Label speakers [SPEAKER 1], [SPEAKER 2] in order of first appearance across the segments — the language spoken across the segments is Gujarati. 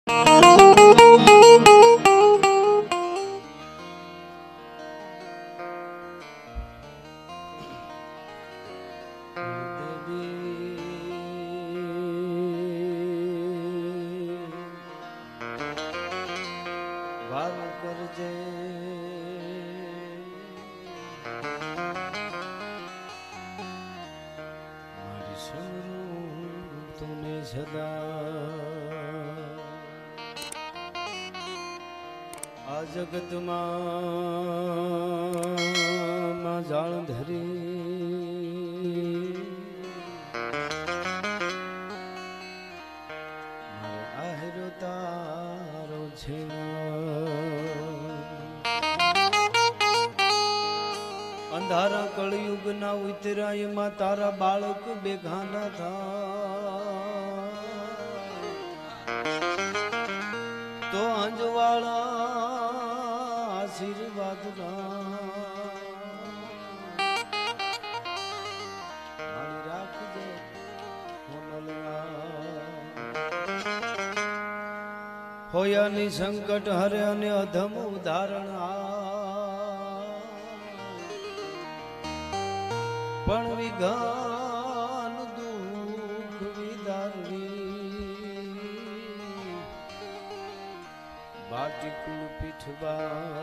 [SPEAKER 1] आ जगत मां जाळ धरी मारे आहिरो तारो छे अंधारा कलयुग ना उतराय मा तारा बाळक बेगाना था तो अंजवाड़ा आशीर्वाद राखजे होया नि संकट हरे अने अधम उदाहरण पण विघान दुख विदारणी बाटी कुल पीठवा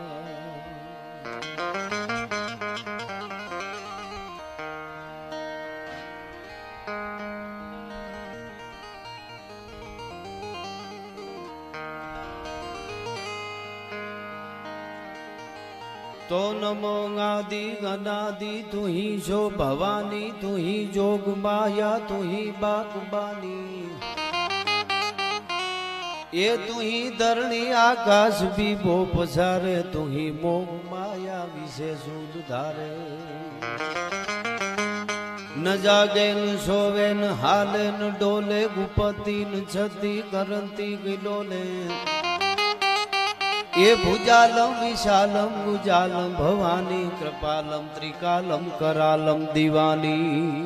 [SPEAKER 1] तो नमो आदि अनादि तू ही जो भवानी तू ही जोग माया तू ही बागबानी ये तू ही धरणी आकाश भी भो पसारे तू ही मोह माया विषे सूद धारे न जागे न सोवे न हाले न डोले गुपति न छती करंती गिलोले ये भुजालम विशालम गुजालम भवानी कृपालम त्रिकालम करालम दीवानी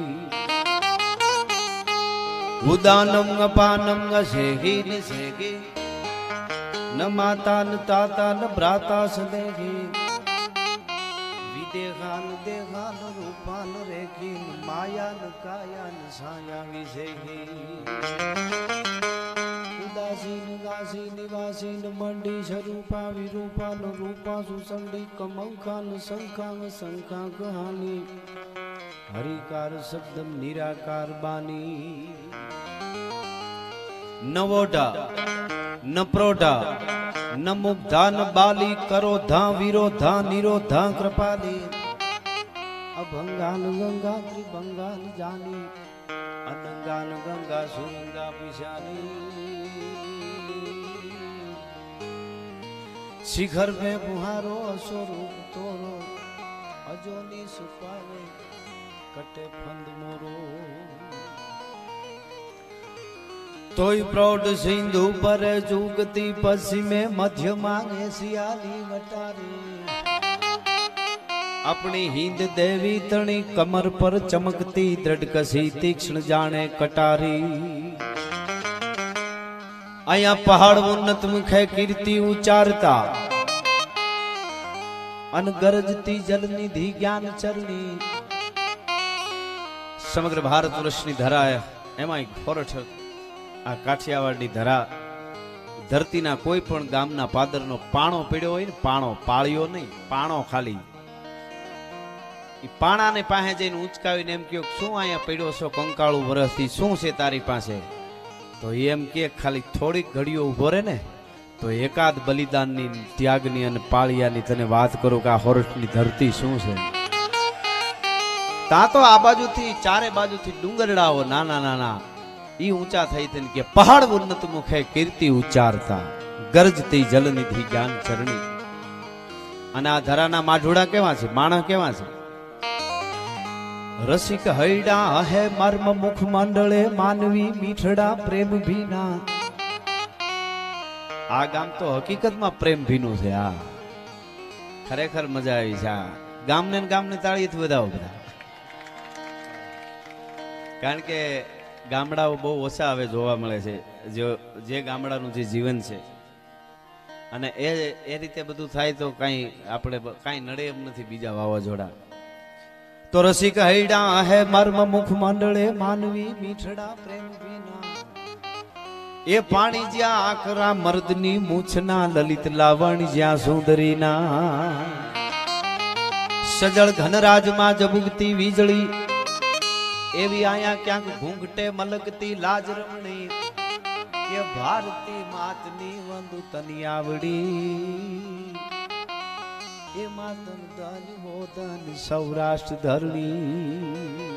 [SPEAKER 1] उदानम अपानम सेगी न सेगी न माता न ताता न भ्राता सदेगी विदेहा न देहा न रूपा न रेखी न माया न काया न साया विसेगी उदासीन गासी निवासी न मंडी स्वरूपा विरूपा न रूपा सुसंडी कमंखा न शंखा न शंखा कहानी हरिकार शब्दम निराकार बानी न वोटा न प्रोटा न मुग्धा न बाली करोधा विरोधा निरोधा कृपाली अभंगान गंगा त्रिभंगान जानी अनंगान गंगा सुरंगा पिशानी शिखर में बुहारो स्वरूप तोरो अजोनी सुपावे कटे फंद मोरो तोय प्रौढ़ सिंधु पर जुगती पश्चिमे मध्य मांगे सियाली वटारी अपनी हिंद देवी तणी कमर पर चमकती दृढ़ कसी तीक्ष्ण जाने कटारी आया पहाड़ उन्नत मुखे कीर्ति उचारता अनगरजती जल निधि ज्ञान चरणी समग्र भारत वर्षनी धरा एमां खोरठ आ काठियावाड़नी धरा धरतीना कोई पण गामना पादरनो पाणो पीड्यो होय ने पाणो पाळियो नहीं पाणो खाली ई पाणाने पाहे जईने ऊंचकावीने एम कह्यो शुं आया पीड्यो छो कंकाळू वरसथी शुं छे तारी पासे तो एम के खाली थोड़ी घड़ियों उभो रे ने तो एकाद बलिदाननी त्यागनी अने पाळियानी तने वात करो के आ होरठनी धरती शुं छे ता तो आ बाजुथी चारे बाजुथी डूंगरडाओ नाना नाना ई ऊंचा थई थईने के पहाड़ उन्नत मुखे कीर्ति उच्चारता गरजती जलनिधि ज्ञान चरणी अने आ धराना माढोड़ा केवा छे माणस केवा छे रसिक हईडा है मर्म मुख मंडले मानवी मीठड़ा प्रेम भीना आ गाम तो हकीकत में प्रेम भीनु छे आ खरेखर मजा आई छे गामने ताळीथी बधाओ बधा कारण के ગામડાઓ બહુ ઓછા હવે જોવા મળે છે, જે ગામડાનું જે જીવન છે. અને એ રીતે બધું થાય તો કાંઈ આપણે કાંઈ નડે એમ નથી બીજા વાવાઝોડા. તો રસિક હૈડા હે મર્મ મુખ મંડળે માનવી મીઠડા પ્રેમ વિના, એ પાણી જ્યાં આકરા મર્દની મૂછના, લલિત લાવણ જ્યાં સુંદરીના, સજળ ઘનરાજમાં જબુગતી વીજળી, એવી આયા ક્યાંક ઘૂંઘટે મલકતી લાજ રમણી, એ ભારતી માતની વંદુ તની આવડી, એ માતન ધન હોદન સૌરાષ્ટ્ર ધરણી.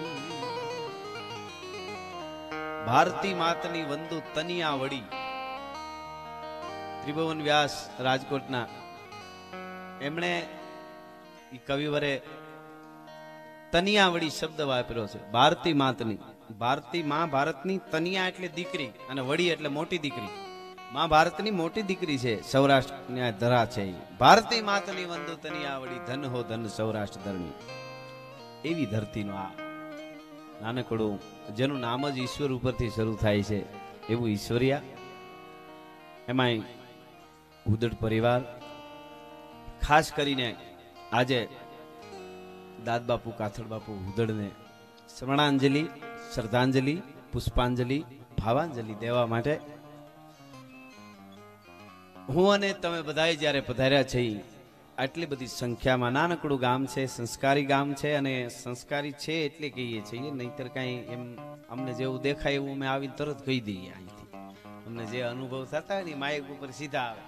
[SPEAKER 1] ભારતી માતની વંદુ તનિયા વડી. ત્રિભુવન વ્યાસ રાજકોટના એમણે કવિવરે તનિયા વડી શબ્દ વાપર્યો છે. ભારતી માતની, ભારતી માં ભારતની, તનિયા એટલે દીકરી અને વડી એટલે મોટી દીકરી. માં ભારતની મોટી દીકરી છે, સૌરાષ્ટ્રની ધરા છે. ભારતી માતની વંદુ તનિયા વડી, ધન હો ધન સૌરાષ્ટ્ર ધરણી. એવી ધરતીનો આ નાનકડું, જેનું નામ જ ઈશ્વર ઉપરથી શરૂ થાય છે એવું ઈશ્વરિયા. એમાંય ઉદડ પરિવાર, ખાસ કરીને આજે દાદ બાપુ કાથડ બાપુ ઉદડને સ્મરણાંજલિ, શ્રદ્ધાંજલિ, પુષ્પાંજલિ, ભાવાંજલિ દેવા માટે હું અને તમે બધાએ જ્યારે પધાર્યા છીએ, આટલી બધી સંખ્યામાં. નાનકડું ગામ છે, સંસ્કારી ગામ છે, અને સંસ્કારી છે એટલે કહીએ છીએ, નહીતર કાંઈ એમ અમને જેવું દેખાય એવું અમે આવીને તરત કહી દઈએ. અહીંથી અમને જે અનુભવ થતા હોય ને માઇક ઉપર સીધા આવે.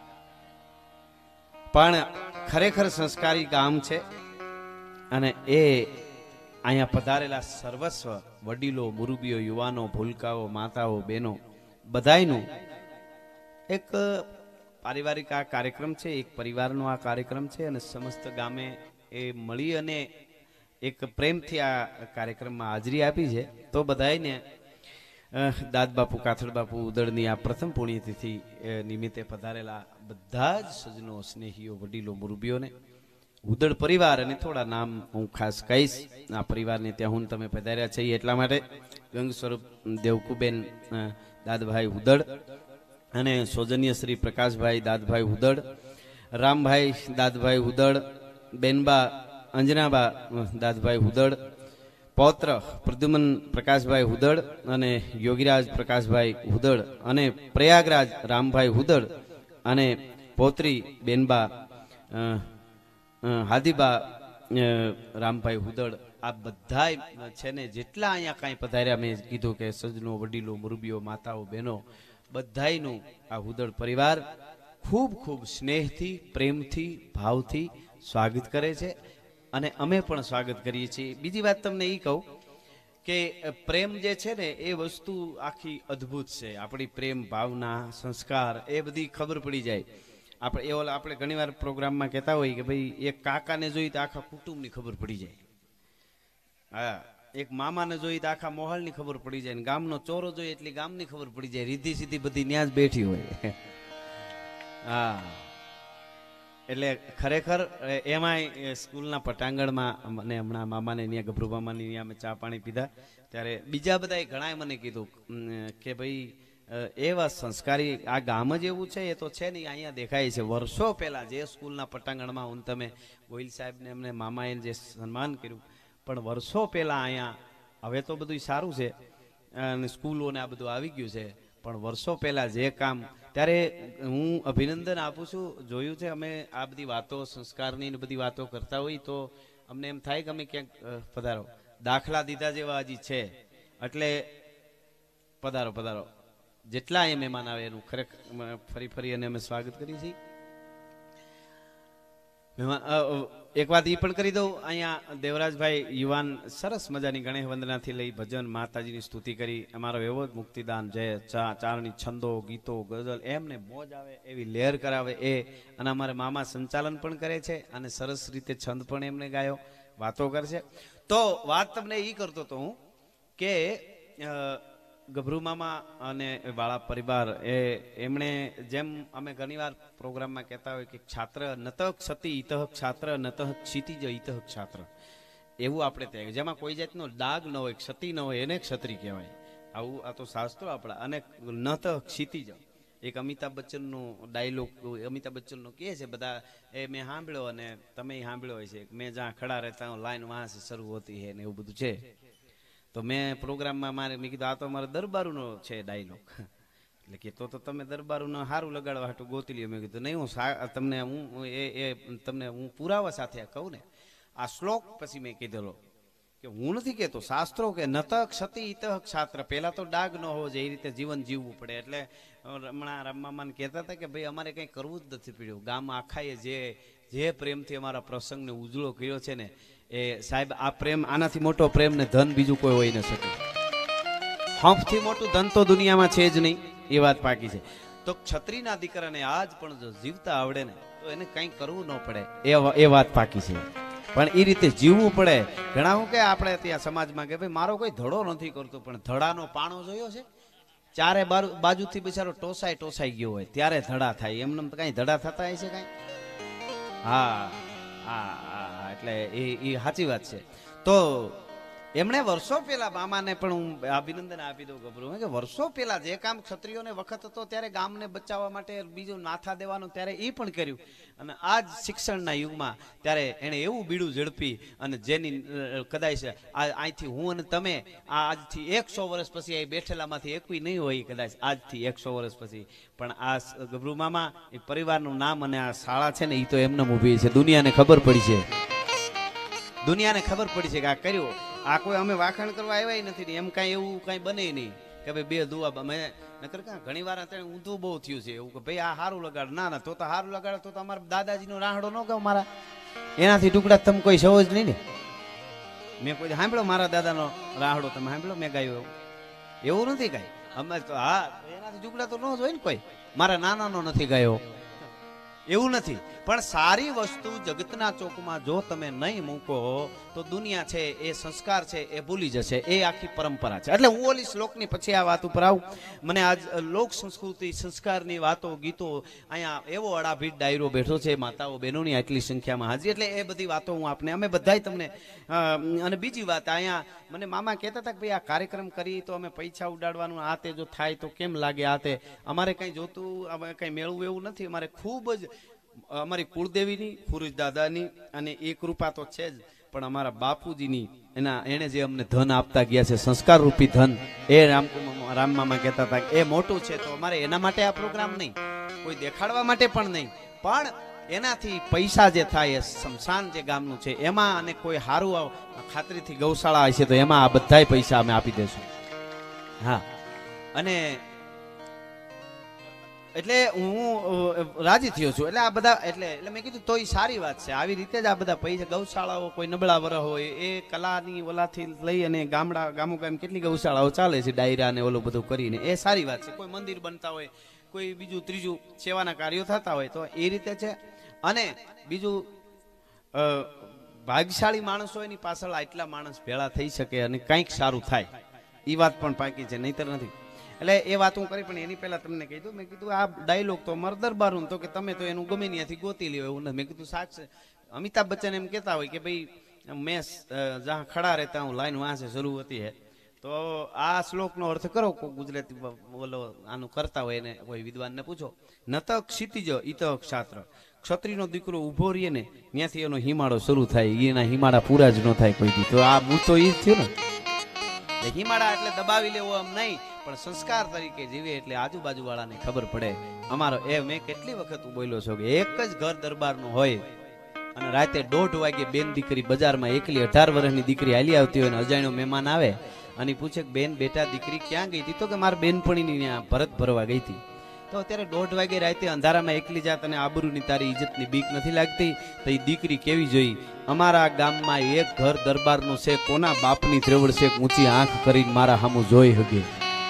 [SPEAKER 1] પણ ખરેખર સંસ્કારી ગામ છે. અને એ અહીંયા પધારેલા સર્વસ્વ વડીલો, મુરબીઓ, યુવાનો, ભૂલકાઓ, માતાઓ, બહેનો બધાયનું એક પારિવારિક આ કાર્યક્રમ છે, એક પરિવારનો આ કાર્યક્રમ છે. અને સમસ્ત ગામે એ મળી અને એક પ્રેમથી આ કાર્યક્રમમાં હાજરી આપી છે. તો બધાયને દાદ બાપુ કાથડ બાપુ ઉદડની આ પ્રથમ પુણ્યતિથિ નિમિત્તે પધારેલા બધા જ સજ્જનો, સ્નેહીઓ, વડીલો, મુરબીઓને ઉદડ પરિવાર, અને થોડા નામ હું ખાસ કહીશ આ પરિવારને. ત્યાં હું તમે પધાર્યા છે એટલા માટે ગંગ સ્વરૂપ દેવકુબેન દાદભાઈ ઉદડ, અને સૌજન્ય શ્રી પ્રકાશભાઈ દાદભાઈ ઉદડ, રામભાઈ દાદભાઈ ઉદડ, બેનબા અંજનાબા દાદભાઈ ઉદડ, પૌત્ર પ્રદ્યુમન પ્રકાશભાઈ ઉદડ, અને યોગીરાજ પ્રકાશભાઈ ઉદડ, અને પ્રયાગરાજ રામભાઈ ઉદડ, અને પૌત્રી બેનબા હાદીબા રામભાઈ ઉદડ. આ બધા છે ને જેટલા અહીંયા કાંઈ પધાર્યા, મેં કીધું કે સજ્જનો, વડીલો, મુરબીઓ, માતાઓ, બહેનો બધાયનું આ ઉદડ પરિવાર ખૂબ ખૂબ સ્નેહથી, પ્રેમથી, ભાવથી સ્વાગત કરે છે. અને અમે પણ સ્વાગત કરીએ છીએ. બીજી વાત તમને એ કહું કે પ્રેમ જે છે ને એ વસ્તુ આખી અદ્ભુત છે. આપણી પ્રેમ ભાવના, સંસ્કાર એ બધી ખબર પડી જાય. આપણે ઘણીવાર પ્રોગ્રામમાં કહેતા હોય કે ભાઈ એક કાકાને જોઈ તો આખા કુટુંબની ખબર પડી જાય. હા, એક મામાને જોઈ તો આખા મોહલની ખબર પડી જાય, ગામનો ચોરો જોઈએ એટલે ગામની ખબર પડી જાય. રીધી સીધી બધી ન્યા જ બેઠી હોય. હા, એટલે ખરેખર એમાંય સ્કૂલના પટાંગણમાં મને હમણાં મામાને ત્યાં, ગભરુ મામાની ત્યાં અમે ચા પાણી પીધા ત્યારે બીજા બધાએ ઘણાએ મને કીધું કે ભાઈ એવા સંસ્કારી આ ગામ જ એવું છે. એ તો છે નહીં, અહીંયા દેખાય છે. વર્ષો પહેલા જે સ્કૂલના પટાંગણમાં હું તમે ગોહિલ સાહેબને એમને મામાએ જે સન્માન કર્યું, પણ વર્ષો પહેલા અહીંયા, હવે તો બધું સારું છે અને સ્કૂલો ને આ બધું આવી ગયું છે, પણ વર્ષો પહેલા જે કામ, ત્યારે હું અભિનંદન આપું છું. જોયું છે અમે આ બધી વાતો, સંસ્કારની ને બધી વાતો કરતા હોય તો અમને એમ થાય કે અમે ક્યાંક પધારો, દાખલા દીધા જેવા હજી છે. એટલે પધારો પધારો, જેટલા એ મહેમાન આવે એનું ખરેખર ફરી અને અમે સ્વાગત કરીએ છીએ. એક વાત એ પણ કરી દઉં, અહીંયા દેવરાજભાઈ યુવાન સરસ મજાની ગણેશ વંદનાથી લઈ ભજન, માતાજીની સ્તુતિ કરી. અમારો એવો જ મુક્તિદાન, જય ચારણી, છંદો, ગીતો, ગઝલ, એમને મોજ આવે એવી લહેર કરાવે એ. અને અમારે મામા સંચાલન પણ કરે છે અને સરસ રીતે છંદ પણ એમને ગાયો, વાતો કરશે. તો વાત તમને એ કરતો હતો હું કે ગભરુ મામા અને વાળા પરિવાર એમણે, જેમ અમે ઘણીવાર પ્રોગ્રામમાં કહેતા હોય કે છાત્ર નતઃ ક્ષતિ ઇતઃ ક્ષાત્ર નતઃ ક્ષિતિજ ઇતઃ ક્ષાત્ર, એવું આપણે ત્યાં જેમાં કોઈ જાતનો દાગ ન હોય, ક્ષતિ ન હોય, એને ક્ષત્રિય કહેવાય. આવું આ તો શાસ્ત્રો આપણા. અને ન તો ક્ષિતિજ, એક અમિતાભ બચ્ચનનો ડાયલોગ અમિતાભ બચ્ચનનો કહે છે બધા, એ મેં સાંભળ્યો અને તમે સાંભળ્યો હોય છે, મેં જ્યાં ખડા રહેતા હું લાઈન વહાં સે શરૂ હોતી હે ને એવું બધું છે. તો મેં પ્રોગ્રામમાં મેં કીધું આ તો અમારો દરબારુનો છે ડાયલોગ. એટલે કે તો તમે દરબારુનો સારું લગાડવા હાટું ગોતી લ્યો. મેં કીધું નહીં, હું તમને હું પુરાવા સાથે કહું ને. આ શ્લોક પછી મેં કીધેલો કે હું નથી કહેતો, શાસ્ત્રો કે નત ક્ષતિ ઇત ક્ષાત્ર, પહેલા તો ડાઘ ન હોવો જોઈએ, એ રીતે જીવન જીવવું પડે. એટલે હમણાં રામમામાને કહેતા હતા કે ભાઈ અમારે કંઈ કરવું જ નથી પડ્યું. ગામ આખાએ જે પ્રેમથી અમારા પ્રસંગને ઉજળો કર્યો છે ને, એ સાહેબ આ પ્રેમ, આનાથી મોટો પ્રેમ ને ધન બીજું કોઈ હોઈ ન શકે. હંફથી મોટું ધન તો દુનિયામાં છે જ નહીં, એ વાત પાકી છે. તો ક્ષત્રિયના દીકરાને આજ પણ જો જીવતા આવડે ને તો એને કંઈ કરવું ન પડે, એ વાત પાકી છે. પણ એ રીતે જીવવું પડે. ઘણા હું કે આપણે ત્યાં સમાજમાં કે ભાઈ મારો કોઈ ધડો નથી કરતો, પણ ધડાનો પાણો જોયો છે? ચારે બાજુથી બિચારો ટોસાઈ ગયો હોય ત્યારે ધડા થાય. એમને કઈ ધડા થતા હશે કઈ? હા હા હા, એટલે એ સાચી વાત છે. તો એમણે વર્ષો પહેલા મામાને પણ હું અભિનંદન આપી દઉં ગભરું કે વર્ષો પહેલા જે કામ ક્ષત્રિયોને વખત હતો ત્યારે ગામને બચાવવા માટે બીજું નાથા દેવાનું ત્યારે એ પણ કર્યું. અને આજ શિક્ષણના યુગમાં ત્યારે એણે એવું બીડું ઝડપી અને જેની કદાચ અહીંથી હું અને તમે આજથી 100 વર્ષ પછી અહીં બેઠેલામાંથી એકવી નહીં હોય કદાચ આજથી 100 વર્ષ પછી, પણ આ ગભરું મામા એ પરિવારનું નામ અને આ શાળા છે ને એ તો એમને ઊભી છે. દુનિયાને ખબર પડી છે, દુનિયાને ખબર પડી છે કે આ કર્યું. આ કોઈ અમે વાખાણ કરવા આવ્યા નથી, એમ કાંઈ એવું કાંઈ બને નહીં કે ભાઈ બે દુઆ. મેં નકર ઘણી વાર અત્યારે ઊંધું બહુ થયું છે એવું કે ભાઈ આ સારું લગાડ. ના તો સારું લગાડે તો અમારા દાદાજીનો રાહડો ન કહો મારા, એનાથી ટુકડા તમે કોઈ સહો જ નહીં ને. મેં કોઈ સાંભળ્યો મારા દાદાનો રાહડો તમે સાંભળ્યો મેં ગાયો? એવું નથી કાંઈ. અમે તો હા એનાથી ટુકડા તો ન જ હોય ને કોઈ. મારા નાનાનો નથી ગાયો એવું નથી. પણ સારી વસ્તુ જગતના ચોકમાં જો તમે નહીં મૂકો તો દુનિયા છે એ સંસ્કાર છે એ ભૂલી જશે. એ આખી પરંપરા છે. એટલે હું ઓલી શ્લોકની પછી આ વાત ઉપર આવું. મને આજ લોક સંસ્કૃતિ સંસ્કારની વાતો ગીતો અહીંયા એવો અડાભીટ ડાયરો બેઠો છે, માતાઓ બહેનોની આટલી સંખ્યામાં હાજરી. એટલે એ બધી વાતો હું આપને અમે બધાય તમને. અને બીજી વાત અહીંયા મને મામા કહેતા હતા કે ભાઈ આ કાર્યક્રમ કરી તો અમે પૈસા ઉડાડવાનું આ તે જો થાય તો કેમ લાગે આ તે. અમારે કંઈ જોતું અમે કંઈ મેળવું એવું નથી. અમારે ખૂબ જ અમારી કુળદેવીની ખુરજ દાદાની અને એ કૃપા તો છે જ, પણ અમારા બાપુજીની એને જે અમને ધન આપતા ગયા છે સંસ્કાર રૂપી ધન, એ રામમામા કહેતા હતા એ મોટું છે. તો અમારે એના માટે આ પ્રોગ્રામ નહીં, કોઈ દેખાડવા માટે પણ નહીં, પણ એનાથી પૈસા જે થાય એ શમશાન જે ગામનું છે એમાં, અને કોઈ સારું ખાતરીથી ગૌશાળા હશે તો એમાં આ બધાય પૈસા અમે આપી દઈશું. હા, અને એટલે હું રાજી થયો છું. એટલે આ બધા એટલે મેં કીધું તો એ સારી વાત છે. આવી રીતે જ આ બધા પૈસા ગૌશાળાઓ કોઈ નબળા વર હોય એ કલાની ઓલાથી લઈ અને ગામો ગામ કેટલી ગૌશાળાઓ ચાલે છે ડાયરા ને ઓલું બધું કરીને, એ સારી વાત છે. કોઈ મંદિર બનતા હોય, કોઈ બીજું ત્રીજું સેવાના કાર્યો થતા હોય તો એ રીતે છે. અને બીજું ભાગ્યશાળી માણસો એની પાછળ આટલા માણસ ભેળા થઈ શકે અને કંઈક સારું થાય, એ વાત પણ પાકી છે, નહીતર નથી. એટલે એ વાત હું કરી, પણ એની પહેલા તમને કહી દઉં. મેં કીધું આ ડાયલોગ તો અમારા દરબારનું, તો કે તમે તો એનું ગમે ત્યાંથી ગોતી લ્યો એવું નથી. મેં કીધું સાક્ષ અમિતાભ બચ્ચન એમ કહેતા હોય કે ભાઈ મેં જ્યાં ખડા રહેતા હું લાઈન વહાં સે શરૂ હોતી હે. તો આ શ્લોકનો અર્થ કરો, કોઈ ગુજરાતી બોલો આનું કરતા હોય એને કોઈ વિદ્વાનને પૂછો. ન તો ક્ષિતિજ ઈ તો ક્ષાત્ર, ક્ષત્રિયનો દીકરો ઉભો રહીએ ને ત્યાંથી એનો હિમાળો શરૂ થાય, એના હિમાળા પૂરા જ ન થાય કોઈ દી. તો આ હું તો એ જ થયું ને, હિમાળા એટલે દબાવી લેવો એમ નહીં, પણ સંસ્કાર તરીકે જીવે એટલે આજુબાજુ વાળાને ખબર પડે. અમારો એ મેં કેટલી વખત બોલ્યો છું કે એક જ ઘર દરબારનું હોય અને રાતે 1:30 વાગે બેન દીકરી બજારમાં એકલી 18 વર્ષની દીકરી હાલી આવતી હોય ને અજાણ્યો મહેમાન આવે અને પૂછે કે બેન બેટા દીકરી ક્યાં ગઈ હતી? તો કે મારા બેનપણીની ત્યાં ભરત ભરવા ગઈ હતી. તો અત્યારે 1:30 વાગે રાતે અંધારામાં એકલી જાત અને આબરૂની તારી ઇજ્જતની બીક નથી લાગતી? તો એ દીકરી કેવી જોઈ? અમારા ગામમાં એક ઘર દરબારનું છે, કોના બાપની ત્રેવડ છે ઊંચી આંખ કરીને મારા સામું જોઈ હગે,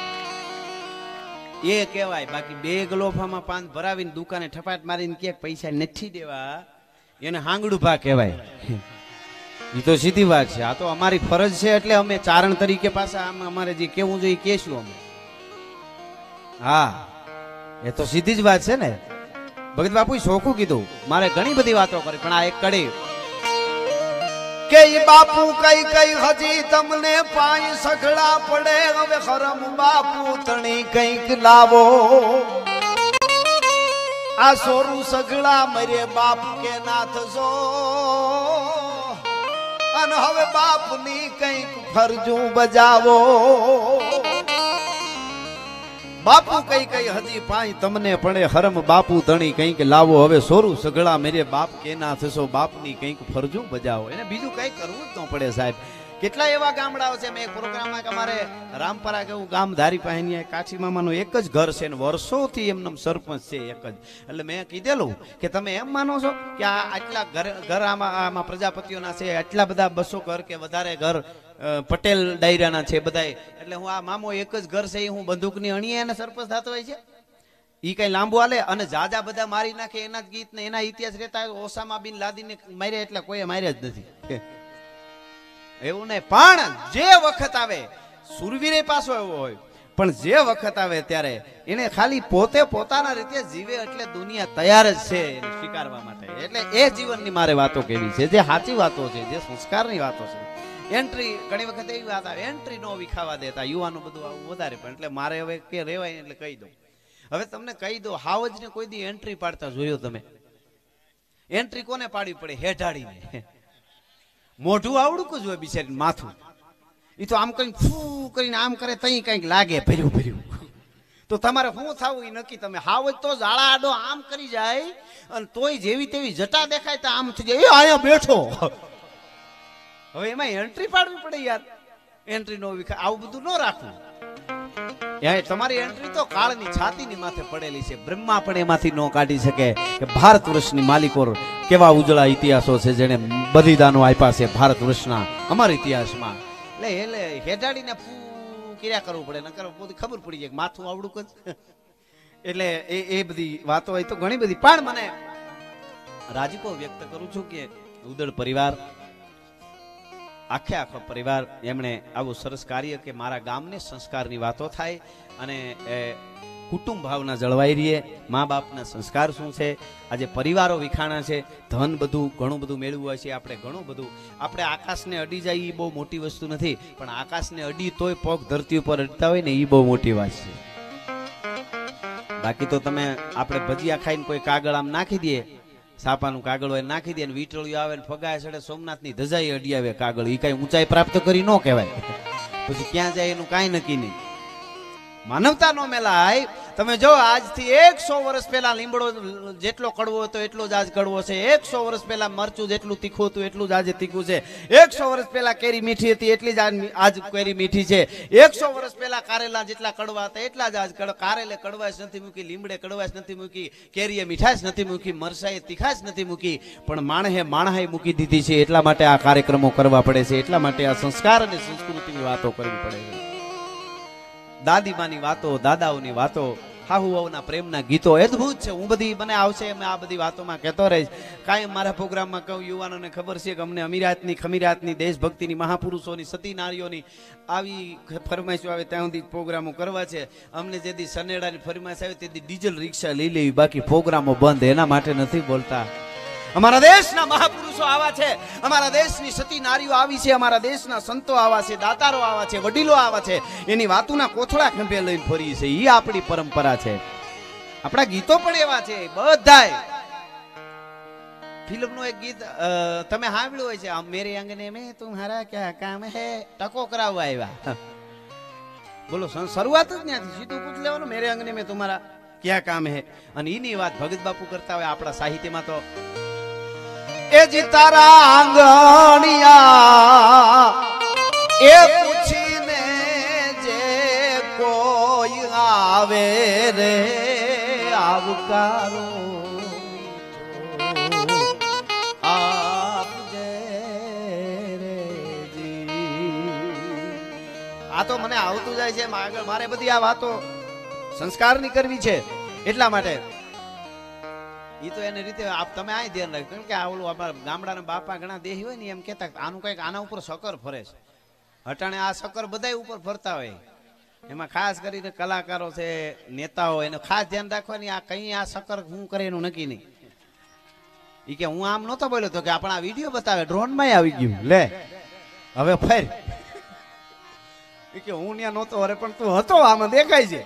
[SPEAKER 1] એ કહેવાય. બાકી બે ગલોફામાં પાન ભરાવીને દુકાને ઠપાટ મારીને કે પૈસા નથી દેવા, એને હાંગડું ભા કહેવાય. એ તો સીધી વાત છે. આ તો અમારી ફરજ છે એટલે અમે ચારણ તરીકે પાછા આમ અમારે જે કેવું જોઈએ કેશું અમે. હા, એ તો સીધી જ વાત છે ને. ભગત બાપુ ચોખ્ખું કીધું, મારે ઘણી બધી વાતો કરી પણ આ એક કડી કે ઈ બાપુ કઈ કઈ હજી તમને પાય સઘળા પડે હવે હરમ બાપુ તણી કઈક લાવો આ સોરું સઘળા મરે બાપ કે નાથ જો અને હવે બાપની કઈક ફરજું બજાવો બાપુ કઈ કઈ હજી પાય તમને પડે હરમ બાપુ તણી કઈક લાવો હવે સોરું સઘળા મેરે બાપ કે ના થશો બાપની કઈક ફરજું બજાવો એને બીજું કઈ કરવું જ ન પડે સાહેબ કેટલા એવા ગામડાઓ છે મેં એક પ્રોગ્રામમાં અમારે રામપરા કેવું ગામ ધારી પાસે કાઠી મામાનું એક જ ઘર છે ને વર્ષોથી એમનો સરપંચ છે એક જ એટલે મેં કીધેલું કે તમે એમ માનો છો કે આ આટલા ઘર આમાં પ્રજાપતિઓના છે આટલા બધા 200 ઘર કે વધારે ઘર પટેલ ડાયરાના છે બધા એટલે હું આ મામો એક જ ઘર છે હું બંદૂકની અણીએ એને સરપંચ થતો હોય છે ઈ કઈ લાંબુ હાલે અને જાજા બધા મારી નાખે એના જ ગીત ને એના ઇતિહાસ રહેતા ઓસામા બિન લાદીને માર્યા એટલે કોઈ માર્યા જ નથી એવું નહીં પણ જે વખત આવે સુરવીરે પાછો એવો હોય પણ જે વખત આવે ત્યારે એને ખાલી પોતે પોતાના રીતે જીવે એટલે દુનિયા તૈયાર જ છે એને સ્વીકારવા માટે એટલે એ જીવનની મારે વાતો કેવી છે જે સાચી વાતો છે જે સંસ્કારની વાતો છે એન્ટ્રી ઘણી વખત એવી વાત આવે એન્ટ્રી નો વિખાવા દેતા યુવાનો બધું આવું વધારે પણ એટલે મારે હવે કે રેવાય એટલે કહી દઉં હવે તમને કહી દઉં હાવજ ને કોઈ દી એન્ટ્રી પાડતા જોયો તમે એન્ટ્રી કોને પાડવી પડે હેઠાડીને મોઢું આવડું જ હોય બિચારી માથું એ તો આમ કઈ ફૂ કરીને આમ કરે તઈ કઈક લાગે ભર્યું ભર્યું તો તમારે શું થવું એ નક્કી તમે હાવજ તો જાળા આડો આમ કરી જાય અને તોય જેવી તેવી જટા દેખાય તો આમ થઈ જાય એ અહીંયા બેઠો હવે એમાં એન્ટ્રી પાડવી પડે યાર એન્ટ્રી નો વિખા આવું બધું ન રાખવું તમારી એન્ટ્રી તો કાળની છાતીની માથે પડેલી છે બ્રહ્મા પણ એમાંથી ન કાઢી શકે કે ભારત વર્ષની માલિકો કેવા ઉજળા ઇતિહાસો છે જેને બલિદાનો આપ્યા છે ભારત વર્ષના અમારા ઇતિહાસમાં એટલે હેડાડીને ક્રિયા કરવું પડે નકર બધી ખબર પડી જાય માથું આવડું જ એટલે એ બધી વાતો હોય તો ઘણી બધી પણ મને રાજીપો વ્યક્ત કરું છું કે ઉદળ પરિવાર આખો પરિવાર એમણે આવું સરસ કાર્ય કે મારા ગામને સંસ્કારની વાતો થાય અને કુટુંબ ભાવના જળવાઈ રહીએ મા બાપના સંસ્કાર શું છે આજે પરિવારો વિખાણા છે ધન બધું ઘણું બધું મેળવું હોય છે આપણે ઘણું બધું આપણે આકાશને અડી જાય એ બહુ મોટી વસ્તુ નથી પણ આકાશને અડી તોય પગ ધરતી ઉપર અડતા હોય ને એ બહુ મોટી વાત છે બાકી તો તમે આપણે ભજીયા ખાઈને કોઈ કાગળ આમ નાખી દઈએ સાપાનું કાગળ હોય નાખી દે વીટળિયું આવે ને ફગાય ચડે સોમનાથની ધજાઈ અડી આવે કાગળ એ કઈ ઊંચાઈ પ્રાપ્ત કરી ન કહેવાય પછી ક્યાં જાય એનું કાંઈ નક્કી નહીં માનવતા નો મેલાય તમે જો આજથી 100 વર્ષ પહેલા લીમડો જેટલો કડવો હતો એટલો જ આજ કડવો છે 100 વર્ષ પહેલા મરચું જેટલું તીખું હતું એટલું જ આજે તીખું છે 100 વર્ષ પહેલા કેરી મીઠી હતી એટલી જ આજ કેરી મીઠી છે 100 વર્ષ પહેલા કારેલા જેટલા કડવા હતા એટલા જ આજ કારેલે કડવાશ નથી મૂકી લીમડે કડવાશ નથી મૂકી કેરીએ મીઠાશ નથી મૂકી મરસાએ તીખાશ નથી મૂકી પણ માણસે મૂકી દીધી છે એટલા માટે આ કાર્યક્રમો કરવા પડે છે એટલા માટે આ સંસ્કાર અને સંસ્કૃતિની વાતો કરવી પડે છે દાદીમાની વાતો દાદાઓની વાતો હાહુઓના પ્રેમના ગીતો અદ્ભુત છે હું બધી મને આવશે મેં આ બધી વાતોમાં કહેતો રહીશ કાંઈ મારા પ્રોગ્રામમાં કહું યુવાનોને ખબર છે કે અમને અમીરાતની ખમીરાતની દેશભક્તિની મહાપુરુષોની સતી નારીઓની આવી ફરમાઈશો આવે ત્યાં સુધી પ્રોગ્રામો કરવા છે અમને જેથી સનેડાની ફરમાઈશ આવે તેથી ડીઝલ રિક્ષા લઈ લેવી બાકી પ્રોગ્રામો બંધ એના માટે નથી બોલતા અમારા દેશના મહાપુરુષો આવા છે અમારા દેશની સતી નારીઓ આવી છે અમારા દેશના સંતો આવા છે દાતારો આવા છે વડીલો આવા છે એની વાતોના કોથળા ખંભે લઈને ફરી છે એ આપણી પરંપરા છે આપણા ગીતો પણ એવા છે બધાય ફિલ્મનું એક ગીત તમે સાંભળ્યું હોય છે મેરે અંગને મેં તુમ્હારા ક્યાં કામ હે ટકો કરાવવા આવ્યા બોલો શરૂઆત જ ત્યાંથી સીધું પૂછ લેવાનું મેરે અંગને મેં તુમ્હારા ક્યાં કામ હે અને એની વાત ભગત બાપુ કરતા હોય આપણા સાહિત્યમાં તો એ જી તારા આંગણિયા એ પૂછીને જે કોઈ આવે રે આવકારો આપજે રે જી આ તો મને આવતું જાય છે મારે બધી આ વાતો સંસ્કારની કરવી છે એટલા માટે એ તો એની રીતે તમે આ ધ્યાન રાખજો કેમ કે આ ઓલું અમારા ગામડાના બાપા ઘણા દેહી હોય ને એમ કહેતા આનું કંઈક આના ઉપર સકર ફરે છે હટાણે આ સકર બધા ઉપર ફરતા હોય એમાં ખાસ કરીને કલાકારો છે નેતાઓ એને ખાસ ધ્યાન રાખવાની આ કઈ આ સકર શું કરે એનું નક્કી નહીં ઈ કે હું આમ નહોતો બોલ્યો તો કે આપણા વિડીયો બતાવે ડ્રોન માં આવી ગયું લે હવે ફેર ઈ કે હું ત્યાં નહોતો અરે પણ તું હતો આમાં દેખાય છે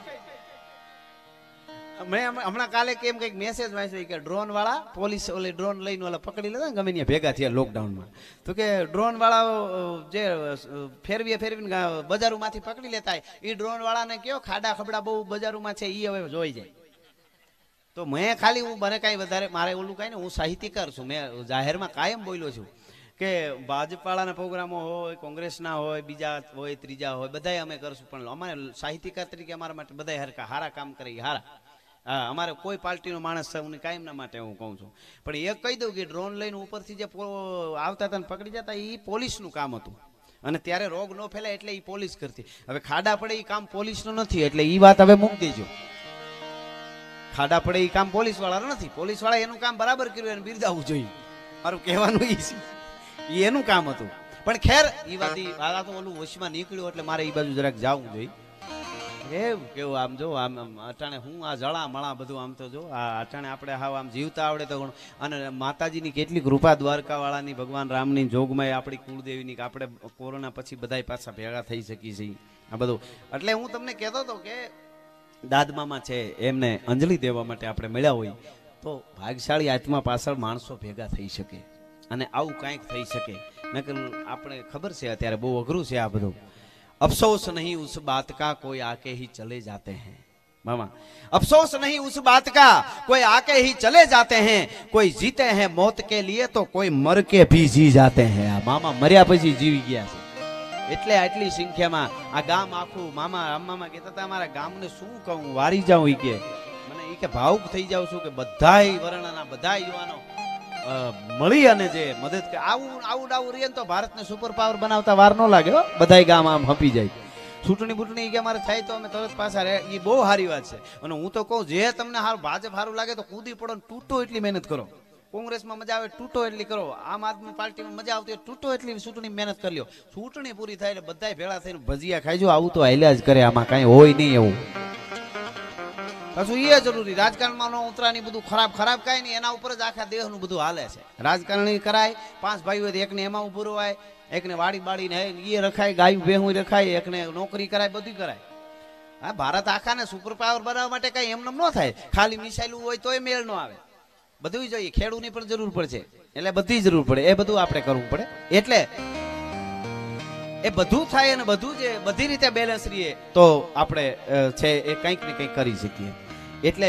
[SPEAKER 1] મેં હમણાં કાલે કેમ કઈક મેસેજ વાંચ્યો કે ડ્રોન વાળા પોલીસ ઓલી ડ્રોન લઈને ઓલા પકડી લેતા ગમે ત્યાં ભેગા થયા લોકડાઉનમાં તો કે ડ્રોન વાળા જે ફેરવીને બજારોમાંથી પકડી લેતા એ ડ્રોન વાળાને કયો ખાડા ખબડા બહુ બજારોમાં છે એ હવે જોઈ જાય તો મેં ખાલી હું મને કાંઈ વધારે મારે ઓલું કાંઈ ને હું સાહિત્યકાર છું મેં જાહેરમાં કાયમ બોલ્યો છું કે ભાજપ વાળાના પ્રોગ્રામો હોય કોંગ્રેસના હોય બીજા હોય ત્રીજા હોય બધાય અમે કરશું પણ અમારે સાહિત્યકાર તરીકે અમારા માટે બધા હરકા હારા કામ કરે હારા હા અમારે કોઈ પાર્ટીનો માણસ હું કાયમના માટે હું કહું છું પણ એક કહી દઉં કે ડ્રોન લઈને ઉપરથી જે આવતા હતા પકડી જતા એ પોલીસનું કામ હતું અને ત્યારે રોગ ન ફેલાય એટલે એ પોલીસ કરતી હવે ખાડા પડે એ કામ પોલીસનું નથી એટલે એ વાત હવે મૂકી દેજો ખાડા પડે એ કામ પોલીસ વાળાનું નથી પોલીસ વાળા એનું કામ બરાબર કર્યું એને બિરદાવવું જોઈએ મારું કહેવાનું એ એનું કામ હતું પણ ખેર એ વાત તો ઓલું વશમાં નીકળ્યું એટલે મારે એ બાજુ જરાક જવું જોઈએ કેવું આમ જો આમ અટાણે હું આ જળા મળા બધું આમ તો જો આ અટાણે આપણે હાવ આમ જીવતા આવડે તો અને માતાજીની કેટલી કૃપા દ્વારકા વાળાની ભગવાન રામની જોગમાં આપણી કુળદેવીની કે આપણે કોરોના પછી બધા પાછા ભેગા થઈ શકી છીએ આ બધું એટલે હું તમને કહેતો હતો કે દાદમામા છે એમને અંજલિ દેવા માટે આપણે મળ્યા હોય તો ભાગશાળી આત્મા પાછળ માણસો ભેગા થઈ શકે અને આવું કાંઈક થઈ શકે નકર આપણે ખબર છે અત્યારે બહુ અઘરું છે આ બધું अफसोस नहीं उस बात का कोई आके ही चले जाते हैं मामा अफसोस नहीं उस बात का कोई आके ही चले जाते हैं कोई जीते हैं मौत के लिए तो कोई मर के भी जी जाते हैं मामा मर्या પછી જીવી ગયા છે એટલે આટલી સંખ્યામાં આ ગામ આખું મામા કહેતા હતા અમારા ગામને શું કહું વારી જાઉં ઈ કે મને ઈ કે ભાવુક થઈ જાઉં છું કે બધાય વર્ણના બધા યુવાનો મળી અને જે મદદ કરે આવું રીએ તો ભારતને સુપર પાવર બનાવતા વાર ન લાગે બધાય ગામ આમ હપી જાય ચૂંટણી બૂંટણી કે અમારે થાય તો અમે તરત પાછા એ બહુ સારી વાત છે અને હું તો કહું જે તમને હારું ભાજપ સારું લાગે તો કૂદી પડો તૂટો એટલી મહેનત કરો કોંગ્રેસમાં મજા આવે તૂટો એટલી કરો આમ આદમી પાર્ટીમાં મજા આવતી હોય તૂટો એટલી ચૂંટણી મહેનત કરી લો ચૂંટણી પૂરી થાય એટલે બધાય ભેળા થઈને ભજીયા ખાઈજો આવું તો હાલ્યા જ કરે આમાં કાંઈ હોય નહીં એવું પાછું એ જરૂરી રાજકારણમાં નો ઉતરાની બધું ખરાબ કાંઈ નહીં એના ઉપર જ આખા દેહનું બધું હાલે છે રાજકારણી કરાય 5 ભાઈઓ હોય એકને એમાં ઉભું રવાય એકને વાડી બાડીને એ રખાય ગાયું ભેહું રખાય એકને નોકરી કરાય બધું કરાય હા ભારત આખાને સુપર પાવર બનાવવા માટે કઈ એમને ન થાય ખાલી મિસાઇલું હોય તોય મેળ ન આવે બધું જોઈએ ખેડૂતની પણ જરૂર પડશે એટલે બધી જરૂર પડે એ બધું આપણે કરવું પડે એટલે એ બધું થાય અને બધું જે બધી રીતે બેલેન્સ રહીએ તો આપણે છે એ કંઈક ને કંઈક કરી શકીએ એટલે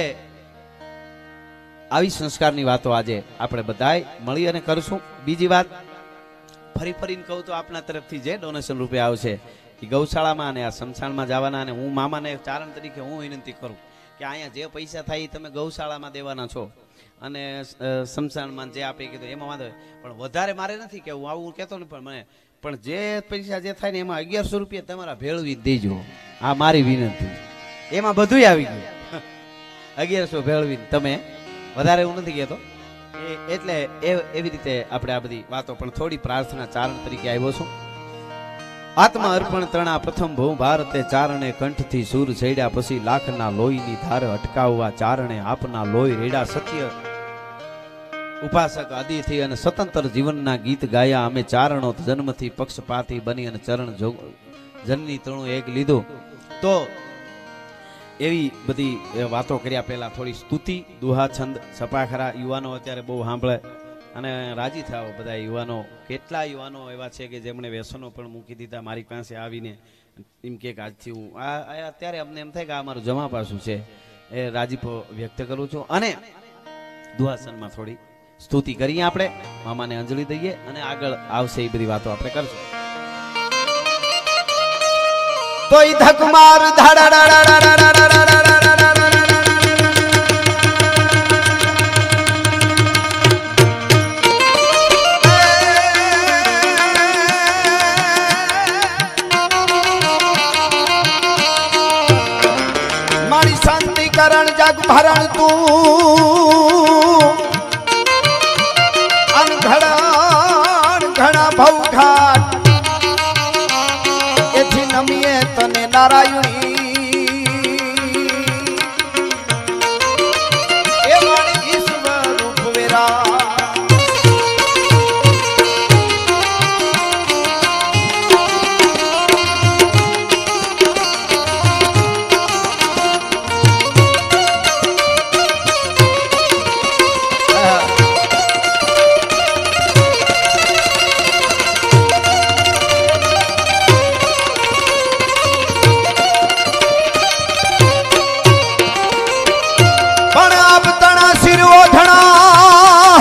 [SPEAKER 1] આવી સંસ્કારની વાતો આજે આપણે બધાય મળી અને કરશું બીજી વાત ફરીને કહું તો આપના તરફથી જે ડોનેશન રૂપે આવશે એ ગૌશાળામાં અને આ સ્મશાનમાં જવાના અને હું મામાને ચારણ તરીકે હું વિનંતી કરું કે અહીંયા જે પૈસા થાય એ તમે ગૌશાળામાં દેવાના છો અને સ્મશાનમાં જે આપે કીધું એમાં વાંધો પણ વધારે મારે નથી કે હું આવું કહેતો ને પણ જે પૈસા જે થાય ને એમાં 1100 રૂપિયા તમારા ભેળવી દેજો આ મારી વિનંતી એમાં બધું આવી ગયું 1100 ભેળવી તમે વધારે એવું નથી કહેતો એટલે એવી રીતે આપણે આ બધી વાતો પણ થોડી પ્રાર્થના ચારણ તરીકે આવ્યો છું આત્મા અર્પણ તણા પ્રથમ ભૂ ભારતે ચારણે કંઠથી સૂર છેડ્યા પછી લાખના લોહીની ધાર અટકાવવા ચારણે આપના લોહી રેડા સત્ય ઉપાસક આદિથી અને સ્વતંત્ર જીવનના ગીત ગાયા અમે ચારણો જન્મથી પક્ષપાતી બની અને ચરણ જનની તણું એક લીધું તો એવી બધી વાતો કર્યા પહેલા થોડી સ્તુતિ દુહા છંદ સપાખરા યુવાનો અત્યારે બહુ સાંભળે અને રાજી થાવ બધા યુવાનો કેટલા યુવાનો એવા છે કે જેમણે વ્યસનો પણ મૂકી દીધા મારી પાસે આવીને એમ કે આજથી હું અત્યારે અમને એમ થાય કે આ મારું જમા પાસું છે એ રાજીપો વ્યક્ત કરું છું અને દુહાસનમાં થોડી સ્તુતિ કરીએ આપણે મામાને અંજલિ દઈએ અને આગળ આવશે એ બધી વાતો આપણે કરશું તો ઈ ધક માર મારી શાંતિ કરણ જગ ભરણ તું ઘણા ભવઘાટ એથી નમીએ તને નારાયણી એ વાણી ઈશ્વર રૂપ વેરા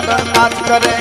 [SPEAKER 2] ચાલણ નાચ કરે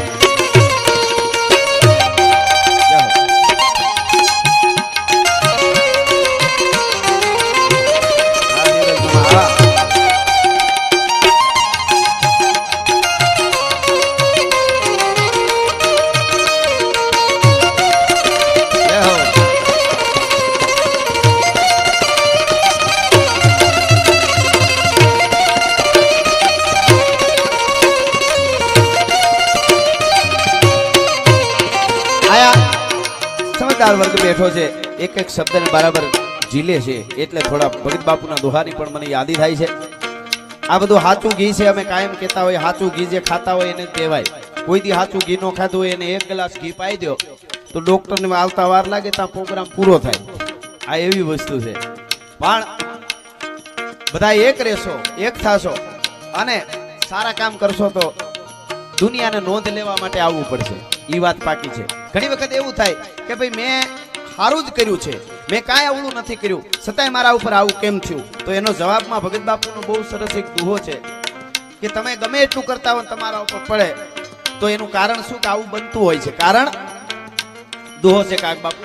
[SPEAKER 2] વર્ગ બેઠો છે એક એક શબ્દને બરાબર ઝીલે છે એટલે થોડા ભગત બાપુના દોહાની પણ મને યાદી થાય છે આ બધું સાચું ઘી છે અમે કાયમ કહેતા હોય સાચું ઘી જે ખાતા હોય એને કહેવાય કોઈ દી સાચું ઘી નો ખાધું હોય એને એક ગ્લાસ ઘી પાઈ દો તો ડોક્ટરને આવતા વાર લાગે ત્યાં પ્રોગ્રામ પૂરો થાય આ એવી વસ્તુ છે પણ બધા એક રહેશો એક થાશો અને સારા કામ કરશો તો દુનિયાને નોંધ લેવા માટે આવવું પડશે ઈ વાત પાકી છે ઘણી વખત એવું થાય કે ભાઈ મેં સારું જ કર્યું છે મેં કાંઈ અવળું નથી કર્યું છતાંય મારા ઉપર આવું કેમ થયું તો એનો જવાબમાં ભગત બાપુનો બહુ સરસ એક દુહો છે કે તમે ગમે એટલું કરતા હોય તમારા ઉપર પડે તો એનું કારણ શું કે આવું બનતું હોય છે કારણ દુહો છે કાક બાપુ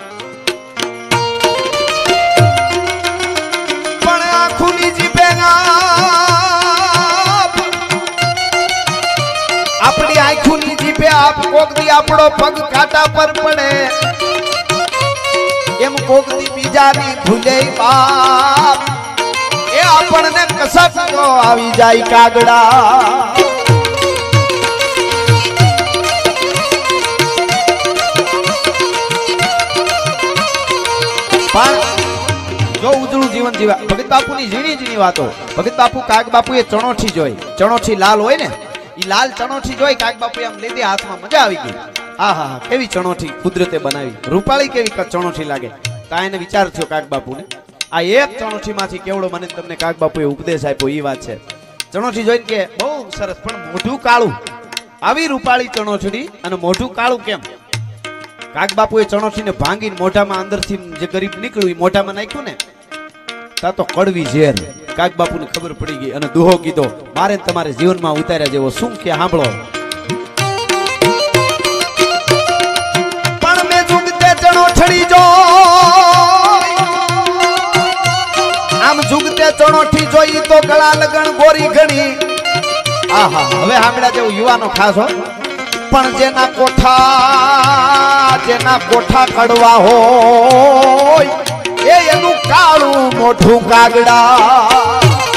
[SPEAKER 2] પણ આખુની જીભે આપણી આંખોની જીભે આપ કોક દી આપણો પગ કાંટા પર પડે એમ કોક દી બીજાની ભૂલે બાપ એ આપણને કસક તો આવી જાય કાગડા પણ જો ઉજળું જીવન જીવા ભગત બાપુની ઝીણી ઝીણી વાતો ભગત બાપુ કાગ બાપુએ ચણોઠી જોઈ ચણોઠી લાલ હોય ને ઈ લાલ ચણોઠી જોઈ કાક બાપુ એમ લીધી હાથમાં મજા આવી ગઈ આહા કેવી ચણોઠી કુદરતે બનાવી રૂપાળી કેવી ચણોઠી લાગે તા એને વિચાર થયો કાક બાપુને આ એક ચણોઠી માંથી કેવડો મને તમને કાક બાપુએ ઉપદેશ આપ્યો ઈ વાત છે ચણોઠી જોઈને કે બહુ સરસ પણ મોઢું કાળું આવી રૂપાળી ચણોઠી અને મોઢું કાળું કેમ કાક બાપુએ ચણોઠીને ભાંગીને મોઢામાં અંદરથી જે ગરીબ નીકળ્યું ઈ મોઢામાં નાખ્યું ને તા તો કડવી ઝેર કાક બાપુને ખબર પડી ગઈ અને દુહો કીધો મારે તમારે જીવનમાં ઉતાર્યા જેવો શું કે સાંભળો પણ મેં જુગતે ચણોઠડી જો આમ જુગતે ચણોઠી જોઈ તો ગળા લગણ ગોરી ઘણી આહા હવે સાંભળ્યા જેવું યુવાનો ખાસ હો પણ જેના કોઠા કડવા હોય એનું કાળું મોઢું કાગડા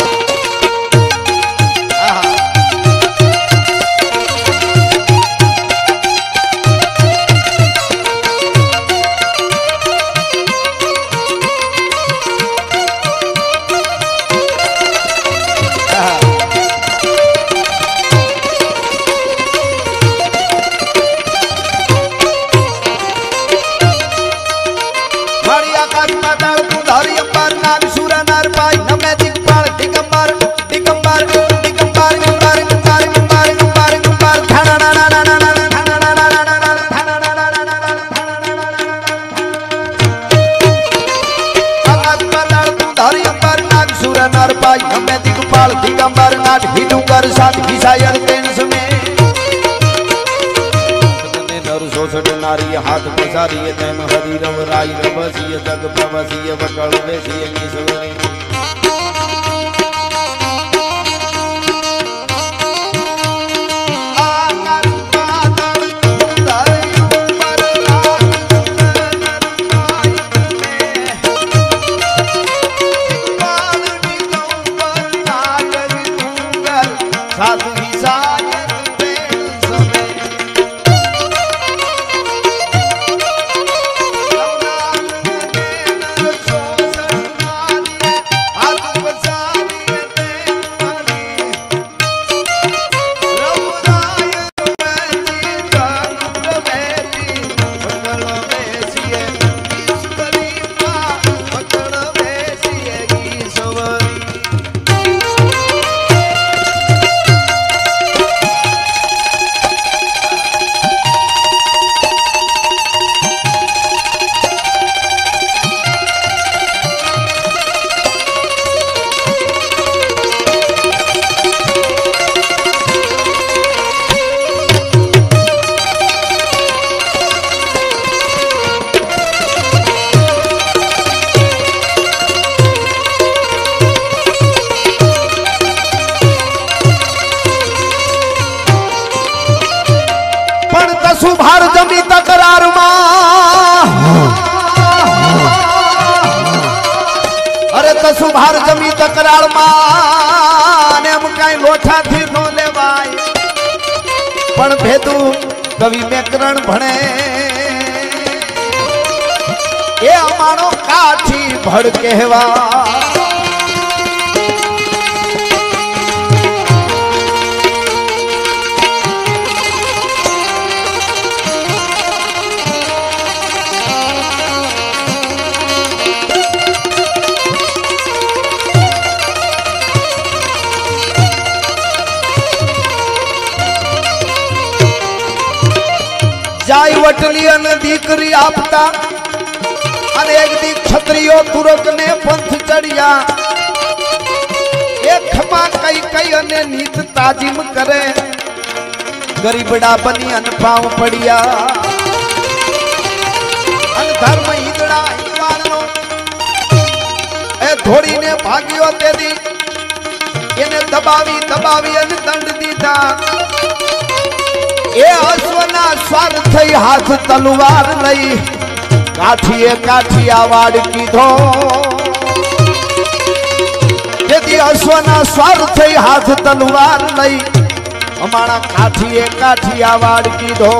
[SPEAKER 2] हाथ पसारिए तेम हरि रव राय रवसिय जग प्रवसिय वकल वेसिय ईश्वरी તકરાળમાં એમ કઈ લોઠાથી નો લેવાય પણ ભેદું કવિ વ્યાકરણ ભણે એ અમારો કાઠી ભડ કહેવા જાય વટલી અને દીકરી આપતા અને એક દી ક્ષત્રિયો તુરક ને પંથ ચડ્યા એક ખમા કઈ કઈ અને નીત તાજીમ કરે ગરીબડા બની અને પાવ પડ્યા અને ધર્મ ઈદડા ઈવાળનો એ ધોડીને ભાગ્યો તેદી એને દબાવી દબાવી અને દંડ દીધા એ અશ્વના સ્વાર્થ થઈ હાથ તલવાર લઈ કાઠીએ કાઠિયાવાડ કીધો જેથી અશ્વના સ્વાર્થ થઈ હાથ તલવાર લઈ અમારા કાઠીએ કાઠિયાવાડ કીધો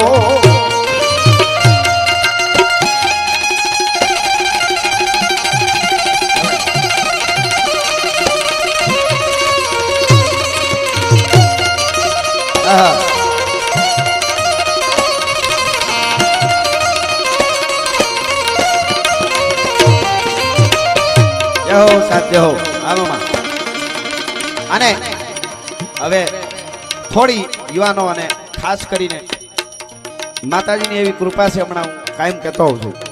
[SPEAKER 2] સાધ્ય હો આમાં અને હવે થોડી યુવાનો અને ખાસ કરીને માતાજીની એવી કૃપા છે હમણાં હું કાયમ કહેતો હોઉં છું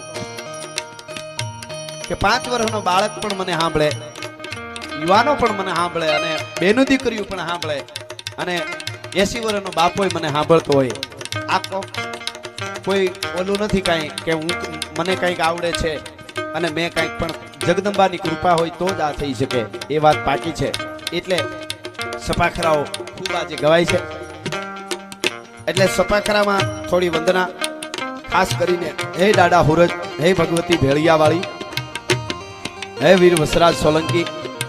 [SPEAKER 2] કે 5 વર્ષનો બાળક પણ મને સાંભળે યુવાનો પણ મને સાંભળે અને બેનો દીકરીઓ પણ સાંભળે અને 80 વર્ષનો બાપોય મને સાંભળતો હોય આ કોઈ ઓલું નથી કાંઈ કે હું મને કંઈક આવડે છે અને મેં કંઈક પણ જગદંબાની કૃપા હોય તો જ આ થઈ શકે એ વાત પાકી છે એટલે સપાખરાઓ ખૂબ આજે ગવાય છે એટલે સપાખરામાં થોડી વંદના ખાસ કરીને હે દાડા હુરજ હે ભગવતી ભેળિયાવાળી હે વીર વસરાજ સોલંકી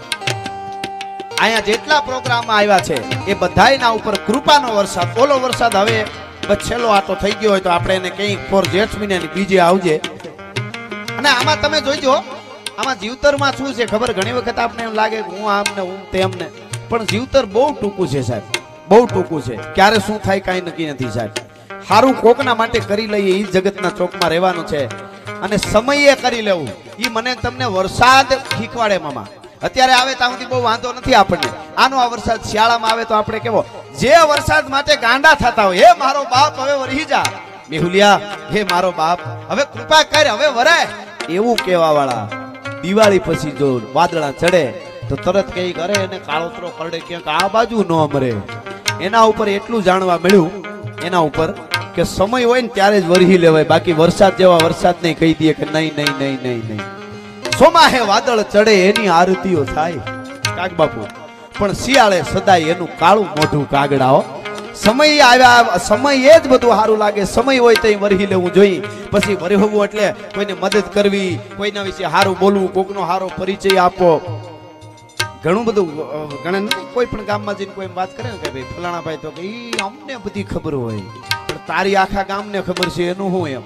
[SPEAKER 2] અહીંયા જેટલા પ્રોગ્રામમાં આવ્યા છે એ બધાયના ઉપર કૃપાનો વરસાદ ઓલો વરસાદ હવે છેલ્લો આટો થઈ ગયો હોય તો આપણે એને કંઈક ફોર જેઠ મહિનાની બીજે આવજે અને આમાં તમે જોઈજો આમાં જીવતરમાં શું છે ખબર ઘણી વખત આપણે એમ લાગે હું આમ ને હું તેમ ને પણ જીવતર બહુ ટૂંકું છે સાહેબ બહુ ટૂંકું છે ક્યારે શું થાય કાંઈ નક્કી નથી સાહેબ સારું કોકના માટે કરી લઈએ એ જગતના ચોકમાં રહેવાનું છે અને સમયે કરી લેવું એ મને તમને વરસાદ શીખવાડે મામા અત્યારે આવે ત્યાં સુધી બહુ વાંધો નથી આપણને આનો આ વરસાદ શિયાળામાં આવે તો આપણે કેવો જે વરસાદ માટે ગાંડા થતા હોય હે મારો બાપ હવે વરહી જા મેહુલિયા હે મારો બાપ હવે કૃપા કર હવે વરાય એવું કહેવા વાળા દિવાળી પછી જો વાદળા ચડે તો તરત કઈ કરે અને કાળોતરો કરડે ક્યાંક આ બાજુ ન મરે એના ઉપર એટલું જાણવા મળ્યું એના ઉપર કે સમય હોય ને ત્યારે જ વરહી લેવાય બાકી વરસાદ જેવા વરસાદ નહીં કહી દે કે નહીં નહીં નહીં નહીં નહીં સોમાહે વાદળ ચડે એની આરતીઓ થાય કાગ બાપુ પણ શિયાળે સદાય એનું કાળું મોઢું કાગડાઓ સમય આવ્યા સમય એ જ બધું સારું લાગે સમય હોય તો વરહી લેવું જોઈએ પછી વરહવું એટલે કોઈને મદદ કરવી કોઈના વિશે સારું બોલવું કોકનો સારો પરિચય આપો ઘણું બધું ઘણા નથી કોઈ પણ ગામમાં જઈને કોઈ વાત કરે ને કે ભાઈ ફલાણા ભાઈ તો કે અમને બધી ખબર હોય પણ તારી આખા ગામને ખબર છે એનું હું એમ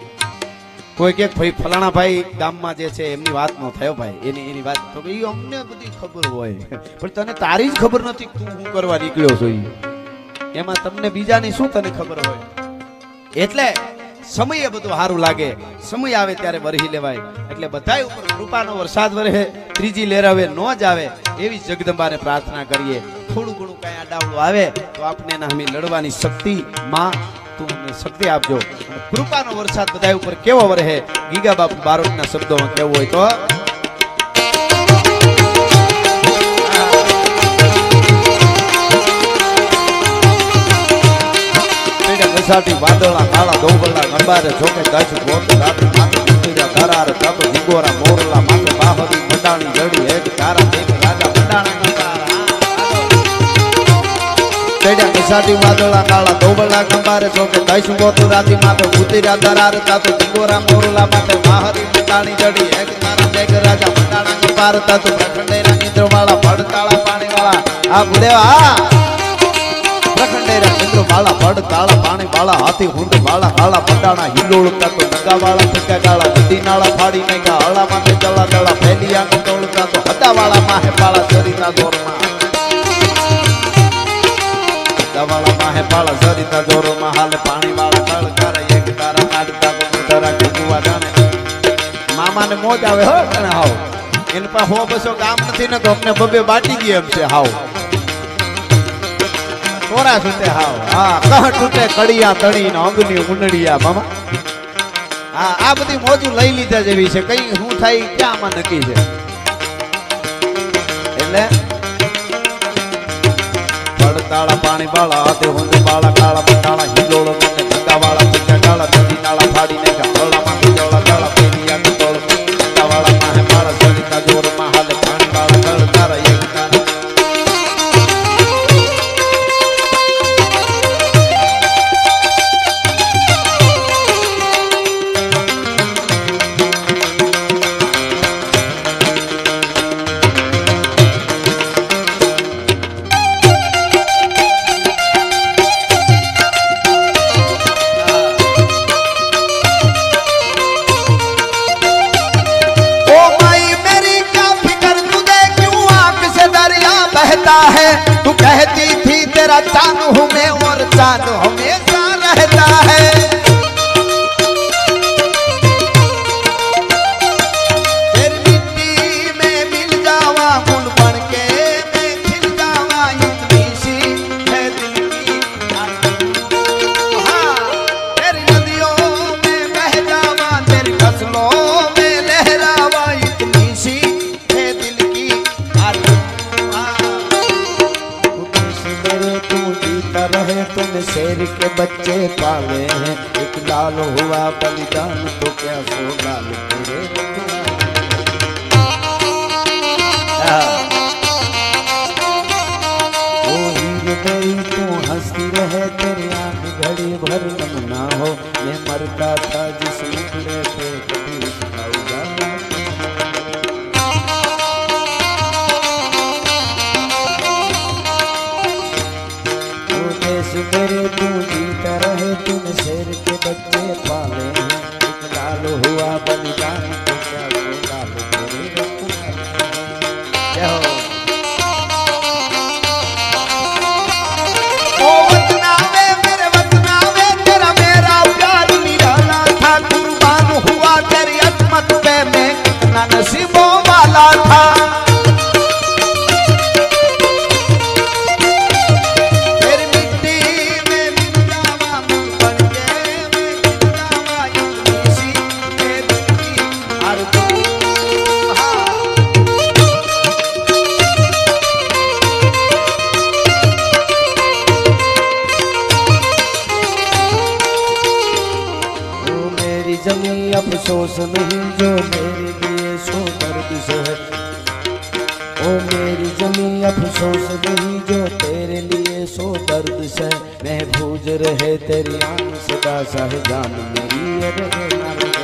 [SPEAKER 2] કોઈ કે ભાઈ ફલાણા ભાઈ ગામમાં જે છે એમની વાત ન થયો ભાઈ એની વાત તો કે અમને બધી ખબર હોય પણ તને તારી જ ખબર નથી તું શું કરવા નીકળ્યો છો એમાં તમને બીજાની શું તને ખબર હોય એટલે સમયે બધું સારું લાગે સમય આવે ત્યારે વરહી લેવાય એટલે બધાય ઉપર કૃપાનો વરસાદ વરહે ત્રીજી લહેર આવે ન જ આવે એવી જગદંબાને પ્રાર્થના કરીએ થોડું ઘણું કાંઈ આડાવડું આવે તો આપણે એના હમી લડવાની શક્તિ માં તું શક્તિ આપજો કૃપાનો વરસાદ બધા ઉપર કેવો વરહે ગીગા બાપુ બારોટના શબ્દોમાં કેવું હોય તો વાદળા કાળા ગૌબલા નંબારે જોકે દશ ગોત રાત માથે ઉતર્યા ધરાર તપ જીગોરા મોરલા માથે બાહરી મંડાણી જડી એક તારા એક રાજા મંડાણા નંબારા તેડા કસાટી વાદળા કાળા ગૌબલા નંબારે જોકે દશ ગોત રાત માથે ઉતર્યા ધરાર તપ જીગોરા મોરલા માથે બાહરી મંડાણી જડી એક તારા એક રાજા મંડાણા નંબાર તત પ્રખંડે રાની इंद्र वाला पड़ताला पानी वाला आ गुदेवा प्रखंडेरा इंद्र वाला पड़ताला पानी वाला हाथी हुंड वाला काला पटाना हिलोड़ता तो नगा वाला फिका गाला नदी नाला फाड़ी नहीं का हला माथे चला चला फैलिया को तोड़ता तो हड्डा वाला माहे पाला सरिता जोर में हड्डा वाला माहे पाला सरिता जोर में हाल पानी वाला कल कर एक तारा काटता को मुठरा कुवा जाने मामा ने मोज आवे हो कने हाव इन पर हो बसो काम નથી ને તો અમને બબે બાટી ગઈ એમ છે હાવ થોડા સુતે હાવ હા કહ તૂટે કડિયા તણી ને અંગની મુંડડિયા મામા હા આ બધી મોજું લઈ લીધા જેવી છે કઈ હું થાય ક્યાં માં નક્કી છે એટલે પડતાળા પાણી વાળા હાથે હુંદ વાળા કાળા પટાળા હિલોળો મને ગંગા વાળા પિકા કાળા નદી નાળા ફાડી ને કાળા માં જોળા કાળા પેલિયા ગોળ ગંગા વાળા માહે વાળા સરિતા જોર માં હાલે પાણી વાળા કળતારા એક તારા है तू कहती थी तेरा चांद हूँ मैं और चांद हमेशा रहता है फिर मिट्टी में मिल जावा फूल बन के मैं खिल जावा इतनी सी है दिल की हाँ तेरी नदियों में बह जावा तेरी फसलों में लहरावा इतनी सी है दिल की रहे तुम शेर के बच्चे पाले हैं एक लाल हुआ बलिदान तो क्या सो लाल तेरे ओ हीर गई तू हंसती रहे तेरी आंख घड़ी भर नम ना हो मैं मरता था जिस मुखड़े पे कभी सुनाई जाना मेरे तू जीता रहे तुम शेर के बच्चे पाले हैं एक लाल हुआ बलिदान तो क्या सो लाल तेरे ओ वतना वे मेरे वतना वे तेरा मेरा प्यार निराला था कुर्बान हुआ तेरी अजमत पे मैं कितना नसीबों वाला था जमी अफसोस नहीं जो मेरे लिए सो दर्द से है ओ मेरी जमी अफसोस नहीं जो तेरे लिए सो दर्द से महफूज रहे तेरी आंख सदा शाहजान मेरी रहे ना रहे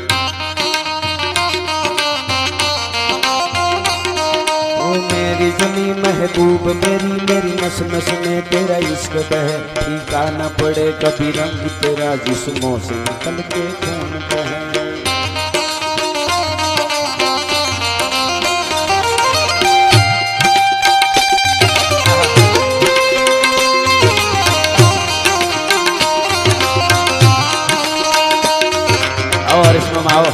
[SPEAKER 2] ओ मेरी जमी महबूब मेरी मेरी नस नस में तेरा इश्क बहे फीका न पड़े कभी रंग तेरा जिस्मों से निकल के खून बहे और इसमें आओ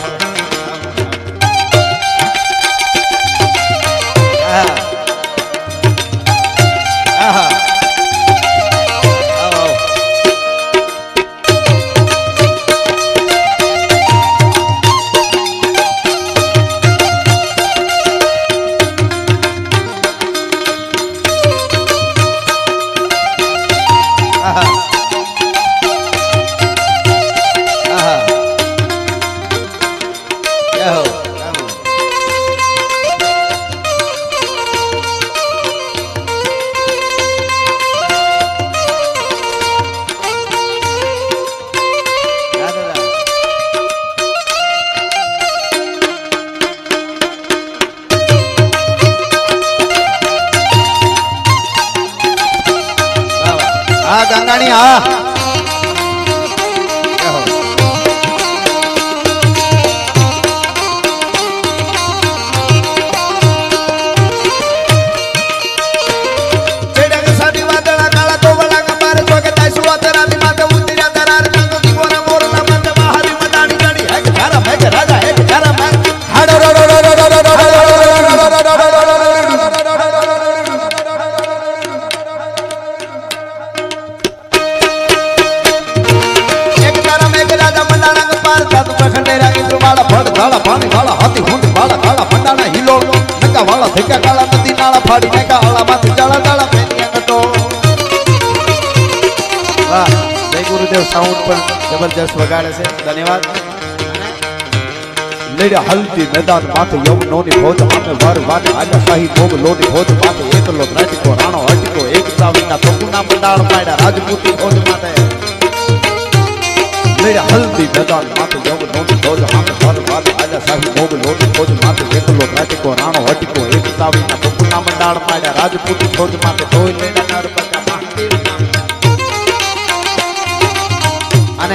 [SPEAKER 2] હા ગંગાણી હા સાઉન્ડ પણ જબરજસ્ત વગાડે છે ધન્યવાદ લેડ્યા હલ્દી મેદાન માથે યવનોની ભોજ સામે વર વાને આજા શાહી ભોગ લોની ભોજ માથે એકલો દ્રાટકો રાણો હટકો એકતા વિના તકુના મંડાળ પાડ્યા રાજપૂતી ભોજ માથે લેડ્યા હલ્દી મેદાન માથે યવનોની ભોજ સામે વર વાને આજા શાહી ભોગ લોની ભોજ માથે એકલો દ્રાટકો રાણો હટકો એકતા વિના તકુના મંડાળ પાડ્યા રાજપૂતી ભોજ માથે ધોઈ લેડા નરપતા મહાદેવ અને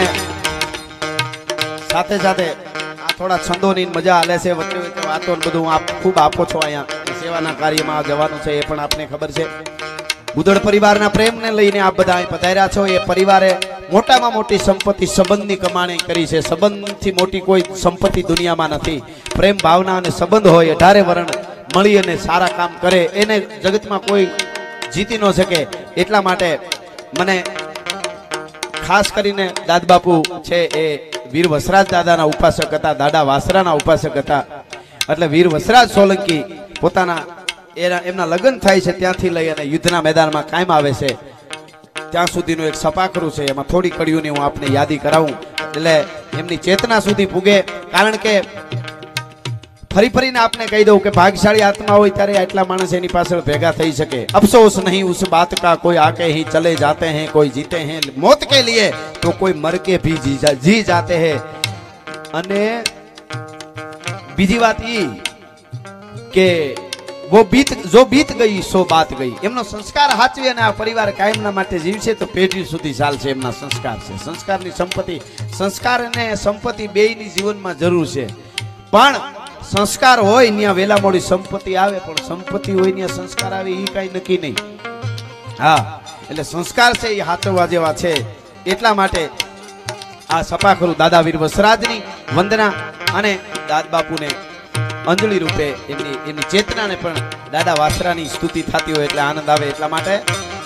[SPEAKER 2] સાથે સાથે આ થોડા છંદોની મજા આલે છે વચ્ચે વચ્ચે વાતો બધું આપ ખૂબ આપો છો અહીંયા સેવાના કાર્યમાં જવાનું છે એ પણ આપને ખબર છે ગુદડ પરિવારના પ્રેમને લઈને આપ બધા અહીં પધાર્યા છો એ પરિવારે મોટામાં મોટી સંપત્તિ સંબંધની કમાણી કરી છે સંબંધથી મોટી કોઈ સંપત્તિ દુનિયામાં નથી પ્રેમ ભાવના અને સંબંધ હોય 18 વરણ મળી અને સારા કામ કરે એને જગતમાં કોઈ જીતી ન શકે એટલા માટે મને ખાસ કરીને દાદબાપુ છે એ વીર વસરાજ દાદાના ઉપાસક હતા દાદા વાસરાના ઉપાસક હતા એટલે વીર વસરાજ સોલંકી પોતાના એમના લગ્ન થાય છે ત્યાંથી લઈ અને યુદ્ધના મેદાનમાં કાયમ આવે છે ત્યાં સુધીનું એક સપાખરું છે એમાં થોડી કડીઓની હું આપને યાદી કરાવું એટલે એમની ચેતના સુધી પૂગે કારણ કે ફરી ફરીને આપને કહી દઉં કે ભાગ્યશાળી આત્મા હોય ત્યારે આટલા માણસ એની પાછળ ભેગા થઈ શકે અફસોસ નહીં ઉસ બાત કા કોઈ આકે ही चले जाते हैं कोई जीते हैं मौत के लिए तो कोई मर के भी जी जाते हैं અને બીજી વાત ઈ કે वो बीत गई सो बात गई એમનો સંસ્કાર હાચવી અને આ પરિવાર કાયમના માટે જીવશે તો પેઢી સુધી ચાલશે એમના સંસ્કાર છે સંસ્કારની સંપત્તિ સંસ્કાર અને સંપત્તિ બેયની જીવનમાં જરૂર છે પણ સંસ્કાર હોય ત્યાં વેલા મોડી સંપત્તિ આવે પણ સંપત્તિ હોય ત્યાં સંસ્કાર આવે એ કઈ નક્કી નહીં હા એટલે સંસ્કાર છે એ હાથવા જેવા છે એટલા માટે આ સપાખરું દાદા વીર વસરાજની વંદના અને દાદબાપુને અંજલિ રૂપે એમની ચેતનાને પણ દાદા વાસરાની સ્તુતિ થતી હોય એટલે આનંદ આવે એટલા માટે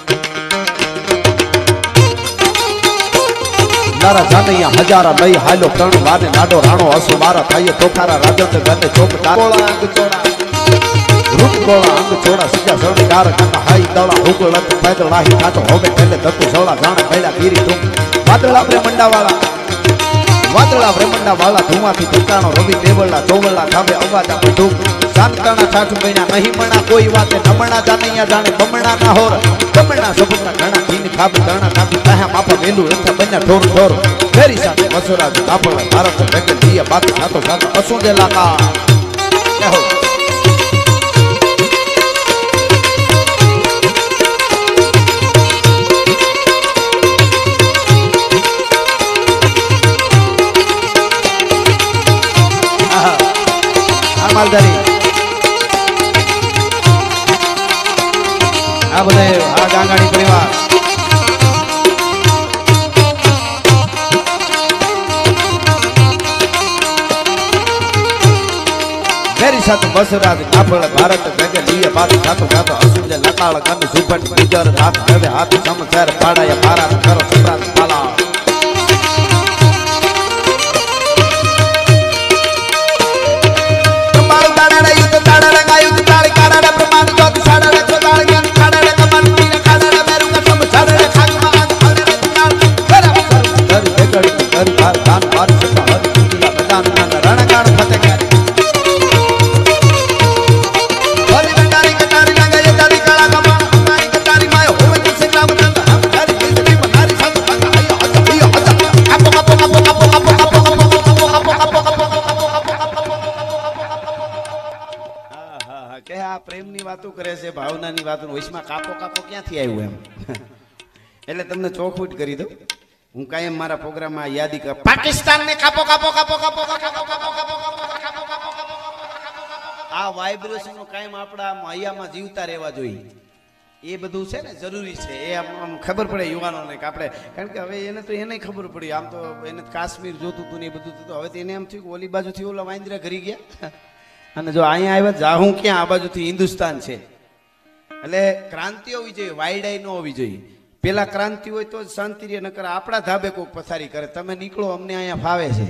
[SPEAKER 2] નારા જાનૈયા હજારા લઈ હાલો ત્રણ વાને નાડો રાણો હસુ મારા થાય તોખારા રાજત ગને ચોક ડાકોળા અંગ ચોડા રૂપ ગોળા અંગ ચોડા સીજા સળની ડાર કાકા હાઈ દળા હુગળત પેદળ લાહી કાટો હોમે પેલે ધક્કુ સળા જાણે પહેલા ગીરી તું વાદળા બ્રહ્મંડા વાળા ધુમાથી દુકાનો રવિ દેવળા ચોવળા ખાવે અવાજ આપે ધૂપ શાંતાના ઠાઠ મહિના નહીં મણા કોઈ વાતે નમણા જાનૈયા જાણે બમણા ના હોર બમણા સબુના ઘણા ઘીન ખાબ તણા કાપી તાહા માપા વેલું રથા બન્યા ઢોર ઢોર ફેરી સાથે વસુરાજ કાપડ ભારત ભેગે દિયા બાત સાતો સાતો અસુદે લાકા કહો માલધારી આ બધા આ ગાંગાણી પરિવાર ફેરી સાથે વસરાજ કાપડ ભારત ભેગે લીએ બાત સાતો સાતો અસુજે લકાળ ગન સુપટ ગુજર હાથ હવે હાથ સમસર પાડાયા ભારત કરો સમ્રાટ પાલા પ્રેમની વાતો કરે છે ભાવનાની વાતો વૈશમાં કાપો કાપો ક્યાંથી આવ્યું એટલે તમને ચોખવટ કરી દઉં, હું કાયમ મારા પ્રોગ્રામમાં યાદી કર પાકિસ્તાનને કાપો કાપો કાપો કાપો આ વાઇબ્રેશન નું કાયમ આપણા હૈયામાં જીવતા રહેવા જોઈએ. એ બધું છે ને જરૂરી છે. એ આમ ખબર પડે યુવાનોને કે આપણે, કારણ કે હવે એને તો એને ખબર પડી, આમ તો એને કાશ્મીર જોતું હતું ને એ બધું થતું, હવે તો એને એમ થયું કે ઓલી બાજુથી ઓલા વાંદરા ઘરી ગયા અને જો અહીંયા આવ્યા જાહું ક્યાં, આ બાજુથી હિન્દુસ્તાન છે. એટલે ક્રાંતિ હોવી જોઈએ, વાયડાઈ ન હોવી જોઈએ. પેલા ક્રાંતિ હોય તો જ શાંતિ રહે, નકર આપણા ધાબે કોઈ પથારી કરે, તમે નીકળો અમને અહીંયા ફાવે છે.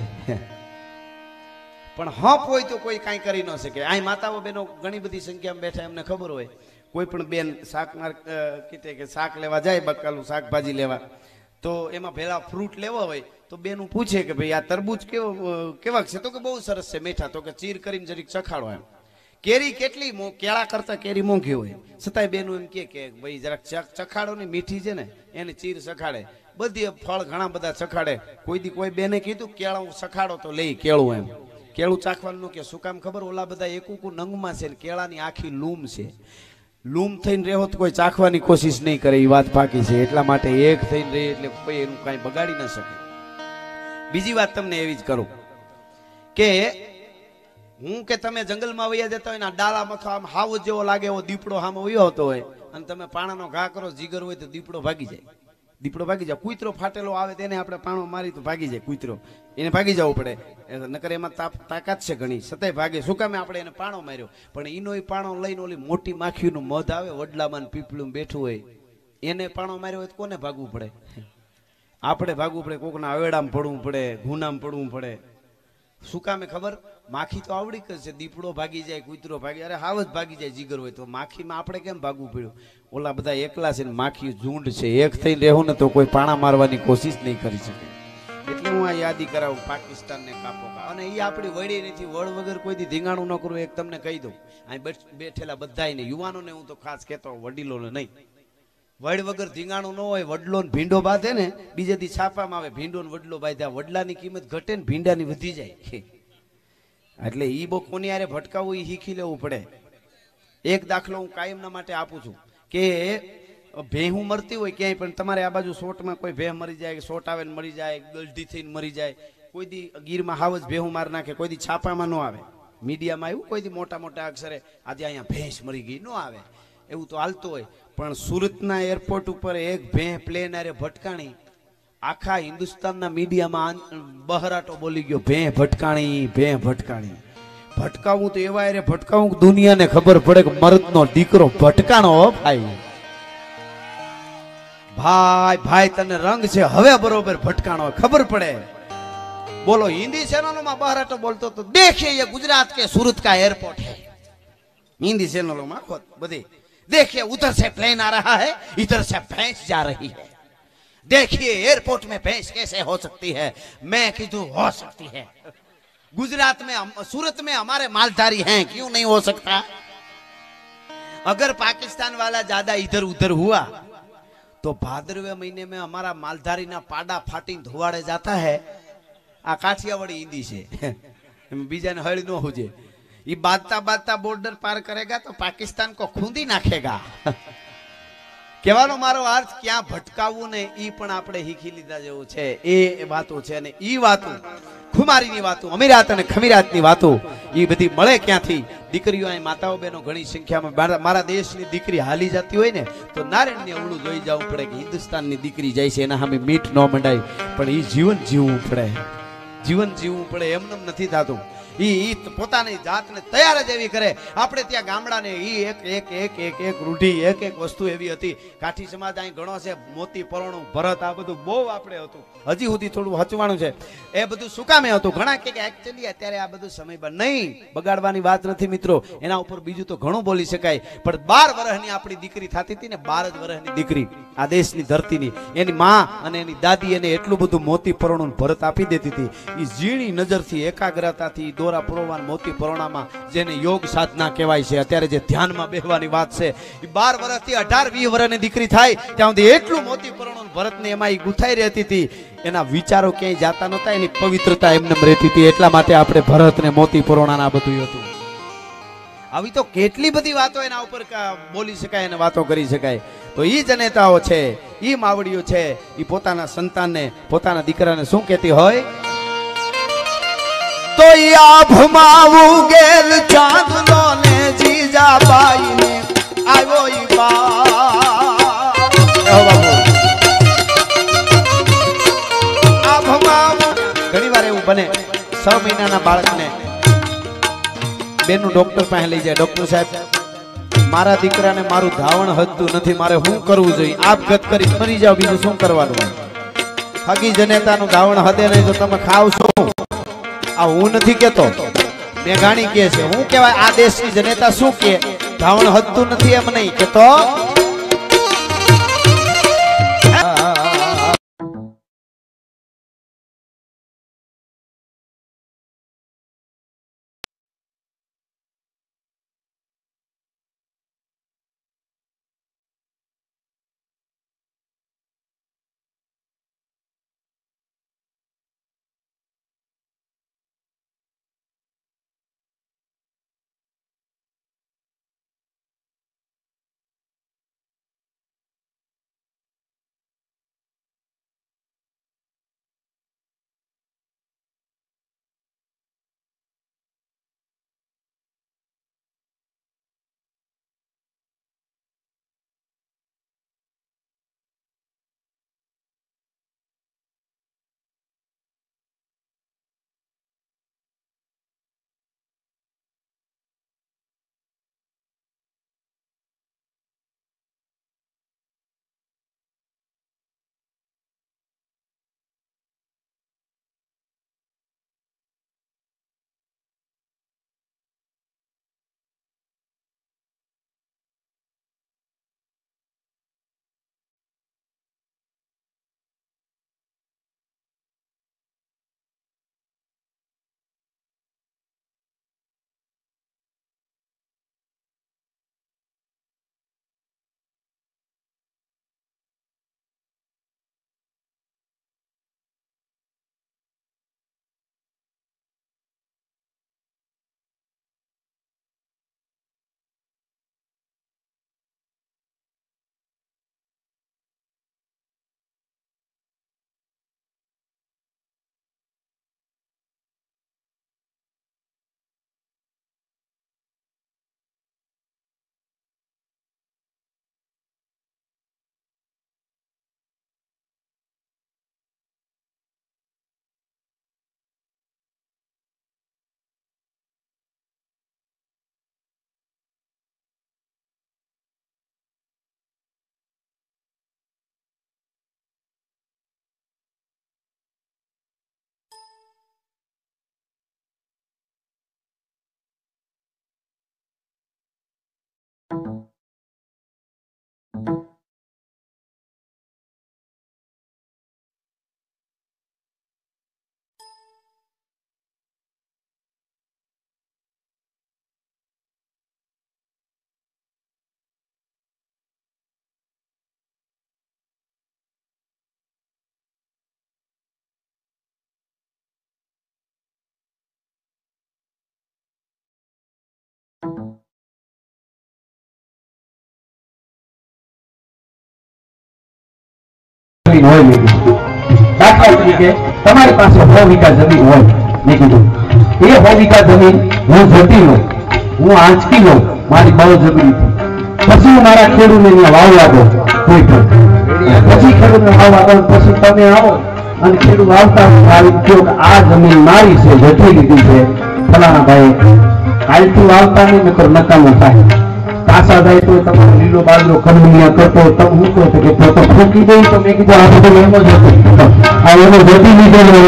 [SPEAKER 2] પણ હપ હોય તો કોઈ કાંઈ કરી ન શકે. અહીં માતાઓ બહેનો ઘણી બધી સંખ્યામાં બેઠા, એમને ખબર હોય. કોઈ પણ બેન શાક કીધે કે શાક લેવા જાય, બકાલું શાકભાજી લેવા, તો એમાં ભેલા ફ્રૂટ લેવા હોય તો બેનું પૂછે કે ભાઈ આ તરબૂચ કેવા છે, તો કે બહુ સરસ છે મીઠા, તો કે ચીર કરીને જરીક ચખાડો એમ. કેરી કેટલી કેળા કરતા કેરી મોંઘી હોય, છતાંય બેનું એમ કે ભાઈ જરાક ચખાડો ને, મીઠી છે ને એને ચીર ચખાડે. બધી ફળ ઘણા બધા ચખાડે. કોઈ દી કોઈ બેને કીધું કેળું ચખાડો તો લઈ કેળું એમ. કેળું ચાખવાનું કે શું કામ ખબર, ઓલા બધા એકુકુ નંગમાં છે ને કેળાની આખી લૂમ છે. લૂમ થઈને રહેવો તો કોઈ ચાખવાની કોશિશ નહીં કરે, એ વાત પાકી છે. એટલા માટે એક થઈને રહે એટલે કોઈ એનું કાંઈ બગાડી ન શકે. બીજી વાત તમને એવી જ કરું કે હું કે તમે જંગલમાં વયા જતા હોય ને ડાલા મથો આમ હાવ જેવો લાગે એવો દીપડો સામે વયો આવતો હોય અને તમે પાણાનો ઘા કરો, જીગર હોય તો દીપડો ભાગી જાય. દીપડો ભાગી જાય. કૂતરો ફાટેલો આવે તેને આપણે પાણો મારી તો ભાગી જાય કૂતરો, એને ભાગી જવું પડે. નકર એમાં તાકાત છે ઘણી, છતાંય ભાગે. શું કામે આપણે એને પાણો માર્યો, પણ એનો પાણો લઈને ઓલી મોટી માખીનું મધ આવે વડલામાં પીપળું બેઠું હોય એને પાણો માર્યો હોય તો કોને ભાગવું પડે? આપણે ભાગવું પડે, કોકના અવેડામાં પડવું પડે, ગુનામાં પડવું પડે. શું કામે ખબર? માખી તો આવડી જ છે. દીપડો ભાગી જાય, કૂતરો ભાગી, અરે હાવ જ ભાગી જાય જીગર હોય તો. માખીમાં આપણે કેમ ભાગવું પડ્યું? ઓલા બધા એકલા છે ને માખી ઝુંડ છે, એક થઈને રહેવું ને તો કોઈ પાણા મારવાની કોશિશ નહીં કરી શકે. એટલે હું આ યાદી કરાવું પાકિસ્તાનને કાપો. અને એ આપણી વડી નથી, વડ વગર કોઈ દી ધીંગાણું ન કરવું. એક તમને કહી દઉં, અહીં બેઠેલા બધાને યુવાનોને હું તો ખાસ કહેતો, વડીલોને નહીં. વડ વગર ધીંગાણું ન હોય. વડલો ને ભીંડો બાંધે ને, બીજે દી છાપામાં આવે ભીંડો ને વડલો બાંધ્યા, વડલાની કિંમત ઘટે ને ભીંડાની વધી જાય. એટલે ઈ બહુ કોની આરે ભટકાવવું એ શીખી લેવું પડે. એક દાખલો હું કાયમના માટે આપું છું કે ભેહું મરતી હોય ક્યાંય, પણ તમારે આ બાજુ સોટમાં કોઈ ભેહ મરી જાય, સોટ આવે ને મરી જાય, ગલઢી થઈને મરી જાય. કોઈ દી ગીરમાં હાવ જ ભેહું માર નાખે, કોઈ દી છાપામાં ન આવે, મીડિયામાં આવ્યું કોઈ દી મોટા મોટા અક્ષરે આજે અહીંયા ભેંસ મરી ગઈ, ન આવે. એવું તો હાલતું હોય. પણ સુરતના એરપોર્ટ ઉપર એક ભેહ પ્લેન આરે ભટકાણી, આખા હિન્દુસ્તાનના મીડિયામાં બહરાટો બોલી ગયો, ભેં ભટકાણી, ભેં ભટકાણી. ભટકાવું તો એવા અરે ભટકાવું દુનિયાને ખબર પડે કે મર્દનો દીકરો ભટકાણો. ભાઈ ભાઈ ભાઈ તને રંગ છે હવે બરોબર ભટકાણો ખબર પડે. બોલો હિન્દી ચેનलों में बहराटो बोलतो तो देखिए ये गुजरात के सूरत का एयरपोर्ट है. हिंदी चैनलों में खुद बधी देखिए उधर से प्लेन आ रहा है, इधर से भैंस जा रही है. देखिए एयरपोर्ट में भैंस कैसे हो सकती है? मैं कीधु हो सकती है. गुजरात में सूरत में हमारे मालधारी हैं, क्यों नहीं हो सकता? अगर पाकिस्तान वाला ज्यादा इधर उधर हुआ तो भादरवे महीने में हमारा मालधारी ना पाडा फाटी धोवाड़े जाता है. आ काठियावाड़ी हिंदी से बीजा ने हड़ी न हो जाए. ये बांधता बांधता बॉर्डर पार करेगा तो पाकिस्तान को खूंदी नाखेगा. કહેવાનો મારો અર્થ ક્યાં ભટકાવવું ને ઈ પણ આપણે શીખી લીધા જેવું છે. એ વાતો છે અને ઈ વાતો ખુમારીની વાતો, અમીરાત અને ખમીરાતની વાતો ઈ બધી મળે ક્યાંથી? દીકરીઓ અહીં માતાઓ બહેનો ઘણી સંખ્યામાં મારા દેશની દીકરી હાલી જતી હોય ને તો નારાયણને અવળું જોઈ જવું પડે કે હિન્દુસ્તાનની દીકરી જાય છે, એના સામે મીઠ ન મંડાય, પણ ઈ જીવન જીવવું પડે. જીવન જીવવું પડે, એમનેમ નથી થતું. ઈ પોતાની જાતને તૈયાર જ એવી કરે. આપણે ત્યાં ગામડાને ઈ એક એક એક એક એક રૂઢી એક એક વસ્તુ એવી હતી. કાઠી સમાજ અહીં ઘણો છે, મોતી પરોણું ભરત આ બધું બહુ આપણે હતું. હજી સુધી થોડું હચવાનું છે. એ બધું શું કામે હતું? ઘણા કે એકચ્યુઅલી અત્યારે આ બધું સમય નહીં બગાડવાની વાત નથી મિત્રો, એના ઉપર બીજું તો ઘણું બોલી શકાય. પણ 12 વર્ષની આપણી દીકરી થતી હતી ને, 12 જ વર્ષની દીકરી આ દેશની ધરતીની, એની માં અને એની દાદી એને એટલું બધું મોતી પરોણું ભરત આપી દેતી હતી. એ ઝીણી નજરથી એકાગ્રતાથી દોરા પુરવાન મોતી પરોણામાં જેને યોગ સાધના કહેવાય છે, અત્યારે જે ધ્યાનમાં બેહવાની વાત છે, એ 12 વર્ષથી 18-20 વર્ષની દીકરી થાય ત્યાં સુધી એટલું મોતી પરોણું ભરતને એમાં એ ગુથાઈ રહેતી હતી. એના વિચારો ક્યાંય જાતા નહોતા, એની પવિત્રતા એમને રહેતી હતી. એટલા માટે આપણે ભરત ને મોતી પરોણાના બધું હતું.
[SPEAKER 1] આવી તો કેટલી બધી વાતો એના ઉપર બોલી શકાય અને વાતો કરી શકાય. તો ઈ જનેતાઓ છે, ઈ માવડીઓ છે, ઈ પોતાના સંતાનને, પોતાના દીકરાને શું કહેતી હોય? તો આભમાં ઉગેલ ચાંદલો ને જીજાબાઈ ને આવ્યો ઈ ઘણી વાર એવું બને 6 મહિનાના બાળકને બેનું ડોક્ટર પાસે લઈ જાય. ડોક્ટર સાહેબ, મારા દીકરાને મારું ધાવણ હદતું નથી, મારે શું કરવું જોઈએ? આપઘાત કરી મરી જાવ, બીજું શું કરવાનું? હગી જનેતાનું ધાવણ હદે નહીં તો તમે ખાવ છો? આ હું નથી કેતો, મેઘાણી કે છે. હું કહેવાય આ દેશની જનેતા શું કે ધાવણ હદતું નથી એમ નહીં કેતો.
[SPEAKER 3] હોય મેં કીધું. દાખલા તરીકે તમારી પાસે 100 વીઘા જમીન હોય, મેં કીધું એ 100 વીઘા જમીન હું જતી લઉં, હું આંચકી લઉં, મારી બહુ જમીન પછી હું મારા ખેડૂતને અહીંયા વાવવા દઉં, કોઈ પણ પછી ખેડૂતને વાવવા દઉં, પછી તમે આવો અને ખેડૂત આવતા આવી કહો કે આ જમીન મારી છે, જતી લીધી છે ફલાણા ભાઈ, કાલથી વાવતા નહીં નકર નકામો થાય. પાછા જાય તો તમારો લીલો બાજરો કમનિયા કરતો તમે હું કહો કે પોતો ફૂકી દઈ. તો મેં કીધું આ બધું એમ જ હતું, આ એનો જતી લીધેલો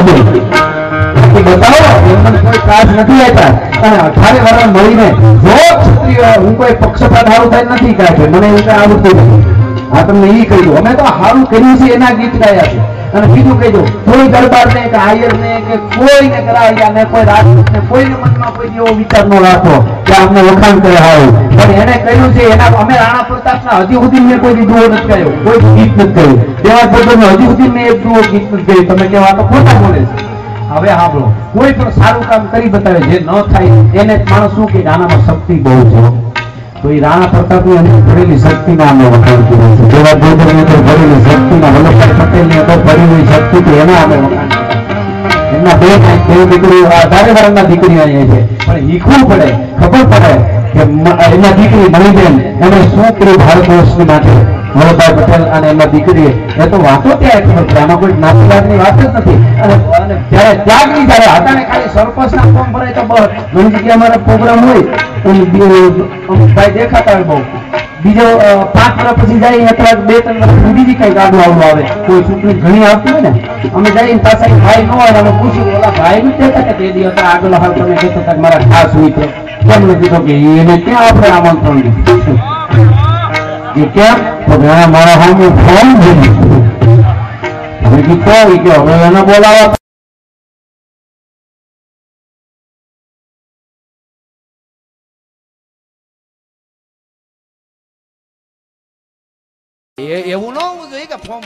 [SPEAKER 3] હતો. બતાવો એમને કોઈ કાજ નથી લેતા અને 18 વર્ષ મળીને જો ક્ષત્રિય હું કોઈ પક્ષપાત સારું થાય નથી કાઢે, મને એવું કઈ આવડતું નથી. આ તમને એ કહ્યું, અમે તો સારું કર્યું છે એના ગીત ગાયા છે. અને બીજું કહી દઉં, કોઈ દરબાર ને કે આયર ને કે કોઈને કરાવ્યા ને કોઈ રાજપૂત ને કોઈને મનમાં કોઈ એવો વિચાર ન રાખો કે અમને વખાણ કરે આવું. પણ એને કહ્યું છે એના અમે રાણા પ્રતાપ ના હજી સુધી મેં કોઈ દુઓ નથી ગાયો, કોઈ ગીત નથી ગાયું. તેવા પોતાનું હજી સુધી મેં એક દુઓ ગીત નથી ગાયું. તમે કેવા તો ખોટા બોલે છે. હવે સાંભળો, કોઈ પણ સારું કામ કરી બતાવે, જે ન થાય એને માણસ શું કે આનામાં શક્તિ બહુ છે. તો એ રાણા પ્રતાપની અંદર ભરેલી શક્તિના અમે વખાણ કર્યું છે. જેવા ગોધરની અંદર ભરેલી શક્તિના, વલ્લભભાઈ પટેલની અંદર ભરેલી શક્તિ તો એના અમે વખાણ કર્યું. એમના બે દીકરીઓ, ધારે વારના દીકરીઓ અહીંયા છે, પણ શીખવું પડે, ખબર પડે કે એમના દીકરી મણિબેન એને શું કર્યું ભારત વર્ષની માટે. વલ્લભભાઈ પટેલ અને એમના દીકરીએ એ તો વાતો ત્યાં ખબર પડે, આમાં કોઈ નાતીવાદની વાત જ નથી. અને જ્યારે ત્યાગની જ્યારે હતા ને ખાલી સરપંચના ફોર્મ ભરાય તો બસ. ઘણી જગ્યાએ અમારા પ્રોગ્રામ હોય ભાઈ દેખાતા હોય બહુ, બીજો 5 વર્ષ પછી જાય અથવા 2-3 વર્ષ બીજી કઈ ગાડું આવડું આવે, કોઈ ચૂંટણી ઘણી આવતી હોય ને, અમે જઈને પાછા ભાઈ ન હોય અમે પૂછ્યું, ઓલા ભાઈ નું કહેતા કે તે દિવસ આગળ હાલ તમે કહેતા હતા મારા ખાસ મિત્ર કેમ નથી કીધું કે એને ક્યાં આપણે આમંત્રણ દીધું એ કેમ તો મારા હામું ફોર્મ ભર્યું. હવે કીધું કે હવે એને બોલાવા
[SPEAKER 1] એવું ન હોવું જોઈએ કે ફોર્મ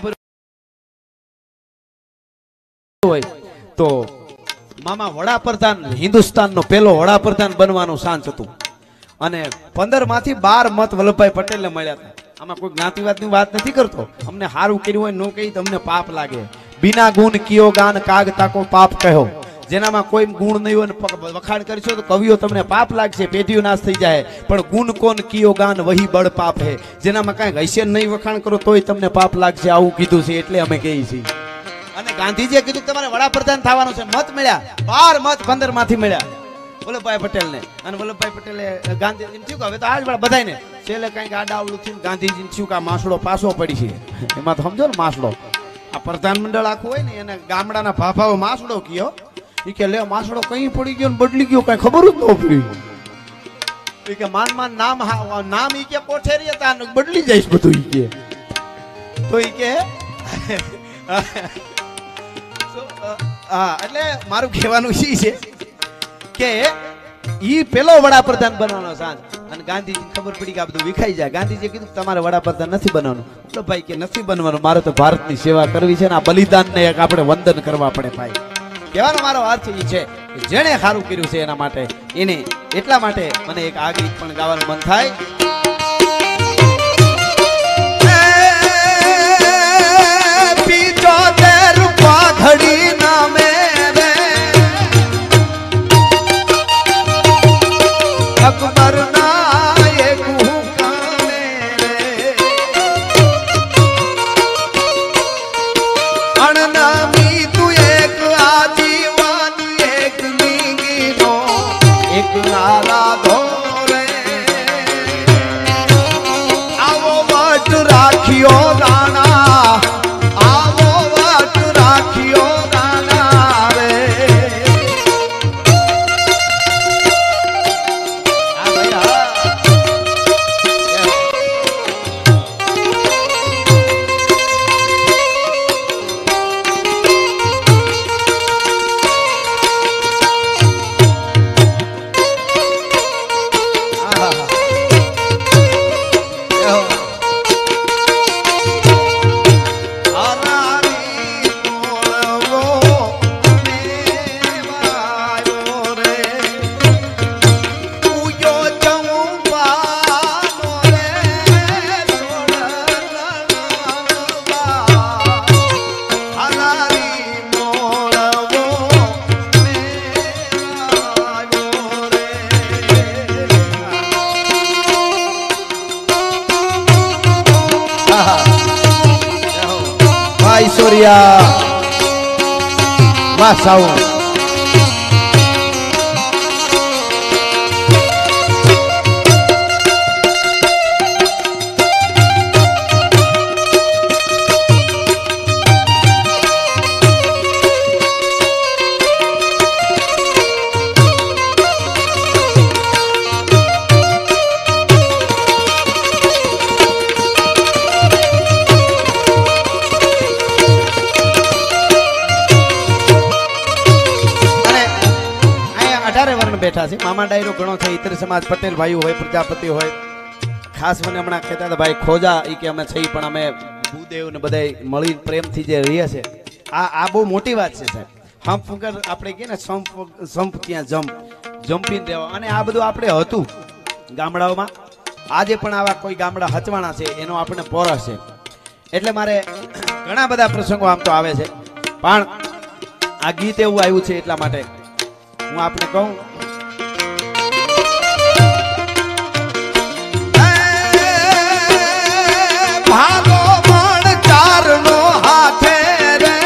[SPEAKER 1] ભર્યું હોય તો મામા વડાપ્રધાન, હિન્દુસ્તાનનો પહેલો વડાપ્રધાન બનવાનું સાંચ હતું અને 15 માંથી 12 મત વલ્લભભાઈ પટેલને મળ્યા હતા. આમાં કોઈ જ્ઞાતિવાદની વાત નથી કરતો. અમને સારું કર્યું હોય ન કહી તમને પાપ લાગે. બિના ગુણ કિયો ગાન કાગ તાકો પાપ કહો. જેનામાં કોઈ ગુણ નહીં હોય વખાણ કરશો તો કવિઓ તમને પાપ લાગશે, પેઢીઓ નાશ થઈ જાય. પણ ગુણ કોણ કિયો ગાન વહી બળ પાપ હે. જેનામાં કાંઈ હૈસિયત નહીં વખાણ કરો તોય તમને પાપ લાગશે. આવું કીધું છે એટલે અમે કહીએ છીએ. અને ગાંધીજીએ કીધું તમારે વડાપ્રધાન થવાનું છે. મત મળ્યા 12 મત 15 માંથી મળ્યા વલ્લભભાઈ પટેલને. અને વલ્લભભાઈ પટેલે ગાંધીજી થયું કે હવે તો આજ બધાને છેલ્લે કંઈક આડાવડું થયું. ગાંધીજીને થયું કે આ માસડો પાછો પડી છે. એમાં તો સમજો ને માસડો, આ પ્રધાનમંડળ આખું હોય ને એને ગામડાના ભાભાઓ માસડો કયો. એ કે લે માસડો કઈ પડી ગયો ને બદલી ગયો કઈ ખબર જ ન પડી. એ કે માન નામ ઈ કે કોઠેરી હતા બદલી જઈશ બધું ઈ કે. તો ઈ કે હા, એટલે મારું કહેવાનું ઈ છે કે ઈ પેલો વડાપ્રધાન બનવાનો સાંજ. અને ગાંધીજીને ખબર પડી કે આ બધું વિખાઈ જાય. ગાંધીજીએ કીધું તમારે વડાપ્રધાન નથી બનવાનું. ભાઈ કે નથી બનવાનું, મારે તો ભારતની સેવા કરવી છે ને આ બલિદાનને એક આપણે વંદન કરવા પડે. ભાઈ કહેવાનો મારો અર્થ એ છે કે જેણે સારું કર્યું છે એના માટે એને એટલા માટે મને એક આ ગીત પણ ગાવાનું મન થાય. અકબર ના એક હુકાને રે અણનામી તું એક આજીવન એક નીગીનો એક આરાધો રે આવો વટ રાખ્યો રાણા, આવો વટ રાખ્યો રાણા રે. ઐશ્વર્યા વાહ સાઉન્ડ. બેઠા છે. મામા ડાયરો ઘણો છે. ઇતર સમાજ પટેલ ભાઈઓ હોય, પ્રજાપતિ હોય. ખાસ મને હમણાં કહેતા હતા ભાઈ ખોજા ઈ કે અમે છે પણ અમે ભૂદેવ ને બધા મળી પ્રેમથી જે રહીએ છે. આ બહુ મોટી વાત છે સાહેબ. હંપ વગર આપણે કે ને સંપ ત્યાં જમ્પીને રહેવા, અને આ બધું આપણે હતું ગામડાઓમાં. આજે પણ આવા કોઈ ગામડા હચવાણા છે એનો આપણે પોરસ છે. એટલે મારે ઘણા બધા પ્રસંગો આમ તો આવે છે, પણ આ ગીત એવું આવ્યું છે એટલા માટે હું આપણે કહું.
[SPEAKER 2] ભાગો મણ ચારનો હાથે રે.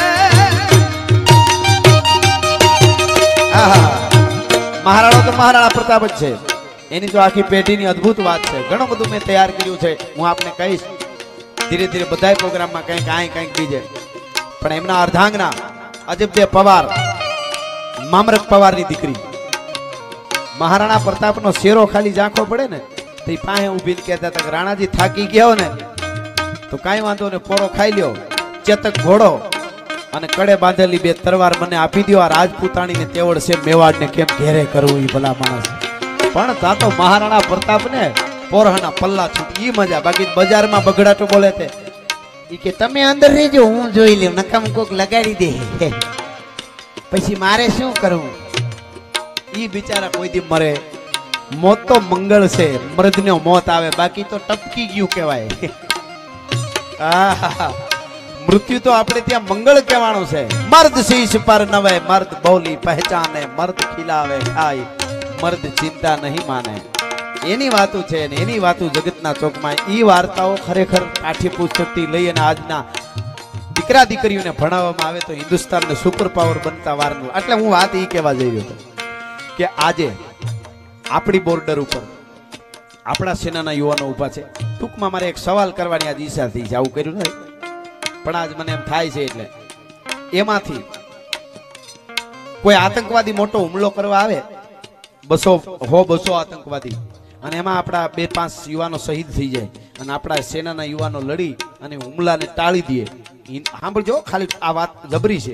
[SPEAKER 1] મહારાણો તો મહારાણા પ્રતાપ જ છે, એની તો આખી પેઢીની અદ્ભુત વાત છે. ઘણું બધું મેં તૈયાર કર્યું છે, હું આપને કહીશ ધીરે ધીરે બધા પ્રોગ્રામમાં કંઈક બીજે. પણ એમના અર્ધાંગના અજબદે પવાર, મામરક પવારની દીકરી મહારાણા પ્રતાપનો શેરો ખાલી ઝાંખો પડે ને તો પાસે ઊભી કહેતા હતા કે રાણાજી થાકી ગયા ને તો કાંઈ વાંધો ને, પોરો ખાઈ લ્યો, ચેતક ઘોડો અને કડે બાંધેલી 2 તરવાર મને આપી દો. આ રાજપૂતાણીને તેવડ છે મેવાડને કેમ ઘેરે કરવું એ ભલા માણસ. પણ તા તો મહારાણા પ્રતાપ ને પોરહાના પલ્લા છૂટી ઈ મજા. બાકી બજારમાં બગડાટો બોલે તે
[SPEAKER 4] ઈ કે તમે અંદર રહેજો, હું જોઈ લઉં, નકામ કોક લગાડી દે પછી મારે શું કરવું.
[SPEAKER 1] ઈ બિચારા કોઈ દી મરે, મોત તો મંગળ છે, મર્દનો મોત આવે, બાકી તો ટપકી ગયું કહેવાય. મૃત્યુ તો આપણે ત્યાં મંગળ કહેવાનું છે. મર્દ શીશ પર નવે, મર્દ બોલી પહેચાને, મર્દ ખીલાવે ખાય, મર્દ ચિંતા નહીં માને. એની વાતો છે ને એની વાતો જગતના ચોકમાં. ઈ વાર્તાઓ ખરેખર પાઠ્યપુસ્તકથી લઈ અને આજના દીકરા દીકરીઓને ભણાવવામાં આવે તો હિન્દુસ્તાનને સુપર પાવર બનતા વારનું. એટલે હું વાત ઈ કહેવા જઈ રહ્યો હતો કે આજે આપણી બોર્ડર ઉપર આપણા સેનાના યુવાનો ઊભા છે. ટૂંકમાં મારે એક સવાલ કરવાની આજ ઈચ્છા થઈ છે, આવું કર્યું નથી પણ આજ મને એમ થાય છે. એટલે એમાંથી કોઈ આતંકવાદી મોટો હુમલો કરવા આવે, 200 આતંકવાદી, અને એમાં આપણા 2-5 યુવાનો શહીદ થઈ જાય અને આપણા સેનાના યુવાનો લડી અને હુમલાને ટાળી દે. સાંભળજો, ખાલી આ વાત જબરી છે.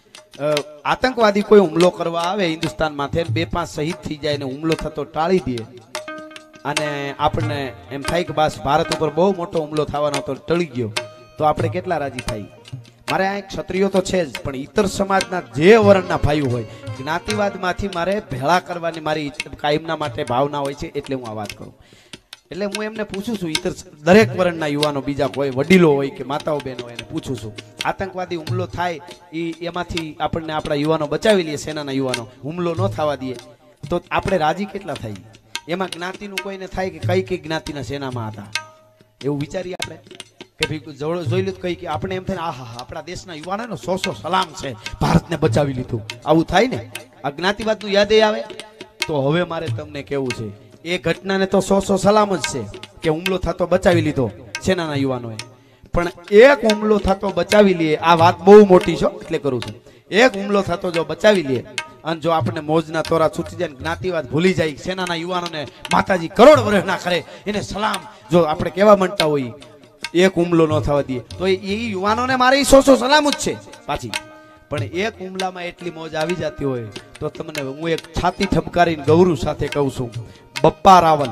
[SPEAKER 1] આતંકવાદી કોઈ હુમલો કરવા આવે હિન્દુસ્તાનમાં, 2-5 શહીદ થઈ જાય અને હુમલો થતો ટાળી દે, અને આપણને એમ થાય કે બસ ભારત ઉપર બહુ મોટો હુમલો થવાનો હતો, ટળી ગયો, તો આપણે કેટલા રાજી થાય. મારે આ ક્ષત્રિયો તો છે જ, પણ ઇતર સમાજના જે વર્ણના ભાઈઓ હોય, જ્ઞાતિવાદમાંથી મારે ભેળા કરવાની મારી કાયમના માટે ભાવના હોય છે. એટલે હું આ વાત કરું. એટલે હું એમને પૂછું છું, ઇતર દરેક વર્ણના યુવાનો, બીજા કોઈ વડીલો હોય કે માતાઓ બહેનો, એને પૂછું છું, આતંકવાદી હુમલો થાય એમાંથી આપણને આપણા યુવાનો બચાવી લઈએ, સેનાના યુવાનો હુમલો ન થવા દઈએ, તો આપણે રાજી કેટલા થાય. એમાં જ્ઞાતિનું કોઈને થાય કે કઈ જ્ઞાતિના સેનામાં હતા એવું વિચારીએ આપણે કે ભાઈ જોઈ લીધું કઈ કે આપણે એમ થાય આહા આપણા દેશના યુવાનોનો 100 સલામ છે, ભારતને બચાવી લીધું. આવું થાય ને, આ જ્ઞાતિવાદનું યાદ આવે. તો હવે મારે તમને કેવું છે, એ ઘટનાને તો 100 સલામ જ છે કે હુમલો થતો બચાવી લીધો સેનાના યુવાનોએ, પણ એક હુમલો થતો બચાવી લઈએ, આ વાત બહુ મોટી છે એટલે કરું છું. એક હુમલો થતો જો બચાવી લઈએ અને જો આપણે મોજના તોરા છૂટી જાય, જ્ઞાતિવાદ ભૂલી જાય, સેનાના યુવાનોને માતાજી કરોડ વર્ષ ના કરે એને સલામ જો આપણે કેવા માંગતા હોય, એક હુમલો ન થવા દઈએ, તો એ યુવાનોને મારે 100 સલામ જ છે પાછી. પણ એક હુમલામાં એટલી મોજ આવી જતી હોય તો તમને હું એક છાતી ઠપકારીને ગૌરવ સાથે કહું છું, બપ્પા રાવલ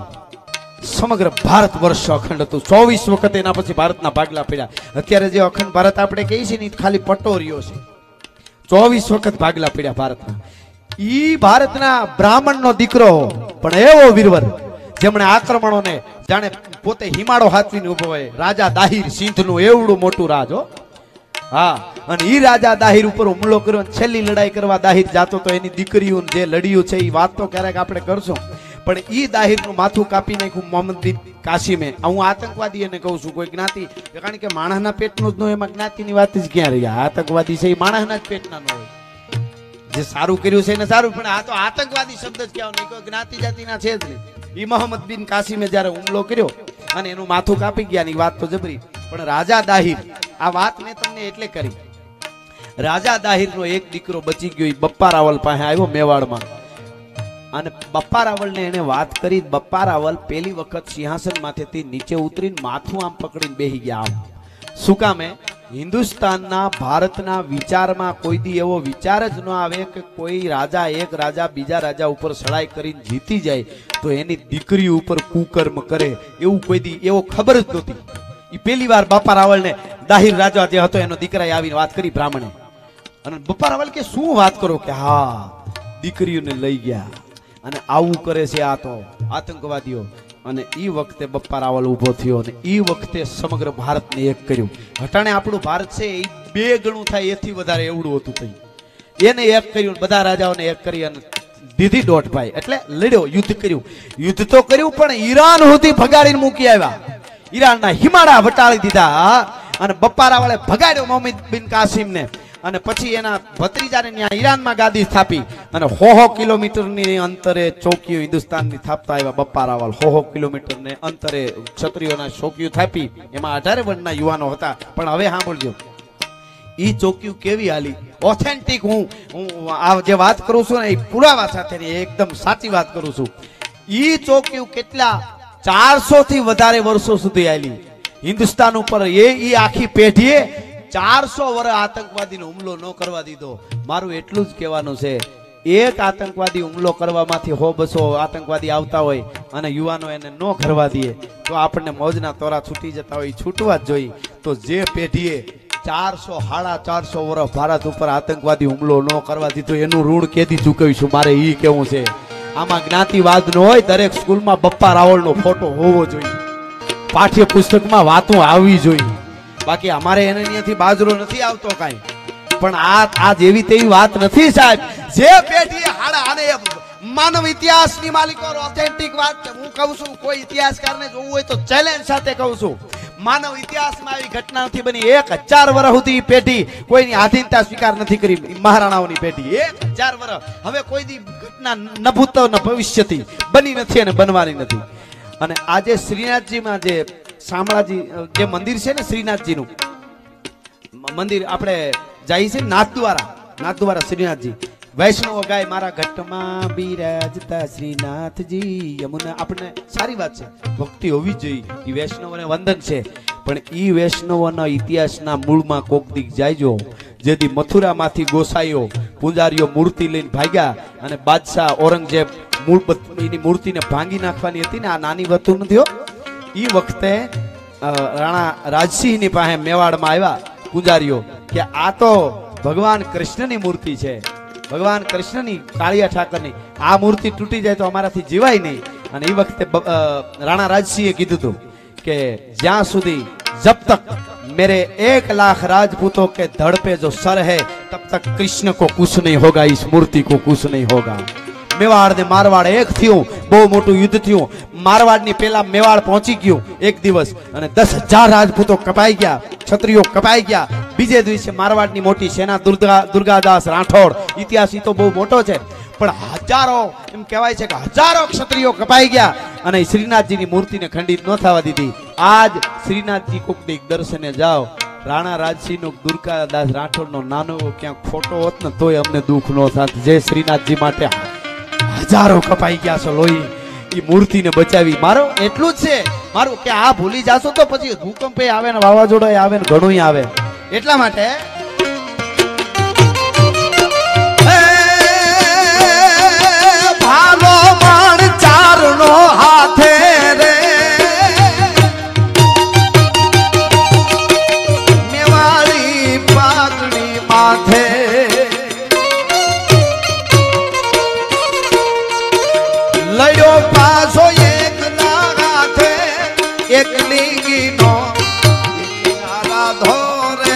[SPEAKER 1] સમગ્ર ભારત વર્ષ અખંડ હતું. 24 વખત એના પછી ભારતના ભાગલા પડ્યા. અત્યારે જે અખંડ ભારત આપણે કહીએ છીએ ને ખાલી પટ્ટો રહ્યો છે. 24 વખત ભાગલા પડ્યા ભારતના. ઈ ભારતના બ્રાહ્મણનો દીકરો પણ એવો વીરવર જેમણે આક્રમણોને જાણે પોતે હિમાળો હાથવીને ઉભો હોય. રાજા દાહિર સિંધનું એવડું મોટું રાજ હો. હા, અને ઈ રાજા દાહિર ઉપર હુમલો કર્યો, છેલ્લી લડાઈ કરવા દાહિર જાતો તો એની દીકરીઓ જે લડ્યું છે એ વાત તો ક્યારેક આપણે કરશું. પણ ઈ દાહિરનું માથું કાપી નાખ્યું મોહમ્મદ બિન કાસિમે. હું આતંકવાદી એને કહું છું, કોઈ જ્ઞાતિ, કારણ કે માણસના પેટનું જ ન, એમાં જ્ઞાતિની વાત જ ક્યાં રહી. આતંકવાદી છે એ માણસના જ પેટના ન હોય. જે સારું કર્યું છે એને સારું, પણ આ તો આતંકવાદી શબ્દ જ કહેવાનો, કોઈ જ્ઞાતિ જાતિના છે જ નહીં. ઈ મોહમ્મદ બિન કાસિમે જ્યારે હુમલો કર્યો અને એનું માથું કાપી ગયા ની વાત તો જબરી. પણ રાજા દાહિર, આ વાત મેં તમને એટલે કરી, રાજા દાહિરનો એક દીકરો બચી ગયો, બપ્પા રાવલ પાસે આવ્યો મેવાડમાં, અને બપ્પા રાવલને એને વાત કરી. બપ્પા રાવલ પહેલી વખત સિંહાસન માથેથી નીચે ઉતરીને માથું આમ પકડીને બેહી ગયા. આમ શું કામે? હિન્દુસ્તાનના ભારતના વિચારમાં કોઈ દી એવો વિચાર જ ન આવે કે કોઈ રાજા, એક રાજા બીજા રાજા ઉપર સળાઈ કરીને જીતી જાય તો એની દીકરી ઉપર કુકર્મ કરે, એવું કોઈ દી એવો ખબર જ નહોતી. એ પહેલી વાર બાપા રાવળને દાહિર રાજા જે હતો એનો દીકરાએ આવીને વાત કરી બ્રાહ્મણે.
[SPEAKER 2] અને બપ્પા રાવલ કે શું વાત કરો કે હા દીકરીઓને લઈ ગયા અને આવું કરે છે આ તો આતંકવાદીઓ. અને ઈ વખતે બપ્પા રાવલ ઊભો થયો અને ઈ વખતે સમગ્ર ભારતને એક કર્યું. હટાણે આપણું ભારત છે એ 2 ગણું થાય એથી વધારે એવડું હતું તઈ. એને એક કર્યું, બધા રાજાઓને એક કરી અને દીધી દોઢ ભાઈ એટલે લડ્યો, યુદ્ધ કર્યું. યુદ્ધ તો કર્યું પણ ઈરાન સુધી ભગાડીને મૂકી આવ્યા. ઈરાનના હિમાળા વટાળી દીધા અને બપ્પા રાવલે ભગાડ્યો મોહમ્મદ બિન કાસિમને. અને પછી એના ભત્રીજાને ત્યાં ઈરાનમાં ગાદી સ્થાપી અને 100 કિલોમીટરની અંતરે ચોકીઓ હિન્દુસ્તાનની સ્થાપતા આવ્યા બપ્પા રાવલ. 100 કિલોમીટરને અંતરે ક્ષત્રિયોના ચોકીઓ સ્થાપી. એમાં 18 વર્ષના યુવાનો હતા. પણ હવે સાંભળજો, ઈ ચોકીઓ કેવી હાલી, ઓથેન્ટિક. હું આ જે વાત કરું છું ને એ પુરાવા સાથેની એકદમ સાચી વાત કરું છું. ઈ ચોકીઓ કેટલા 400 થી વધારે વર્ષો સુધી હાલી હિન્દુસ્તાન ઉપર. એ આખી પેઢીએ 400 વર્ષ આતંકવાદીનો હુમલો ન કરવા દીધો. મારું એટલું જ કહેવાનું છે, એક આતંકવાદી હુમલો કરવામાંથી 100-200 આતંકવાદી આવતા હોય અને યુવાનો એને ન કરવા દે તો આપણને મોજના તોરા છૂટી જતા હોય, છૂટવા જ જોઈએ. તો જે પેઢીએ 400-450 વર્ષ ભારત ઉપર આતંકવાદી હુમલો ન કરવા દીધો એનું ઋણ કેદી ચૂકવીશું, મારે ઈ કેવું છે. આમાં જ્ઞાતિવાદ ન હોય, દરેક સ્કૂલમાં બપ્પા રાવળનો ફોટો હોવો જોઈએ, પાઠ્ય પુસ્તકમાં વાતો આવવી જોઈએ. બાકી અમારે એને ત્યાંથી બાજરો નથી આવતો કાંઈ. પણ આ જેવી તેવી વાત નથી સાહેબ. જે પેઢીએ હાડા આને માનવ ઇતિહાસની માલિકો ઓથેન્ટિક વાત છે. હું કહું છું, કોઈ ઇતિહાસકારને જોવું હોય તો ચેલેન્જ સાથે કહું છું, માનવ ઇતિહાસમાં આવી ઘટના નથી બની. 1000 વર્ષ સુધી પેઢી કોઈની આધીનતા સ્વીકાર નથી કરી. મહારાણાઓની પેઢી 1000 વર્ષ. હવે કોઈ દી ઘટના ન ભૂતો ન ભવિષ્યથી બની નથી અને બનવાની નથી. અને આજે શ્રીનાથજીમાં જે શામળાજી જે મંદિર છે ને, શ્રીનાથજીનું મંદિર આપણે જાય છે નાથદ્વારા શ્રીનાથજી. વૈષ્ણવ ગાય મારા ઘટમાં બિરાજતા શ્રીનાથજી યમુના. આપણને સારી વાત છે, ભક્તિ હોવી જોઈએ, એ વૈષ્ણવને વંદન છે. પણ ઈ વૈષ્ણવના ઇતિહાસના મૂળમાં કોક દીક જાયજો. જેથી મથુરામાંથી ગોસાઈઓ પૂજારીઓ મૂર્તિ લઈને ભાગ્યા અને બાદશાહ ઔરંગઝેબ એની મૂર્તિને ભાંગી નાખવાની હતી ને, આ નાની વસ્તુ નથી. ઈ વખતે રાણા રાજસિંહની પાસે મેવાડમાં આવ્યા પૂજારીઓ કે આ તો ભગવાન કૃષ્ણની મૂર્તિ છે, ભગવાન કૃષ્ણની, કાળિયા ઠાકરની. આ મૂર્તિ તૂટી જાય તો અમારાથી જીવાય નહીં. અને એ વખતે રાણા રાજસિંહે કીધું હતું કે જ્યાં સુધી જબ તક मेरे 1 लाख राजपूतों के धड़ पे जो सर है तब तक कृष्ण को कुछ नहीं होगा, इस मूर्ति को कुछ नहीं होगा. मेवाड़ ने मारवाड़ एक थયું, બહુ મોટું યુદ્ધ થયું. મારવાડની પેલા મેવાડ પહોંચી ગયું એક દિવસ અને 10,000 રાજપૂતો કપાઈ ગયા, ક્ષત્રિયો કપાઈ ગયા. બીજે દિવસે મારવાડની મોટી સેના દુર્ગાદાસ રાઠોડ, ઇતિહાસ તો બહુ મોટો છે, પણ હજારો, એમ કહેવાય છે કે હજારો ક્ષત્રિયો કપાઈ ગયા અને શ્રીનાથજીની મૂર્તિને ખંડિત ન થવા દીધી. આજ શ્રીનાથજી કોક દીક દર્શને જાઓ, રાણા રાજસિંહનો દુર્ગાદાસ રાઠોડનો નાનો ક્યાંક ફોટો હોત ને તોય અમને દુઃખ ન થાત. જે શ્રીનાથજી માટે હજારો કપાઈ ગયા છે લોહી, એ મૂર્તિને બચાવી. મારો એટલું જ છે મારું કે આ ભૂલી જાશો તો પછી ભૂકંપ આવે ને વાવાઝોડો આવે ને ઘણું આવે. એટલા માટે ભાલો માણ ચારનો હાથે રે મેવાડી પાઘડી માથે લડ્યો પાછો એક ના હાથે એક લીંગીનો રાધો રે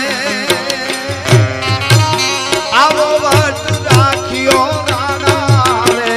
[SPEAKER 2] આવો વટ રાખ્યો રાણા રે.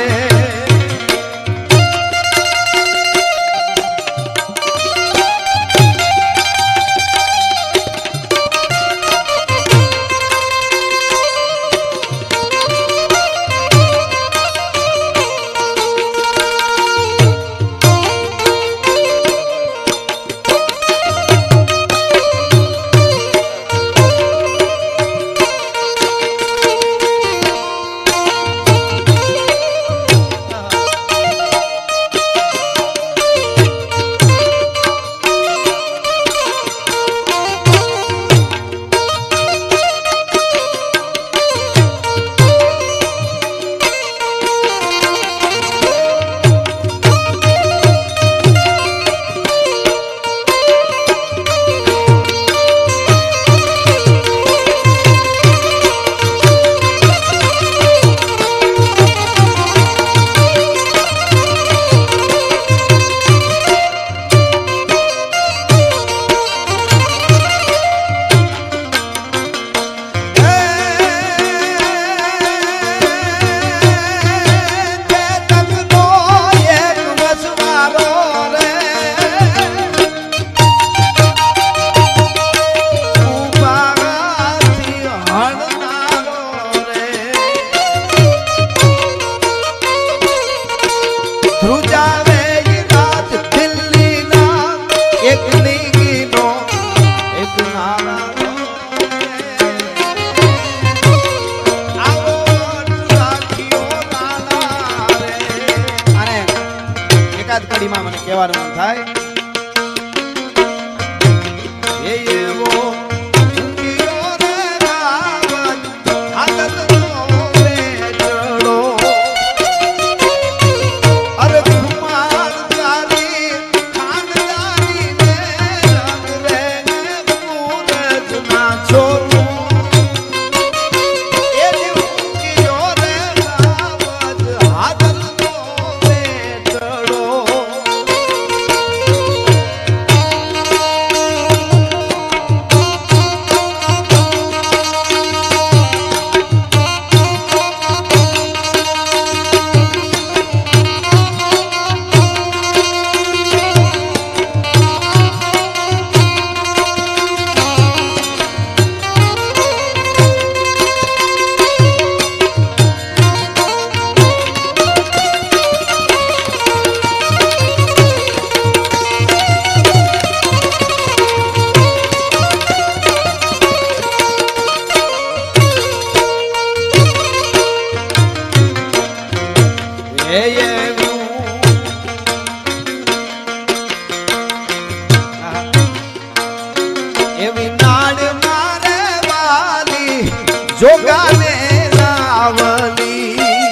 [SPEAKER 1] એવી નાડ મારે વાલી જોગાને લાવલી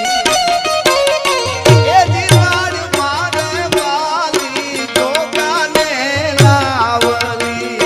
[SPEAKER 1] એ જીવાડ મારે વાલી જોગાને લાવલી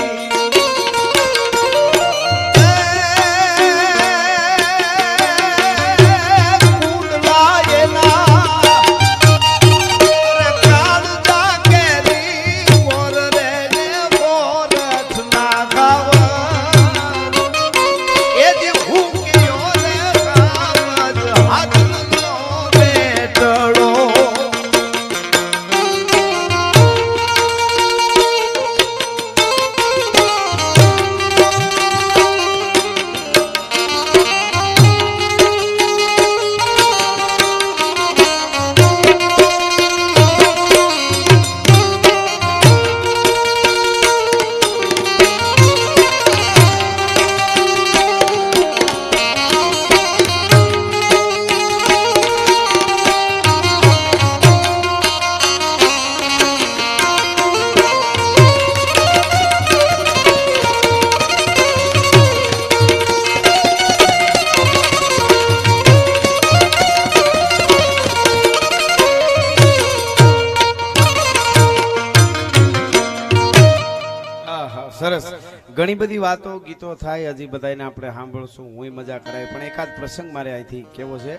[SPEAKER 1] સરસ ઘણી બધી વાતો ગીતો થાય હજી બધાને આપણે સાંભળશું હું મજા કરાય પણ એકાદ પ્રસંગ મારે અહીંથી કેવો છે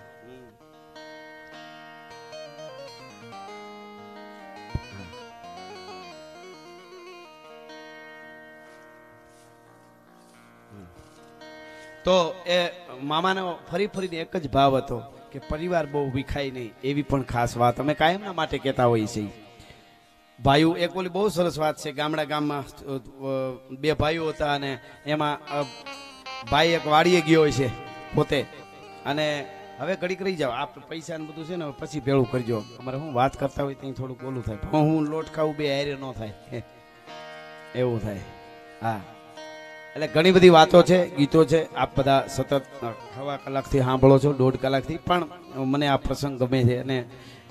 [SPEAKER 1] તો એ મામાનો ફરી ફરીને એક જ ભાવ હતો કે પરિવાર બહુ વિખાય નહીં એવી પણ ખાસ વાત અમે કાયમના માટે કહેતા હોઈએ છીએ ભાઈઓ એક ઓલી બહુ સરસ વાત છે ગામમાં બે ભાઈઓ હતા અને એમાં ભાઈ એક વાડીએ ગયો હોય છે પોતે અને હવે ઘડીક રહી જાઓ આપ પૈસા ને બધું છે ને પછી ભેળું કરજો અમારે હું વાત કરતા હોય ત્યાં થોડુંક ઓલું થાય હું લોટ ખાવું બે હારે ન થાય એવું થાય હા એટલે ઘણી બધી વાતો છે ગીતો છે આપ બધા સતત 1.5 કલાકથી સાંભળો છો 1.5 કલાકથી પણ મને આ પ્રસંગ ગમે છે અને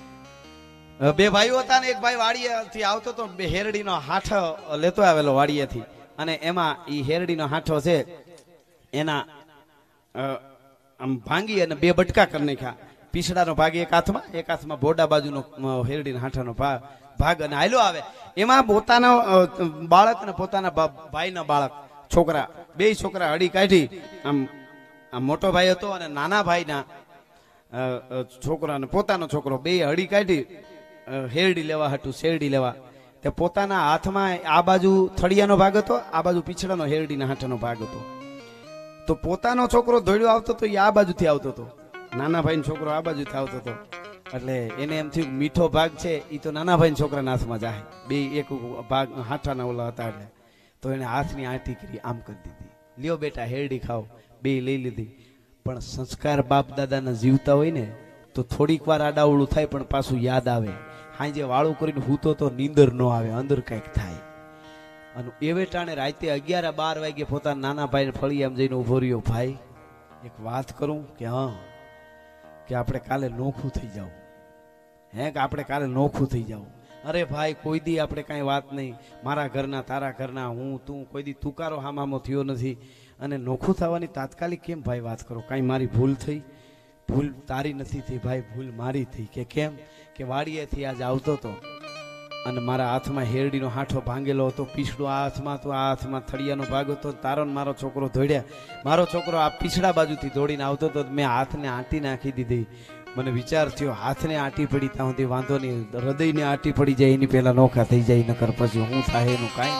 [SPEAKER 1] બે ભાઈઓ હતા ને એક ભાઈ વાડીએથી આવતો તો બે હેરડીનો હાઠો લેતો આવેલો વાડીએથી અને એમાં ઈ હેરડીનો હાઠો છે એના આમ ભાંગી અને બે બટકા કરી નાખ્યા પીસડાનો ભાગ એક હાથમાં બોડા બાજુનો હેરડીના હાઠાનો ભાગ અને હાલ્યો આવે એમાં પોતાનો બાળક ને પોતાના ભાઈના બાળક છોકરા બે છોકરા હડી કાઢી આમ મોટો ભાઈ હતો અને નાના ભાઈના છોકરા ને પોતાનો છોકરો બે હડી કાઢી હેરડી લેવા હતું શેરડી લેવા તે પોતાના હાથમાં આ બાજુ થળિયાનો ભાગ હતો આ બાજુ પીછડાનો હેરડીના હાથનો ભાગ હતો તો પોતાનો છોકરો દોડ્યો આવતો તો એ આ બાજુથી આવતો હતો નાના ભાઈનો છોકરો આ બાજુથી આવતો હતો એટલે એને એમ થયું મીઠો ભાગ છે એ તો નાના ભાઈના છોકરાના હાથમાં જાય બે એક ભાગ હાથાના ઓલા હતા એટલે તો એને હાથની આંટી કરી આમ કરી દીધી લ્યો બેટા હેરડી ખાઓ બે લઈ લીધી પણ સંસ્કાર બાપ દાદાના જીવતા હોય ને તો થોડીક વાર આડાવડું થાય પણ પાછું યાદ આવે હાંજે વાળું કરીને હૂતો તો નીંદર ન આવે અંદર કંઈક થાય અને એવે ટાણે રાતે 11-12 વાગે પોતાના નાના ભાઈને ફળી એમ જઈને ઉભો રહ્યો ભાઈ એક વાત કરું કે હા કે આપણે કાલે નોખું થઈ જાવ કે આપણે કાલે નોખું થઈ જાવ અરે ભાઈ કોઈ દી આપણે કાંઈ વાત નહીં મારા ઘરના તારા ઘરના હું તું કોઈ દી તુકારો હામામો થયો નથી અને નોખું થવાની તાત્કાલિક કેમ ભાઈ વાત કરો કાંઈ મારી ભૂલ થઈ ભૂલ તારી નથી થઈ ભાઈ ભૂલ મારી થઈ કે કેમ કે વાડીએથી આજ આવતો હતો અને મારા હાથમાં હેરડીનો હાઠો ભાંગેલો હતો પીછડું આ હાથમાં તો આ હાથમાં થળિયાનો ભાગ હતો તારો ને મારો છોકરો દોડ્યા મારો છોકરો આ પીછડા બાજુથી દોડીને આવતો હતો મેં હાથને આંટી નાખી દીધી મને વિચાર થયો હાથને આંટી પડી ત્યાં સુધી વાંધો નહીં હૃદયને આંટી પડી જાય એની પહેલા નોખા થઈ જાય નકર પછી હું થાય એનું કાંઈ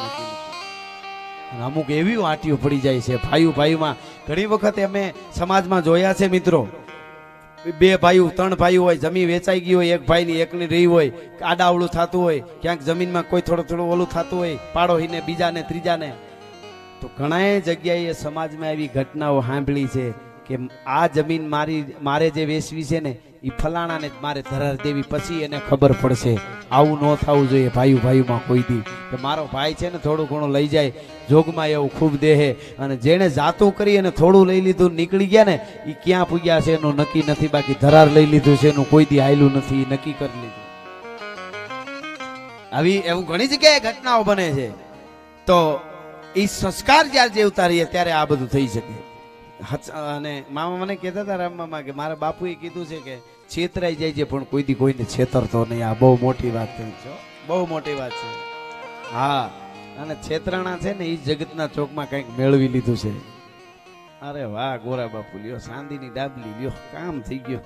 [SPEAKER 1] નથી અમુક એવી આંટીઓ પડી જાય છે ભાઈઓમાં ઘણી વખત અમે સમાજમાં જોયા છે મિત્રો બે ભાઈઓ 3 ભાઈઓ હોય જમીન વેચાઈ ગઈ હોય એક ભાઈની એકની રહી હોય આડાવડું થતું હોય ક્યાંક જમીનમાં કોઈ થોડું ઓલું થતું હોય પાડોહીને બીજાને ત્રીજાને તો ઘણા જગ્યાએ સમાજમાં એવી ઘટનાઓ સાંભળી છે કે આ જમીન મારે જે વેચવી છે ને એ ફલાણાને જ મારે ધરાર દેવી પછી એને ખબર પડશે આવું ન થવું જોઈએ ભાઈઓમાં કોઈ દી કે મારો ભાઈ છે ને થોડું ઘણું લઈ જાય જોગમાં એવું ખૂબ દેહે અને જેણે જાતું કરી અને થોડું લઈ લીધું નીકળી ગયા ને એ ક્યાં પૂગ્યા છે એનું નક્કી નથી બાકી ધરાર લઈ લીધું છે એનું કોઈ દી આયલું નથી નક્કી કરી લીધું આવી એવું ઘણી જગ્યાએ ઘટનાઓ બને છે તો
[SPEAKER 2] એ સંસ્કાર જ્યારે જે ઉતારીએ ત્યારે આ બધું થઈ શકે. અને મામા મને કહેતા હતા રામ મામા કે મારા બાપુએ કીધું છે કે છેતરાઈ જાય છે પણ કોઈથી કોઈને છેતરતો નહીં. આ બહુ મોટી વાત થઈ છે, બહુ મોટી વાત છે. હા, અને છેતરાણા છે ને એ જગતના ચોકમાં કંઈક મેળવી લીધું છે. અરે વાહ ગોરા બાપુ લ્યો, ચાંદીની ડાબલી લ્યો, કામ થઈ ગયો.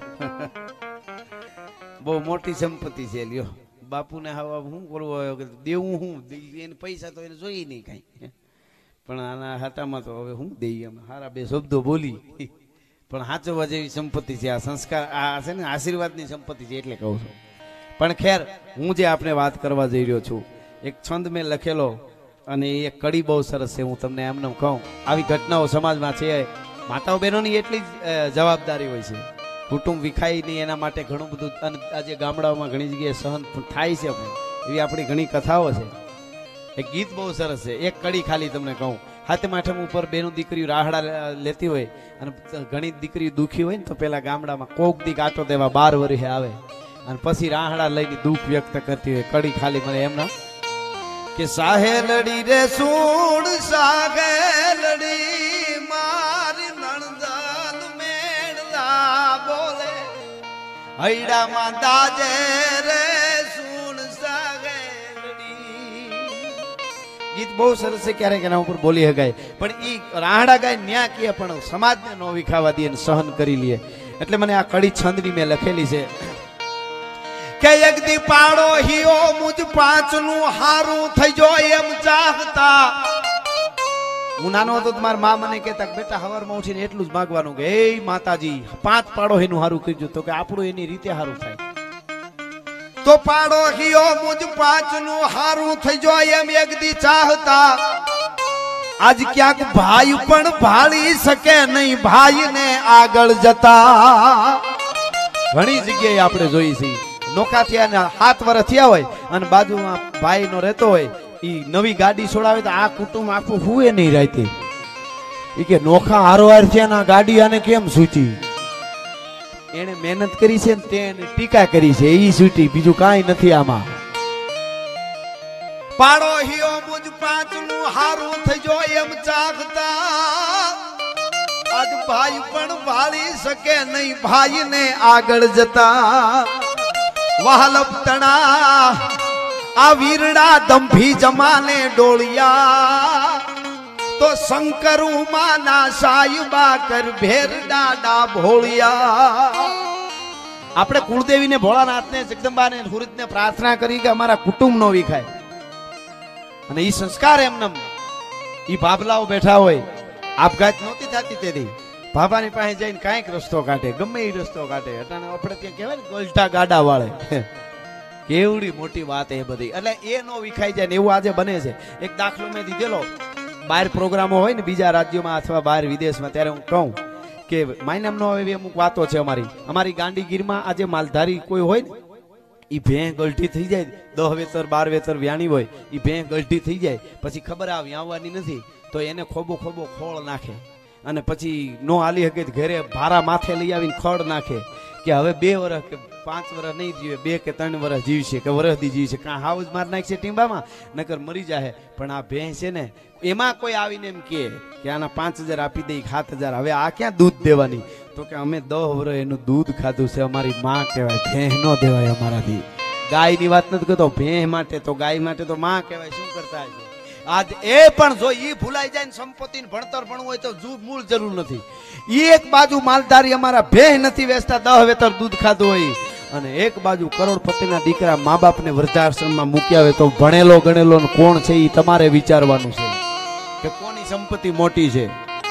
[SPEAKER 2] બહુ મોટી સંપત્તિ છે લ્યો. બાપુને હવે શું કરવું હોય કે દેવું શું, એને પૈસા તો એને જોઈએ નહીં કાંઈ, પણ આના હાટામાં તો હવે શું દઈએ અમે. સારા બે શબ્દો બોલી પણ સાચવવા જેવી સંપત્તિ છે આ સંસ્કાર. આ છે ને આશીર્વાદની સંપત્તિ છે એટલે કહું છું. પણ ખેર, હું જે આપણે વાત કરવા જઈ રહ્યો છું, એક છંદ મેં લખેલો અને એ કડી બહુ સરસ છે. હું તમને એમને કહું, આવી ઘટનાઓ સમાજમાં છે. માતાઓ બહેનોની એટલી જ જવાબદારી હોય છે. કુટુંબ વિખાય નહીં એના માટે ઘણું બધું, અને આજે ગામડાઓમાં ઘણી જગ્યાએ સહન પણ થાય છે. પણ એવી આપણી ઘણી કથાઓ છે. એક ગીત બહુ સરસ છે, એક કડી ખાલી તમને કહું. હાથમ આઠમ ઉપર બેનો દીકરીઓ રાહડા લેતી હોય અને ઘણી દીકરીઓ દુખી હોય ને તો પેલા ગામડામાં કોક દી કાંટો દેવા 12 વર્ષે આવે અને પછી રાહડા લઈને દુઃખ વ્યક્ત કરતી હોય. કડી ખાલી મને એમના કે સાહે લડી રે સૂડ સાગે લડી મારી નણદન મેળા બોલે હૈડામાં દાજે રે સૂડ સાગે લડી. ગીત બહુ સરસ છે, ક્યારેક એના ઉપર બોલી શકાય પણ ઈ રાહડા ગાય ન્યા કે પણ સમાજને નો વિખાવા દે સહન કરી લે. એટલે મને આ કડી છંદની મેં લખેલી છે કે એક દી પાડો હિયો મુજ 5 નું હારું થઈ જો એમ ચાહતા. હું નાનો હતો તો મારા મા મને કહેતા કે બેટા હવારમાં ઉઠીને એટલું જ માગવાનું કે હે માતાજી 5 પાડો એનું હારું કરજો, તો કે આપણું એની રીતે હારું થાય. તો પાડો હિયો મુજ 5 નું હારું થઈ જો એમ એક દી ચાહતા. આજ ક્યાંક ભાઈ પણ ભાળી શકે નહીં ભાઈને આગળ જતા. ઘણી જગ્યાએ આપણે જોઈ છે નોખા થયા 7 વર્ષ થયા હોય અને બાજુમાં ભાઈ નો રહેતો હોય, ઈ નવી ગાડી છોડાવે તો આ કુટુંબ આખું હુએ નહીં રાતે. ઈ કે નોખા હારોહાર થયા ના ગાડી આને કેમ સૂચી? એને મહેનત કરી છે ને તેને ટીકા કરી છે, ઈ સૂટી, બીજું કાંઈ નથી આમાં. પાડો હિયો મુજ 5 નું હારું થઈ જો એમ ચાહતા. આજ ભાઈ પણ ભાળી શકે નહીં ભાઈને આગળ જતા. વહાલપતણા આ વીરડા દંભી જમાને ડોળિયા તો શંકરુ માના સાયબા કર ભેરડા ડા ભોળિયા. આપણે કુળદેવીને ભોળાનાથને જગદંબાને હુરતને પ્રાર્થના કરી કે અમારા કુટુંબ નો વિખાય. અને ઈ સંસ્કાર એમનેમ ઈ ભાભલાઓ બેઠા હોય, આપઘાત નહોતી થતી તેથી ભાભાની પાસે જઈને કાંઈક રસ્તો કાઢે, ગમે એ રસ્તો કાઢે. અટાણે આપણે ત્યાં કહેવાય ને ગોલટા ગાડા વાળે. કેવડી મોટી વાત એ બધી. એટલે એ નો વિખાઈ જાય ને એવું આજે બને છે. એક દાખલો મેં દીધેલો, બહાર પ્રોગ્રામો હોય ને બીજા રાજ્યોમાં અથવા બહાર વિદેશમાં, ત્યારે હું કહું કે માયનામ નો એવી અમુક વાતો છે. અમારી ગાંડીગીરમાં આજે માલધારી કોઈ હોય ને, ઈ ભેં ગલટી થઈ જાય, 10 વેતર 12 વેતર વ્યાણી હોય, ઈ ભેં ગલટી થઈ જાય પછી ખબર આ વ્યાવવાની નથી તો એને ખોબો ખોળ નાખે અને પછી નો હાલી શકે ઘરે ભારા માથે લઈ આવીને ખડ નાખે કે હવે 2 વર્ષ કે 5 વર્ષ નહીં જીવે, 2 કે 3 વર્ષ જીવશે કે વરસદી જીવશે, કાં હાઉસ માર નાખશે ટીંબામાં, નકર મરી જાય. પણ આ ભેં છે ને એમાં કોઈ આવીને એમ કે આના 5000 આપી દઈ 7000, હવે આ ક્યાં દૂધ દેવાની? તો કે અમે 10 વર્ષ એનું દૂધ ખાધું છે, અમારી માં કહેવાય, ભેં નો દેવાય અમારાથી. ગાયની વાત નથી કરતો, ભેં માટે તો ગાય માટે તો માં કહેવાય. શું કરતા છે આજ એ પણ જો ઈ ભૂલાઈ જાય ને સંપત્તિને ભણતર ભણવું હોય તો મૂળ જરૂર નથી. ઈ એક બાજુ માલધારી અમારા ભેં નથી વેચતા, 10 વેતર દૂધ ખાધું હોય, અને એક બાજુ કરોડપતિના દીકરા મા બાપને વૃદ્ધાશ્રમમાં મૂક્યા હોય તો ભણેલો ગણેલો કોણ છે ઈ તમારે વિચારવાનું છે કે કોની સંપત્તિ મોટી છે.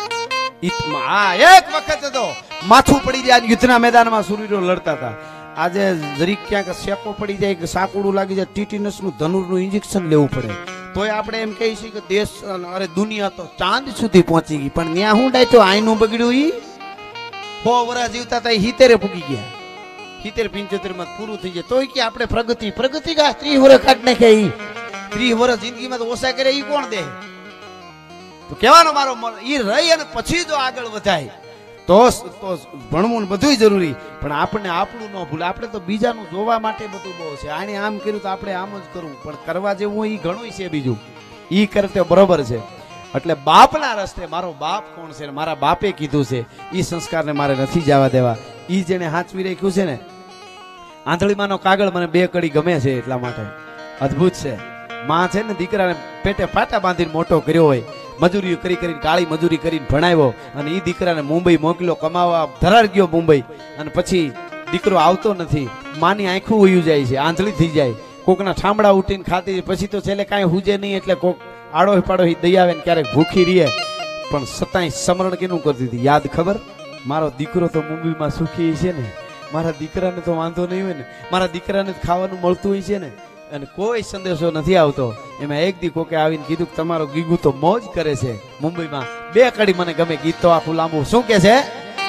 [SPEAKER 2] હા, એક વખત તો માથું પડી જાય યુદ્ધના મેદાનમાં સુરીરો લડતા હતા. આજે જરીક ક્યાંક શેકો પડી જાય કે સાકુડું લાગી જાય, ટીટીનસ નું ધનુરનું ઇન્જેક્શન લેવું પડે. તોય આપણે એમ કહી છીએ કે દેશ અરે દુનિયા તો ચાંદ સુધી પહોંચી ગઈ, પણ ત્યાં હું ડાય તો આઈનું બગડ્યું. ઈ 100 વર્ષ જીવતા હતા, 70 પૂગી ગયા, 70-75 માં પૂરું થઈ જાય. તોય કે આપણે પ્રગતિ કા 30 વર્ષ કાઢ નાખે. ઈ 30 વર્ષ જિંદગીમાં તો ઓછા કરે, ઈ કોણ દે? તો કહેવાનો મારો ઈ રહી અને પછી જો આગળ વધાય તો ભણવું બધું જરૂરી, પણ આપણને આપણું ન ભૂલે. આપણે તો બીજાનું જોવા માટે બધું બહુ છે. આને આમ કર્યું તો આપણે આમ જ કરવું, પણ કરવા જેવું ઈ ઘણું છે બીજું, ઈ કરતે બરોબર છે.
[SPEAKER 1] એટલે બાપના રસ્તે મારો બાપ કોણ છે, મારા બાપે કીધું છે, એ સંસ્કારને મારે નથી જવા દેવા. એ જેને હાચવી રાખ્યું છે ને, આંધળીમાંનો કાગળ મને 2 કડી ગમે છે, એટલા માટે અદ્ભુત છે. માં છે ને દીકરાને પેટે પાટા બાંધીને મોટો કર્યો હોય, મજૂરી કરીને કાળી મજૂરી કરીને ભણાવ્યો, અને એ દીકરાને મુંબઈ મોકલ્યો કમાવા, ધરાર ગયો મુંબઈ, અને પછી દીકરો આવતો નથી. માની આંખું ઉયું જાય છે, આંધળી થઈ જાય, કોકના ઠામડા ઉઠીને ખાતી, પછી તો છેલ્લે કાંઈ હુજે નહીં, એટલે કોક આડો પાડો દઈ આવે ને ક્યારેક ભૂખી રહે, પણ સતાય સમરણ કેનું કરતી હતી યાદ ખબર? મારો દીકરો તો મુંબઈમાં સુખી છે ને, મારા દીકરાને તો વાંધો નહીં હોય ને, મારા દીકરાને ખાવાનું મળતું હોય છે ને, અને કોઈ સંદેશો નથી આવતો. એમાં એક દી કોકે આવીને કીધું કે તમારો ગીગુ તો મોજ કરે છે મુંબઈમાં, 2 કડી મને ગમે. ગીત તો આખું લાંબુ. શું કે છે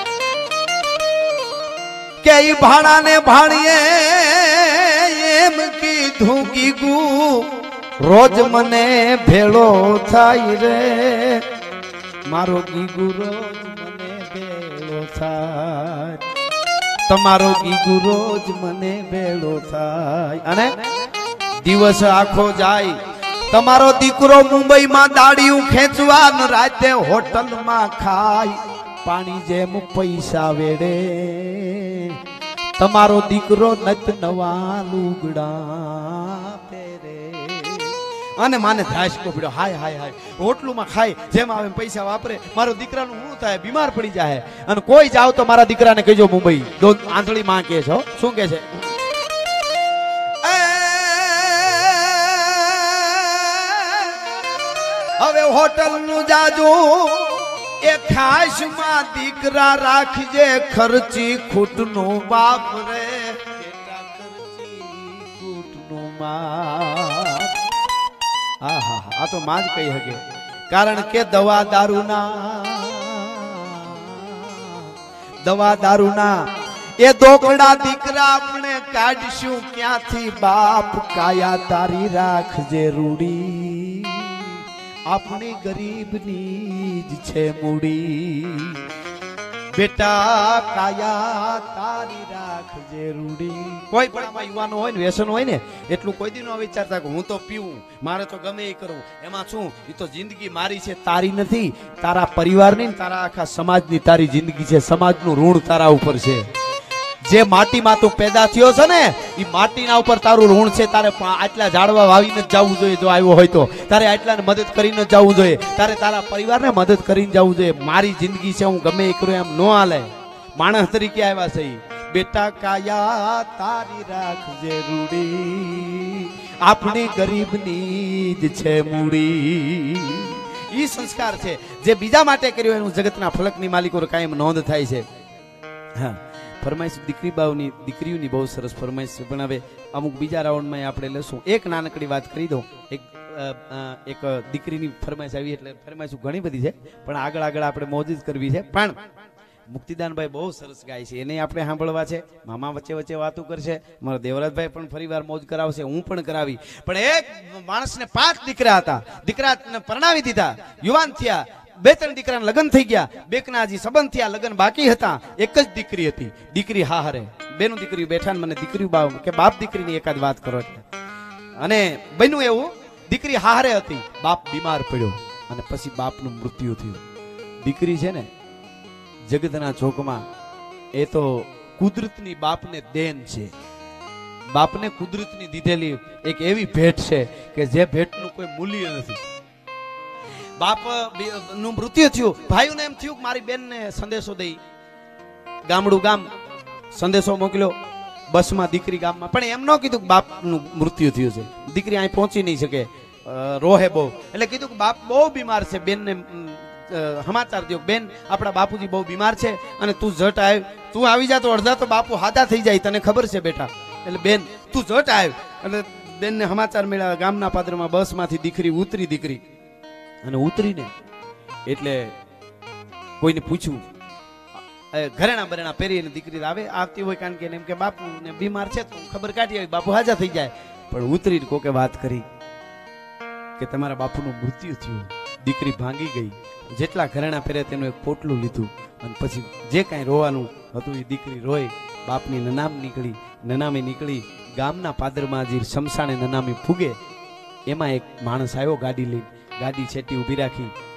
[SPEAKER 1] કે ઈ ભાડાને ભાડીએ એમ કીધું ગીગુ રોજ મને ભેળો થાય રે, મારો ગીગુ રોજ મને ભેળો થાય, તમારો ગીગુ રોજ મને ભેળો થાય. અને દિવસ આખો જાય, તમારો દીકરો મુંબઈમાં દાડિયું ખેંચવા, રાતે હોટલમાં ખાય, પાણી જેમ પૈસા વેડે, તમારો દીકરો નત નવા લુગડા પહેરે. અને માને ધાસકો પડ્યો, હાય હાય હાય, હોટલુમાં ખાય, જેમ આવે પૈસા વાપરે, મારો દીકરાનું શું થાય, બીમાર પડી જાય. અને કોઈ જાવ તો મારા દીકરાને કહેજો મુંબઈ. આંધળી માં કે છો. શું કે છે? હવે હોટલ નું જાજુ એ ખાસ માં દીકરા રાખજે, ખર્ચી ખૂટનું બાપ રે, ખર્ચી ખૂટનું બાપ. આ તો માં જ કહી શકે, કારણ કે દવા દારૂના એ દોકડા દીકરા આપણે કાઢશું ક્યાંથી બાપ, કાયા તારી રાખજે રૂડી, આપણી ગરીબની જ છે મૂડી, બેટા કાયા તારી રાખજે રૂડી. કોઈ પણ આમાં યુવાનો હોય ને, વ્યસન હોય ને, એટલું કોઈ દી ન વિચારતા કે હું તો પીવું, મારે તો ગમે એ કરવું. એમાં શું, એ તો જિંદગી મારી છે, તારી નથી, તારા પરિવારની ને તારા આખા સમાજની તારી જિંદગી છે. સમાજનું ઋણ તારા ઉપર છે. જે માટીમાં તું પેદા થયો છે ને, એ માટીના ઉપર તારું ઋણ છે. તારે આટલા ઝાડવા વાવીને જ જવું જોઈએ, જો આવ્યો હોય તો તારે આટલાને મદદ કરીને જવું જોઈએ, તારે તારા પરિવારને મદદ કરીને જવું જોઈએ. મારી જિંદગી છે, હું ગમે એ કરું, એમ ન હાલે. માણસ તરીકે આવ્યા છે. બેટા કાયા તારી રાખજે રૂડી, આપણી ગરીબની જ છે મૂડી. ઈ સંસ્કાર છે જે બીજા માટે કર્યો, એનું જગતના ફલકની માલિકો કાયમ નોંધ થાય છે. હા, ફરમાઈશ દીકરીઓની બહુ સરસ ફરમાઈશ છે, પણ હવે અમુક બીજા રાઉન્ડમાં આપણે લેશું. એક નાનકડી વાત કરી દઉં. એક દીકરીની ફરમાઈશ આવી, એટલે ફરમાઈશ ઘણી બધી છે, પણ આગળ આપણે મોજ જ કરવી છે. પણ મુક્તિદાનભાઈ બહુ સરસ ગાય છે, એને આપણે સાંભળવા છે. મામા વચ્ચે વાતો કરશે, મારા દેવરાજભાઈ પણ ફરીવાર મોજ કરાવશે, હું પણ કરાવી. પણ એક માણસને 5 દીકરા હતા, દીકરાને પરણાવી દીધા, યુવાન થયા, 2-3 દીકરાના લગ્ન થઈ ગયા, બેકના હજી સંબંધ થયા, લગ્ન બાકી હતા. એક જ દીકરી હતી, દીકરી હારે. બેનું દીકરી બેઠા ને મને દીકરી કે બાપ દીકરીની એકાદ વાત કરો એટલે. અને બન્યું એવું, દીકરી હારે હતી, બાપ બીમાર પડ્યો, અને પછી બાપનું મૃત્યુ થયું. દીકરી છે ને જગતના ચોકમાં, એ તો કુદરતની બાપને દેન છે. બાપને કુદરતની દીધેલી એક એવી ભેટ છે કે જે ભેટનું કોઈ મૂલ્ય નથી. બાપ નું મૃત્યુ થયું, ભાઈઓને એમ થયું કે મારી બેનને સંદેશો દઈ, ગામડું ગામ સંદેશો મોકલ્યો, બસમાં દીકરી ગામમાં. પણ એમ ન કીધું કે બાપનું મૃત્યુ થયું છે, દીકરી અહીં પહોંચી નહીં શકે, રોહે બહુ. એટલે કીધું કે બાપ બહુ બીમાર છે, બેનને સમાચાર દો, બેન આપણા બાપુજી બહુ બીમાર છે, અને તું જટ આવ, તું આવી જા તો અડધા તો બાપુ હાદા થઈ જાય, તને ખબર છે બેટા. એટલે બેન તું જટ આવ. એટલે બેનને સમાચાર મળ્યા. ગામના પાદરમાં બસમાંથી દીકરી ઉતરી, દીકરી અને ઉતરીને એટલે કોઈને પૂછ્યું, ઘરેણા બરેણા પહેરીને દીકરી આવે આવતી હોય, કારણ કે એમ કે બાપુ ને બીમાર છે, તો ખબર કાઢી આવી, બાપુ હાજા થઈ જાય. પણ ઉતરીને કોકે વાત કરી કે તમારા બાપુનું મૃત્યુ થયું. દીકરી ભાંગી ગઈ, જેટલા ઘરેણા પહેર્યા તેનું એક પોટલું લીધું, અને પછી જે કાંઈ રોવાનું હતું એ દીકરી રોઈ. બાપની નનામી નીકળી, ગામના પાદરમાં જે શમશાને નનામી ફૂગે, એમાં એક માણસ આવ્યો ગાડી લઈને, ગાડી છેટી ઊભી રાખી,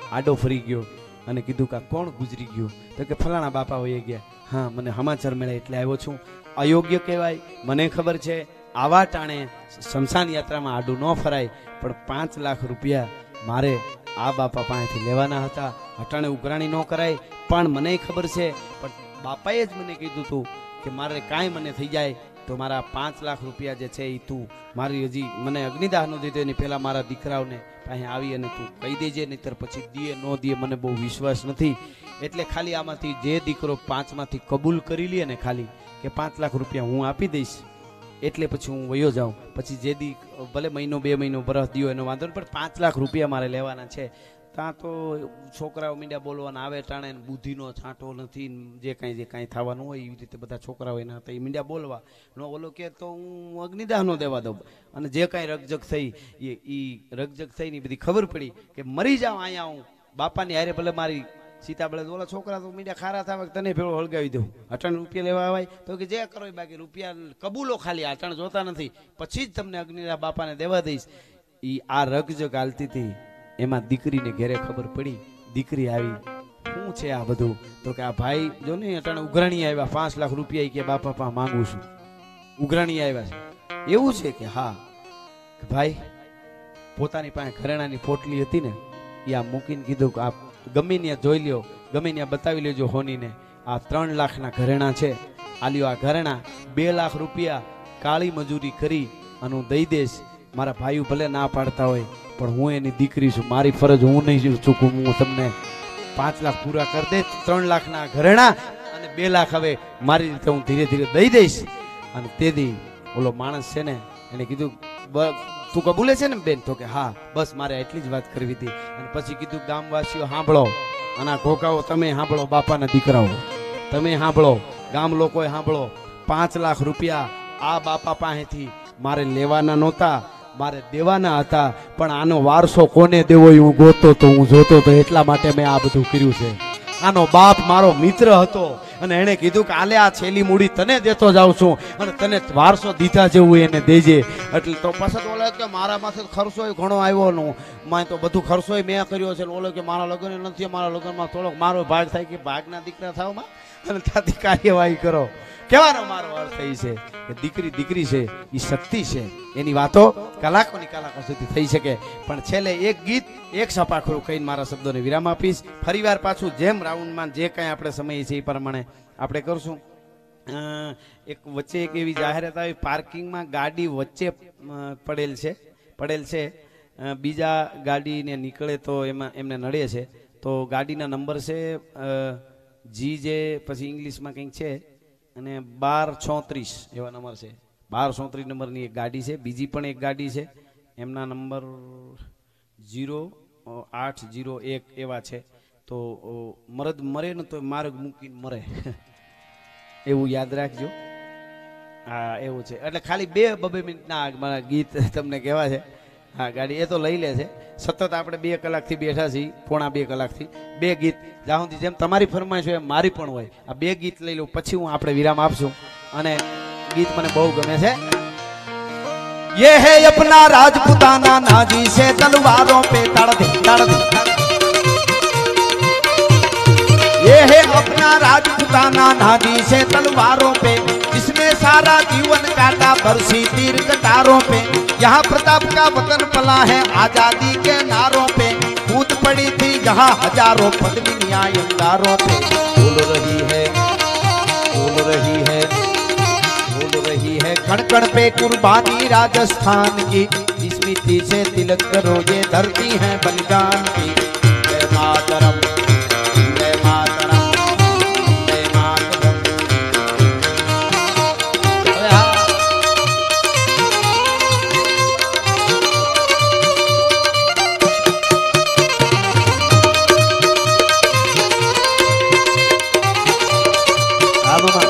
[SPEAKER 1] આડો ફરી ગયો અને કીધું કે આ કોણ ગુજરી ગયું? તો કે ફલાણા બાપા વહી ગયા. હા, મને સમાચાર મળ્યા એટલે આવ્યો છું. અયોગ્ય કહેવાય, મને ખબર છે. આવા ટાણે શમશાન યાત્રામાં આડું ન ફરાય, પણ 5 લાખ રૂપિયા મારે આ બાપા પાસેથી લેવાના હતા. અટાણે ઉઘરાણી ન કરાય, પણ મને ખબર છે. પણ બાપાએ જ મને કીધું હતું કે મારે કાંઈ મને થઈ જાય તો મારા 5 લાખ રૂપિયા જે છે એ તું મારી હજી મને અગ્નિદાહ ન દીધો એની પહેલાં મારા દીકરાઓને પાસે આવી અને તું કહી દેજે, નહીંતર પછી દીએ ન દીએ મને બહુ વિશ્વાસ નથી. એટલે ખાલી આમાંથી જે દીકરો 5માંથી કબૂલ કરી લે ને ખાલી કે 5 લાખ રૂપિયા હું આપી દઈશ, એટલે પછી હું વયો જાઉં. પછી જે દી ભલે મહિનો 2 મહિનો બરસ દિયો એનો વાંધો નહીં, પણ 5 લાખ રૂપિયા મારે લેવાના છે. ત્યાં તો છોકરાઓ મીંડ્યા બોલવાના આવે ટાણે બુદ્ધિનો છાંટો નથી, જે કાંઈ થવાનું હોય એવી રીતે બધા છોકરાઓ એના હતા એ મીંડ્યા બોલવા નો ઓલો કે તો હું અગ્નિદાહ નો દેવા દઉં. અને જે કાંઈ રકજક થઈ એ રકજક થઈને બધી ખબર પડી કે મરી જાઉં અહીંયા હું બાપાની હારે, ભલે મારી સીતા બળે ઓલા છોકરા તો મીંડ્યા ખારા થવા તને ભેળો હળગાવી દઉં, અટાણ રૂપિયા લેવા આવાય તો કે જે કરો બાકી રૂપિયા કબૂલો ખાલી અટાણ જોતા નથી, પછી જ તમને અગ્નિદાહ બાપાને દેવા દઈશ. એ આ રકજક હાલતી હતી. એમાં દીકરીને ઘેરે ખબર પડી. દીકરી આવી, શું છે આ બધું? તો કે આ ભાઈ જો ને અટાણે ઉઘરાણી આવ્યા 5 લાખ રૂપિયા કે બાપા પા માંગુ છું, ઉઘરાણી આવ્યા છે. એવું છે કે હા ભાઈ, પોતાની પાસે ઘરેણાની પોટલી હતી ને એ આ મૂકીને કીધું કે આ ગમે ત્યાં જોઈ લ્યો, ગમે ત્યાં બતાવી લેજો હોનીને, આ 3 લાખના ઘરેણા છે, આ લ્યો આ ઘરેણા 2 લાખ રૂપિયા કાળી મજૂરી કરી અને હું દઈ દઈશ. મારા ભાઈઓ ભલે ના પાડતા હોય પણ હું એની દીકરી છું, મારી ફરજ હું નહીં ચૂકું. હું તમને 5 લાખ પૂરા કરી દઈશ, 3 લાખના ઘરેણા અને 2 લાખ હવે મારી રીતે હું ધીરે ધીરે દઈ દઈશ. અને તેથી ઓલો માણસ છે ને એને કીધું તું કબૂલે છે ને બેન? તો કે હા, બસ મારે એટલી જ વાત કરવી હતી. અને પછી કીધું ગામવાસીઓ સાંભળો, અને આ ઘોકાઓ તમે સાંભળો, બાપાના દીકરાઓ તમે સાંભળો, ગામ લોકોએ સાંભળો. 5 લાખ રૂપિયા આ બાપા પાસેથી મારે લેવાના નહોતા, મારે દેવાના હતા, પણ આનો વારસો કોને દેવો એ હું ગોતો તો, હું જોતો તો, એટલા માટે મેં આ બધું કર્યું છે. આનો બાપ મારો મિત્ર હતો અને એણે કીધું કે આલે આ છેલ્લી મૂડી તને દેતો જાઉં છું અને તને વારસો દીધા જેવું એને દેજે. એટલે તો પાછળ ઓલે કે મારા પાસે ખર્ચો ઘણો આવ્યો નું માય તો બધું ખર્ચો મેં કર્યો છે. ઓલો કે મારા લગ્ન નથી, મારા લગ્નમાં થોડોક મારો ભાગ થાય કે ભાગના દીકરા થાવમાં અને ત્યાંથી કાર્યવાહી કરો. કહેવાનો મારો અર્થ એ છે કે દીકરી દીકરી છે, એ શક્તિ છે, એની વાતો કલાકોની કલાકો સુધી થઈ શકે. પણ છેલ્લે એક ગીત એક સપાખરું કહીને મારા શબ્દોને વિરામ આપીશ. ફરીવાર પાછું જેમ રાઉન્ડમાં જે કાંઈ આપણે સમય છે એ પ્રમાણે આપણે કરશું. એક વચ્ચે એક એવી જાહેરાત આવી, પાર્કિંગમાં ગાડી વચ્ચે પડેલ છે, બીજા ગાડીને નીકળે તો એમાં એમને નડે છે. તો ગાડીના નંબર છે જી જે પછી ઇંગ્લિશમાં કંઈક છે અને 1234 એવા નંબર છે. 1234 નંબરની એક ગાડી છે. બીજી પણ એક ગાડી છે, એમના નંબર 0801 એવા છે. તો મરદ મરે ને તો માર્ગ મૂકીને મરે એવું યાદ રાખજો. હા એવું છે. એટલે ખાલી 2-2 મિનિટના મારા ગીત તમને કહેવા છે. હા ગાડી એ તો લઈ લે છે. સતત આપણે 2 કલાકથી બેઠા છીએ, પોણા 2 કલાકથી 2 ગીત જ્યાં સુધી જેમ તમારી ફરમાઈશ હોય એમ મારી પણ હોય. આ 2 ગીત લઈ લઉં પછી હું આપણે વિરામ આપશું. અને ગીત મને બહુ ગમે છે. ये है अपना राजपुताना नाजी से तलवारों पे तड़ दे ये है अपना राजपुताना नाजी से तलवारों पे जिसने सारा जीवन काटा बरसी तीर कटारों पे यहाँ प्रताप का वतन पला है आजादी के नारों पे कूद पड़ी थी यहाँ हजारों पद्मिनियां अंगारों पे भूल रही है कण कण पे कुर्बानी राजस्थान की स्मृति से तिलक करो ये धरती है बलिदान की जय मातरम जय मातरम जय मातरम। हाँ मामा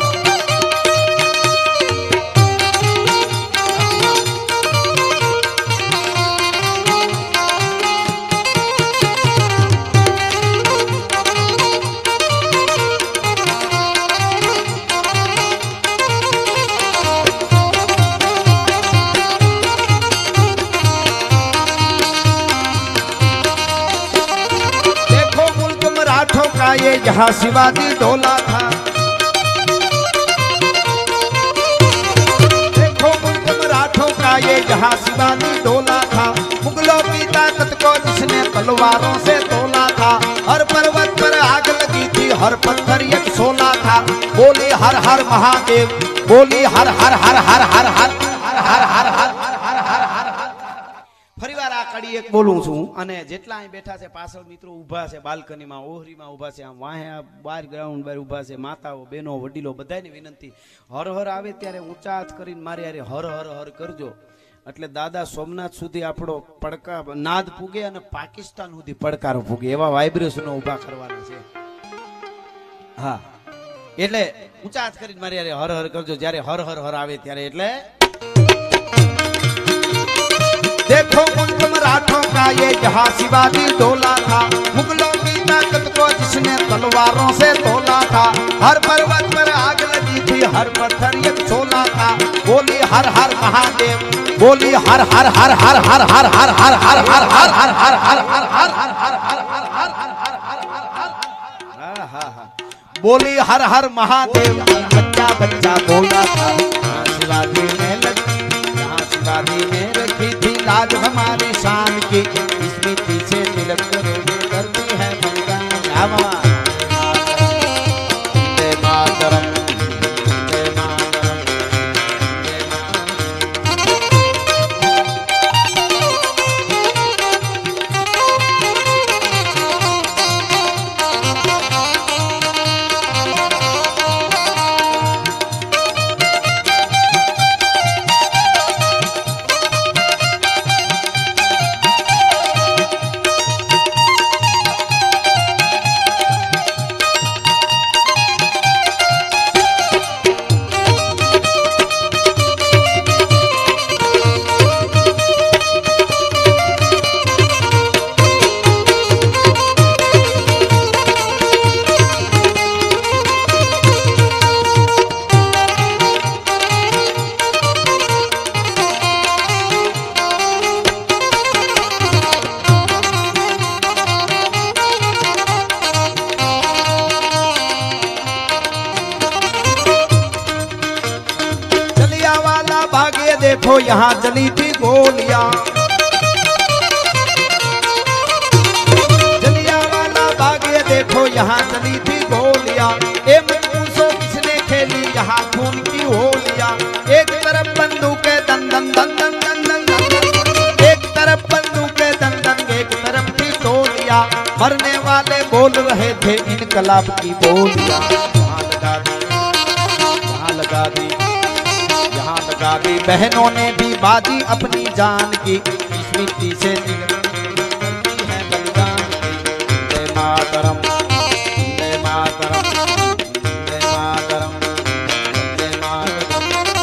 [SPEAKER 2] का ये यहाँ शिवाजी डोला था। देखो मुल्क मराठों का ये यहाँ शिवाजी डोला था। मुगलों की ताकत को जिसने तलवारों से तोला था। हर पर्वत पर आग लगी थी, हर पत्थर एक सोला था। बोली हर हर महादेव, बोली हर हर हर हर हर हर हर हर हर हर हर हर हर हर। ફરીવાર આ કડી એક બોલું છું અને જેટલા અહીં બેઠા છે પાછળ મિત્રો ઊભા છે બાલ્કનીમાં ઓહરીમાં ઊભા છે આમ વાહે બાર ગ્રાઉન્ડ બાર ઊભા છે માતાઓ બહેનો વડીલો બધાને વિનંતી હર હર આવે ત્યારે ઊંચા હાથ કરીને મારી હારે હર હર હર કરજો એટલે દાદા સોમનાથ સુધી આપણો પડકાર નાદ પૂગે અને પાકિસ્તાન સુધી પડકારો પૂગે એવા વાઇબ્રેશનો ઊભા કરવાના છે। હા એટલે ઊંચા હાથ કરીને મારી હારે હર હર કરજો જ્યારે હર હર હર આવે ત્યારે એટલે देखो मुल्क मराठों का ये जहाँ शिवाजी डोला था। मुगलों की ताकत को जिसने तलवारों से तोला था। हर पर्वत पर आग लगी थी, हर पत्थर एक सोला था। बोली हर हर महादेव, बोली हर हर हर हर हर हर हर हर हर हर हर हर हर हर हर हर हर बोली हर हर महादेव। बच्चा बच्चा बोला था शिवाजी ने शिवाजी ने रखी थी लाज हमारी शान की। इसमें पीछे तिलक करती है वंदे मातरम, वंदे मातरम। देखो यहाँ चली थी गोलियां, जलियांवाला बाग ये देखो यहाँ चली थी गोलियां। ए मत पूछो किसने खेली यहाँ खून की होलियां। एक तरफ बंदूकें दन दन दन दन दन दन दन, एक तरफ बंदूकें दन दन, एक तरफ थी टोलियां। मरने वाले बोल रहे थे इनकलाब की बोलियां। वहाँ लगा दी, वहाँ लगा दी, यहाँ लगा दी बहनों ने भी बाजी अपनी जान की। इस मिट्टी से निकलती है बलिदान की। वंदे मातरम, वंदे मातरम, वंदे मातरम, वंदे मातरम।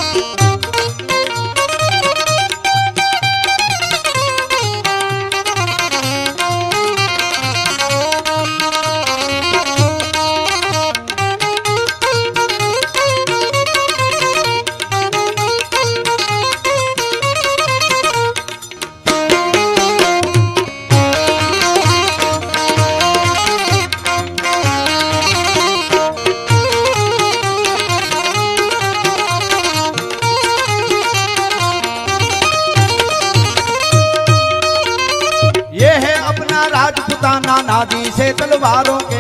[SPEAKER 2] राजपुताना नादी से तलवारों के,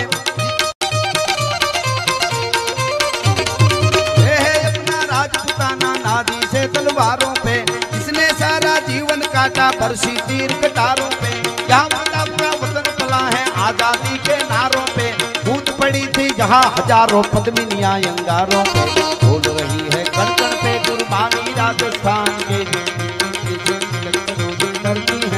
[SPEAKER 2] ये है अपना राजपुताना नादी से तलवारों पे। इसने सारा जीवन काटा बरसी तीर कटारों पे। यहाँ अपना वतन पला है आजादी के नारों पे। भूत पड़ी थी जहाँ हजारों पद्मिनियां अंगारों पे। बोल रही है कण कण पे कुर्बानी राजस्थान के। करती है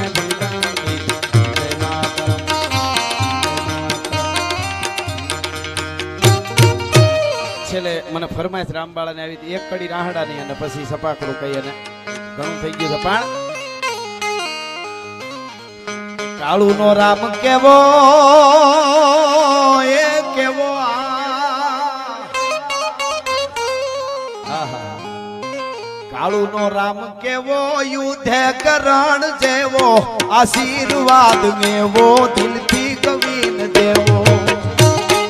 [SPEAKER 2] છેલ્લે મને ફરમાઈશ રામબાળાને આવી હતી એક કડી રાહડાની અને પછી સપાકડું કહી અને ઘણું થઈ ગયું છે પણ કાળુનો રામ કેવો એ કેવો કાળુનો રામ કેવો યુદ્ધ કરણ જેવો આશીર્વાદ મેવો દિલથી કવિન દેવો।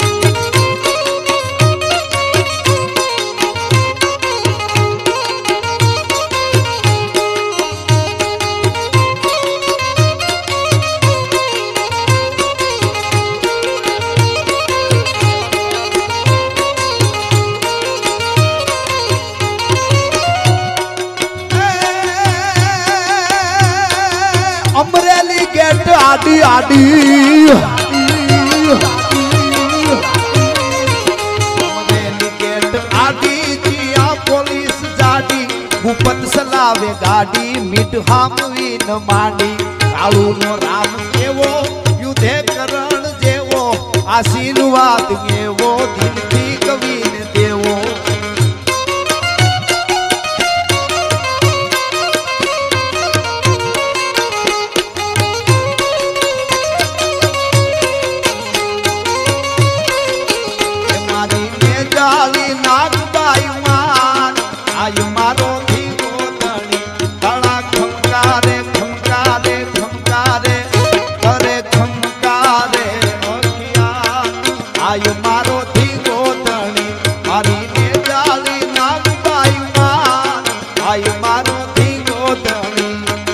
[SPEAKER 2] ગાડી અમરેલી ગેટ આડી જીયા પોલીસ જાડી ભૂપત સલાવે ગાડી મીઠ હામવી ન માંડી કાળુનો રામ કેવો યુધે કરણ જેવો આશીર્વાદ એવો દિલથી કવિને દેવો મારી મેજાલી નાગબાઈ માન આયુ મારો ધીમો ધણી કાળા ખમકારે ખમકારે ખમકારે કરે ખમકારે આયુ મારો ધીમો ધણી મારી મેજાલી નાગબાઈ માન આયુ મારો ધીમો ધણી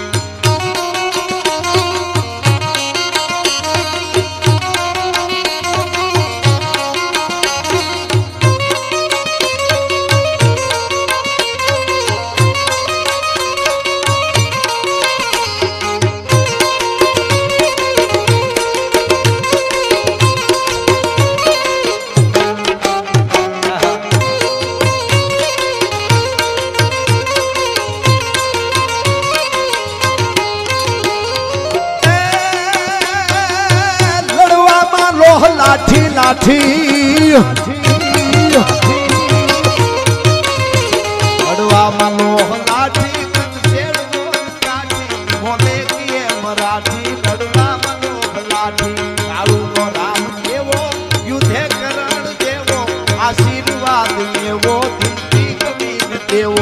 [SPEAKER 2] લાઠી લાઠી અડવામાં લોહ લાઠી કંસેડવો કાઠી મોલે કીએ મરાઠી લડવામાં લોહ લાઠી કાળુનો રામ કેવો યુધે કરણ જેવો આશીર્વાદ એવો દિલથી કવિને દેવો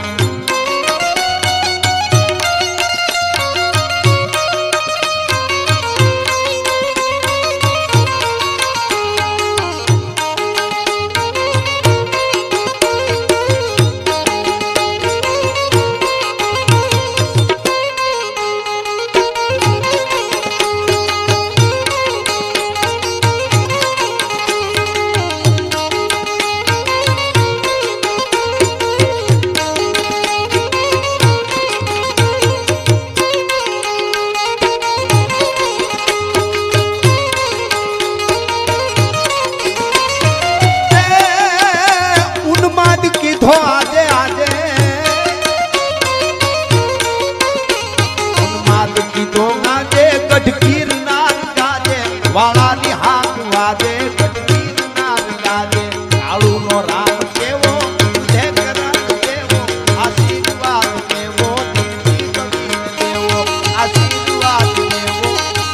[SPEAKER 2] આજે આજે ઉન્માદ કીધો આજે ગઢગીર નાર ગાજે વાળાની હાથ વાજે ગઢગીર નાર ગાજે કાળુનો રામ કેવો જય કરણ કેવો આશીર્વાદ કેવો દિલથી કવિને દેવો આશીર્વાદ દેવો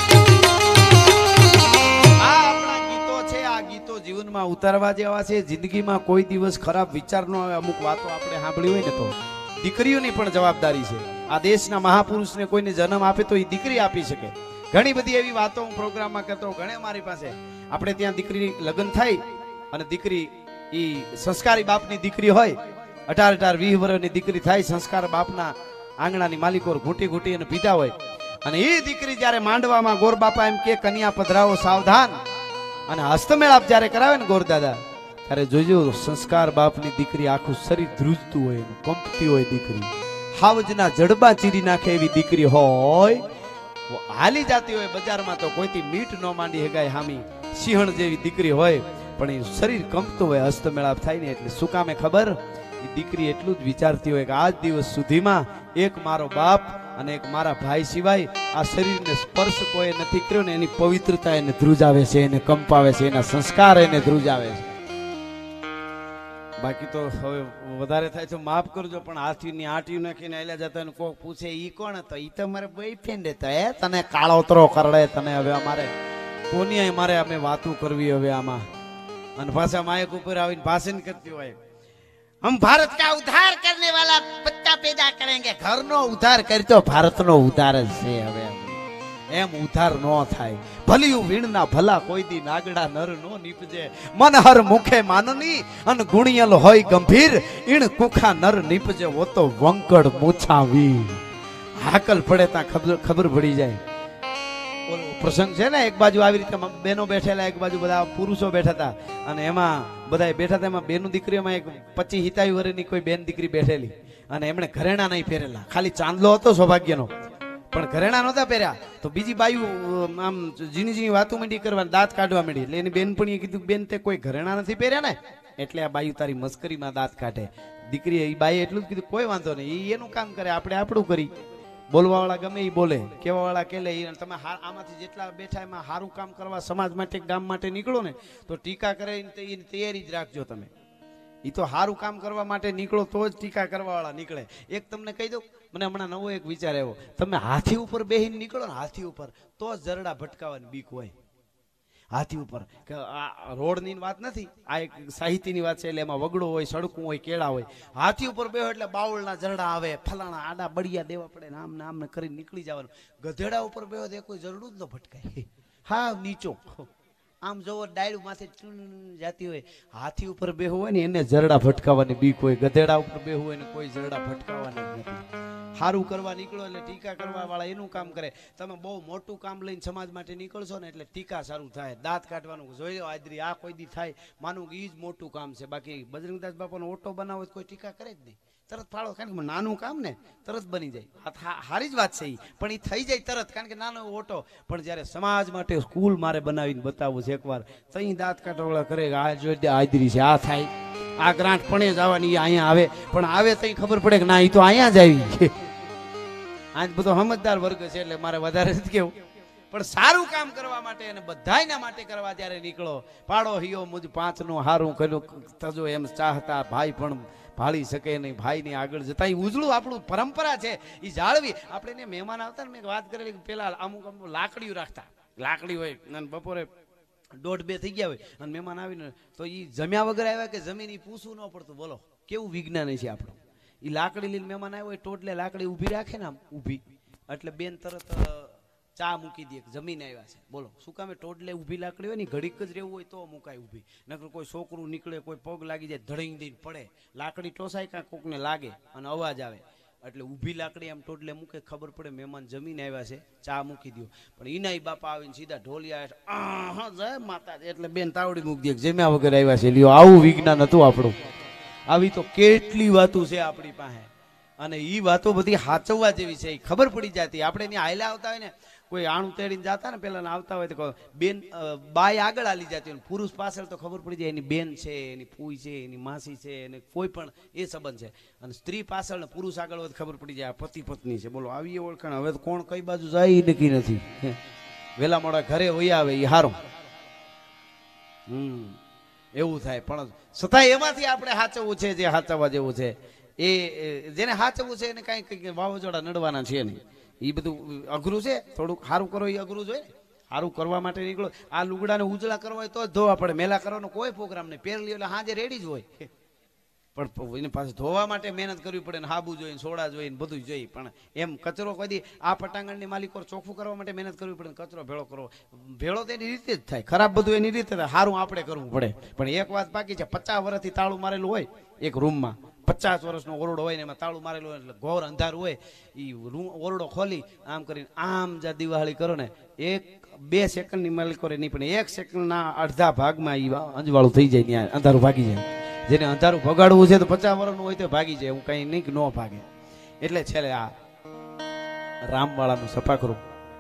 [SPEAKER 2] આ આપણા ગીતો છે આ ગીતો જીવનમાં ઉતારવા જેવા છે જિંદગીમાં કોઈ દિવસ ખરાબ વિચાર ન આવે અમુક વાતો આપણે સાંભળી હોય ને તો દીકરીઓની પણ જવાબદારી છે આ દેશના મહાપુરુષને કોઈને જન્મ આપે તો એ દીકરી આપી શકે ઘણી બધી એવી વાતો હું પ્રોગ્રામમાં કરતો ઘણે મારી પાસે આપણે ત્યાં દીકરી લગ્ન થાય અને દીકરી એ સંસ્કારી બાપની દીકરી હોય 18-20 વર્ષની દીકરી થાય સંસ્કાર બાપના આંગણાની માલિકો ઘૂંટી ઘૂંટી અને પીતા હોય અને એ દીકરી જ્યારે માંડવામાં ગોર બાપા એમ કે કન્યા પધરાવો સાવધાન અને હસ્તમેળાપ જ્યારે કરાવે ને ગોરદાદા ત્યારે જોજો સંસ્કાર બાપની દીકરી આખું શરીર ધ્રુજતું હોય કંપતી હોય દીકરી હાવજના જડબા ચીરી નાખે એવી દીકરી હોય હાલી જાતી હોય બજારમાં તો કોઈથી મીઠ ન માંડી હગાય હામી સિંહણ જેવી દીકરી હોય પણ એ શરીર કંપતું હોય હસ્તમેળાપ થાય ને એટલે શું કામે ખબર એ દીકરી એટલું જ વિચારતી હોય કે આજ દિવસ સુધીમાં એક મારો બાપ અને એક મારા ભાઈ સિવાય આ શરીરને સ્પર્શ કોઈ નથી કર્યો ને એની પવિત્રતા એને ધ્રુજાવે છે એને કંપાવે છે એના સંસ્કાર એને ધ્રુજાવે છે બાકી તો હવે વધારે થાય તો માફ કરજો પણ હાથીની આંટી નાખીને આલ્યા જતા ને કોક પૂછે ઈ કોણ હતો ઈ તો મારે બોયફ્રેન્ડ હતો હે તને કાળોતરો કરડે તને હવે અમારે કોની મારે અમે વાતું કરવી હવે આમાં અને પાછા માયક ઉપર આવીને ભાષણ કરતી હોય
[SPEAKER 4] हम भारत का उद्धार करने वाला बच्चा पैदा करेंगे घर नो उद्धार करतो भारत नो उद्धार જ છે હવે
[SPEAKER 2] એમ ઉધાર નો થાય ભલિયું વીણના ભલા કોઈ દી નાગડા નર નો નીપજે મનહર મુખે માનની અન ગુણિયલ હોય ગંભીર ઈણ કુખા નર નીપજે વો તો વંકડ મૂછાવી હાકલ પડે તા ખબર પડી જાય ઓલો પ્રસંગ છે ને એક બાજુ આવી રીતે બેનો બેઠેલા એક બાજુ બધા પુરુષો બેઠા હતા અને એમાં બધા બેઠા હતા એમાં બેનું દીકરીઓમાં એક 25-27 વર્ષની કોઈ બેન દીકરી બેઠેલી અને એમણે ઘરેણા નહીં પહેરેલા ખાલી ચાંદલો હતો સૌભાગ્યનો
[SPEAKER 1] પણ ઘરેણા નહોતા પહેર્યા તો બીજી બાયું આમ ઝીણી ઝીણી વાતો માંડી કરવા, દાંત કાઢવા માંડી. એટલે એની બેનપણીએ કીધું બેન તે કોઈ ઘરેણા નથી પહેર્યા ને, એટલે આ બાયું તારી મસ્કરીમાં દાંત કાઢે. દીકરીએ એ બાઈએ એટલું જ કીધું કોઈ વાંધો નહીં, એ એનું કામ કરે, આપણે આપણું કરી. બોલવા વાળા ગમે એ બોલે, કેવા વાળા કેલે. તમે આમાંથી જેટલા બેઠા એમાં સારું કામ કરવા, સમાજ માટે ગામ માટે નીકળો ને તો ટીકા કરે એની તૈયારી જ રાખજો તમે. એ તો સારું કામ કરવા માટે નીકળો તો જ ટીકા કરવા વાળા નીકળે. એક તમને કહી દઉં, મને હમણાં નવો એક વિચાર આવ્યો. તમે હાથી ઉપર બેહીને નીકળો ને, હાથી ઉપર, તો જ જરડા ભટકાવાની બીક હોય. હાથી ઉપર કે આ રોડની વાત નથી, આ એક સાહિત્યની વાત છે. એટલે એમાં વગડો હોય, સડકું હોય, કેળા હોય. હાથી ઉપર બેહો એટલે બાવળના જરડા આવે, ફલાણા આડા બળિયા દેવા પડે ને, આમ ને આમ ને કરીને નીકળી જવાનું. ગધેડા ઉપર બેહો તો કોઈ જરડું જ ન ભટકાય. હા નીચો આમ જોવો ડાયડું માથે જાતી હોય. હાથી ઉપર બેહવું હોય ને એને જરડા ભટકાવાની બીક હોય. ગધેડા ઉપર બેહવું હોય ને કોઈ જરડા ભટકાવાની નથી. સારું કરવા નીકળો એટલે ટીકા કરવા વાળા એનું કામ કરે. તમે બહુ મોટું કામ લઈને સમાજ માટે નીકળશો ને એટલે ટીકા સારું થાય. દાંત કાઢવાનું જોઈ લો આદરી, આ કોઈ દી થાય માનું કે એ જ મોટું કામ છે. બાકી બજરંગદાસ બાપાનો ઓટો બનાવો કોઈ ટીકા કરે જ નહીં, તરત ફાળો. કારણ કે નાનું કામ ને તરત બની જાય. સારી જ વાત છે પણ એ થઈ જાય તરત, કારણ કે નાનો ઓટો. પણ જ્યારે સમાજ માટે સ્કૂલ મારે બનાવીને બતાવવું છે એકવાર, તઈ દાંત કાઢવાળા કરે આ જોઈ દે આદરી છે, આ થાય, આ ગ્રાન્ટ પણ જવાની અહીંયા આવે. પણ આવે તઈ ખબર પડે કે ના એ તો અહીંયા જ આવી. આજ બધો સમજદાર વર્ગ છે એટલે મારે વધારે નથી કેવું. પણ સારું કામ કરવા માટે અને બધાયના માટે કરવા જ્યારે નીકળો, પાડો હિયો મુજ પાંચનું હારું કર્યું તજો એમ ચાહતા ભાઈ પણ ભાળી શકે નહીં. ભાઈની આગળ જતા ઉજળું આપણું પરંપરા છે એ જાળવી. આપણે એને મહેમાન આવતા ને મેં વાત કરેલી પેલા અમુક અમુક લાકડીઓ રાખતા, લાકડી હોય અને બપોરે 1:30 થઈ ગયા હોય અને મહેમાન આવીને તો એ જમ્યા વગર આવ્યા કે જમીન એ પૂછવું ન પડતું. બોલો કેવું વિજ્ઞાન છે આપણું. એ લાકડી લઈને મહેમાન આવ્યો હોય ટોટલે લાકડી ઊભી રાખે ને આમ ઊભી, એટલે બેન તરત ચા મૂકી દે જમીન આવ્યા છે. બોલો શું કામે? ટોટલે ઊભી લાકડી હોય ને ઘડીક જ રહેવું હોય તો મુકાય ઊભી. નકર કોઈ છોકરું નીકળે, કોઈ પગ લાગી જાય, ધડીંગ દઈને પડે, લાકડી ટોસાય કાં કોકને લાગે અને અવાજ આવે. એટલે ઊભી લાકડી આમ ટોટલે મૂકે, ખબર પડે મહેમાન જમીન આવ્યા છે, ચા મૂકી દો. પણ ઈનાય બાપા આવીને સીધા ઢોલિયા જય માતાજી એટલે બેન તાવડી મૂકી દે જમ્યા વગર આવ્યા છે. લ્યો આવું વિજ્ઞાન હતું આપણું. આવી તો કેટલી વાતો છે આપણી પાસે અને એ વાતો બધી સાચવવા જેવી છે. ખબર પડી જતી. આપણે ત્યાં હાલ્યા આવતા હોય ને, કોઈ આણું તેડીને જતા ને પેલા આવતા હોય તો બેન બાય આગળ હાલી જતી હોય, પુરુષ પાછળ તો ખબર પડી જાય એની બેન છે, એની ફૂઈ છે, એની માસી છે, એને કોઈ પણ એ સંબંધ છે. અને સ્ત્રી પાછળ ને પુરુષ આગળ હોય ખબર પડી જાય પતિ પત્ની છે. બોલો આવી ઓળખાણ. હવે તો કોણ કઈ બાજુ જાય એ નક્કી નથી. વેલા મોડા ઘરે વહી આવે એ હારો. એવું થાય. પણ છતાં એમાંથી આપણે સાચવવું છે, જે સાચવવા જેવું છે એ જેને સાચવવું છે એને કાંઈ વાવાઝોડા નડવાના છે નહીં. એ બધું અઘરું છે. થોડુંક સારું કરો એ અઘરું જોઈએ. સારું કરવા માટે નીકળો. આ લુગડાને ઉજળા કરવા હોય તો જ ધોવા પડે. મેલા કરવાનો કોઈ પ્રોગ્રામ નહીં. પહેરલી એટલે હાજે રેડી જ હોય. પણ એને પાછું ધોવા માટે મહેનત કરવી પડે ને, હાબુ જોઈએ, સોડા જોઈએ, બધું જોઈએ. પણ એમ કચરો કોઈ આ પટાંગણની માલિકો ચોખ્ખું કરવા માટે મહેનત કરવી પડે. કચરો ભેળો કરવો ભેળો તો એની રીતે જ થાય. ખરાબ બધું એની રીતે થાય. સારું આપણે કરવું પડે. પણ એક વાત બાકી છે, 50 વર્ષથી તાળું મારેલું હોય એક રૂમમાં, 50 વર્ષનો ઓરડો હોય ને એમાં તાળું મારેલું હોય એટલે ઘોર અંધારું હોય. એ ઓરડો ખોલી આમ કરીને આમ જા દિવાળી કરો ને, 1-2 સેકન્ડની માલિકો નહીં પણ 1 સેકન્ડના અડધા ભાગમાં એ અંજવાળું થઈ જાય, ત્યાં અંધારું ભાગી જાય. જેને અંધારું ભગાડવું છે તો 50 વર્ષનું હોય તો ભાગી જાય. હું કઈ નહીં કે ન ભાગે. એટલે છેલ્લે આ રામવાળાનું સફા કરું.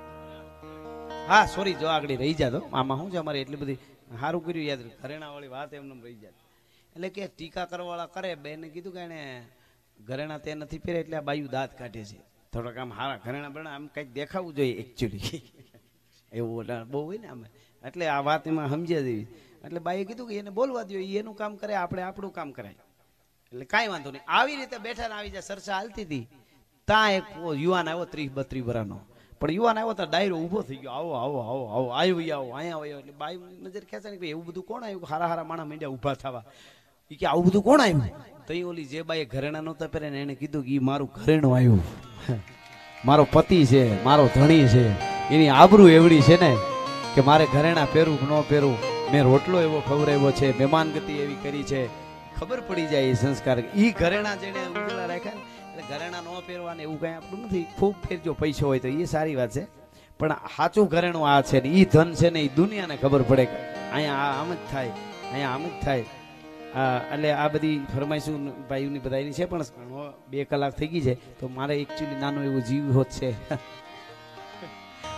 [SPEAKER 1] હા સોરી, જો આગળ રહી જાતો. આમાં શું છે અમારે એટલી બધી સારું કર્યું યાદ. ઘરેણા વાળી વાત એમને રહી જાય. એટલે કે ટીકા કરવાવાળા કરે. બેને કીધું કે એને ઘરેણા તે નથી પહેરે એટલે આ બાયું દાંત કાઢે છે. થોડાક આમ હારા ઘરેણા બને આમ કંઈક દેખાવું જોઈએ એકચ્યુઅલી. એવું બહુ હોય ને આમે. એટલે આ વાત એમાં સમજ્યા જેવી. એટલે બાઈએ કીધું કે એને બોલવા દો, એનું કામ કરે, આપણે આપણું કામ કરાય. એટલે કાંઈ વાંધો નહીં. આવી રીતે બેઠા ને આવી જાય ચર્ચા હાલતી હતી. ત્યાં એક યુવાન આવ્યો 30-32 વર્ષનો. પણ યુવાન આવ્યો તો ડાયરો ઊભો થઈ ગયો. આવો આવો આવો આવો આવ્યો આવો અહીંયા આવ્યો. એટલે બાઈ નજર ખેંચે ને એવું બધું કોણ આવ્યું? હારા હારા માણા માંડ્યા ઊભા થવા. એ કે આવું બધું કોણ આવ્યું? તો ઓલી જે બાઈએ ઘરેણા નહોતા પહેરે ને એને કીધું કે એ મારું ઘરેણું આવ્યું, મારો પતિ છે, મારો ધણી છે, એની આબરૂ એવડી છે ને કે મારે ઘરેણા પહેરવું કે ન પહેરવું. મેં રોટલો એવો ખવડાવ્યો છે, મહેમાનગતિ એવી કરી છે. ખબર પડી જાય એ સંસ્કાર. એ ઘરેણા જેને ઉજળા રાખ્યા ને એટલે ઘરેણા ન પહેરવાને એવું કાંઈ આપણું નથી. ખૂબ ફેરજો પૈસો હોય તો એ સારી વાત છે. પણ સાચું ઘરેણું આ છે ને એ ધન છે ને એ દુનિયાને ખબર પડે કે અહીંયા આમ જ થાય, અહીંયા આમ જ થાય. એટલે આ બધી ફરમાઈશું ભાઈઓની બધાની છે. પણ 2 કલાક થઈ ગઈ છે તો મારે એકચ્યુઅલી નાનો એવો જીવ હોત છે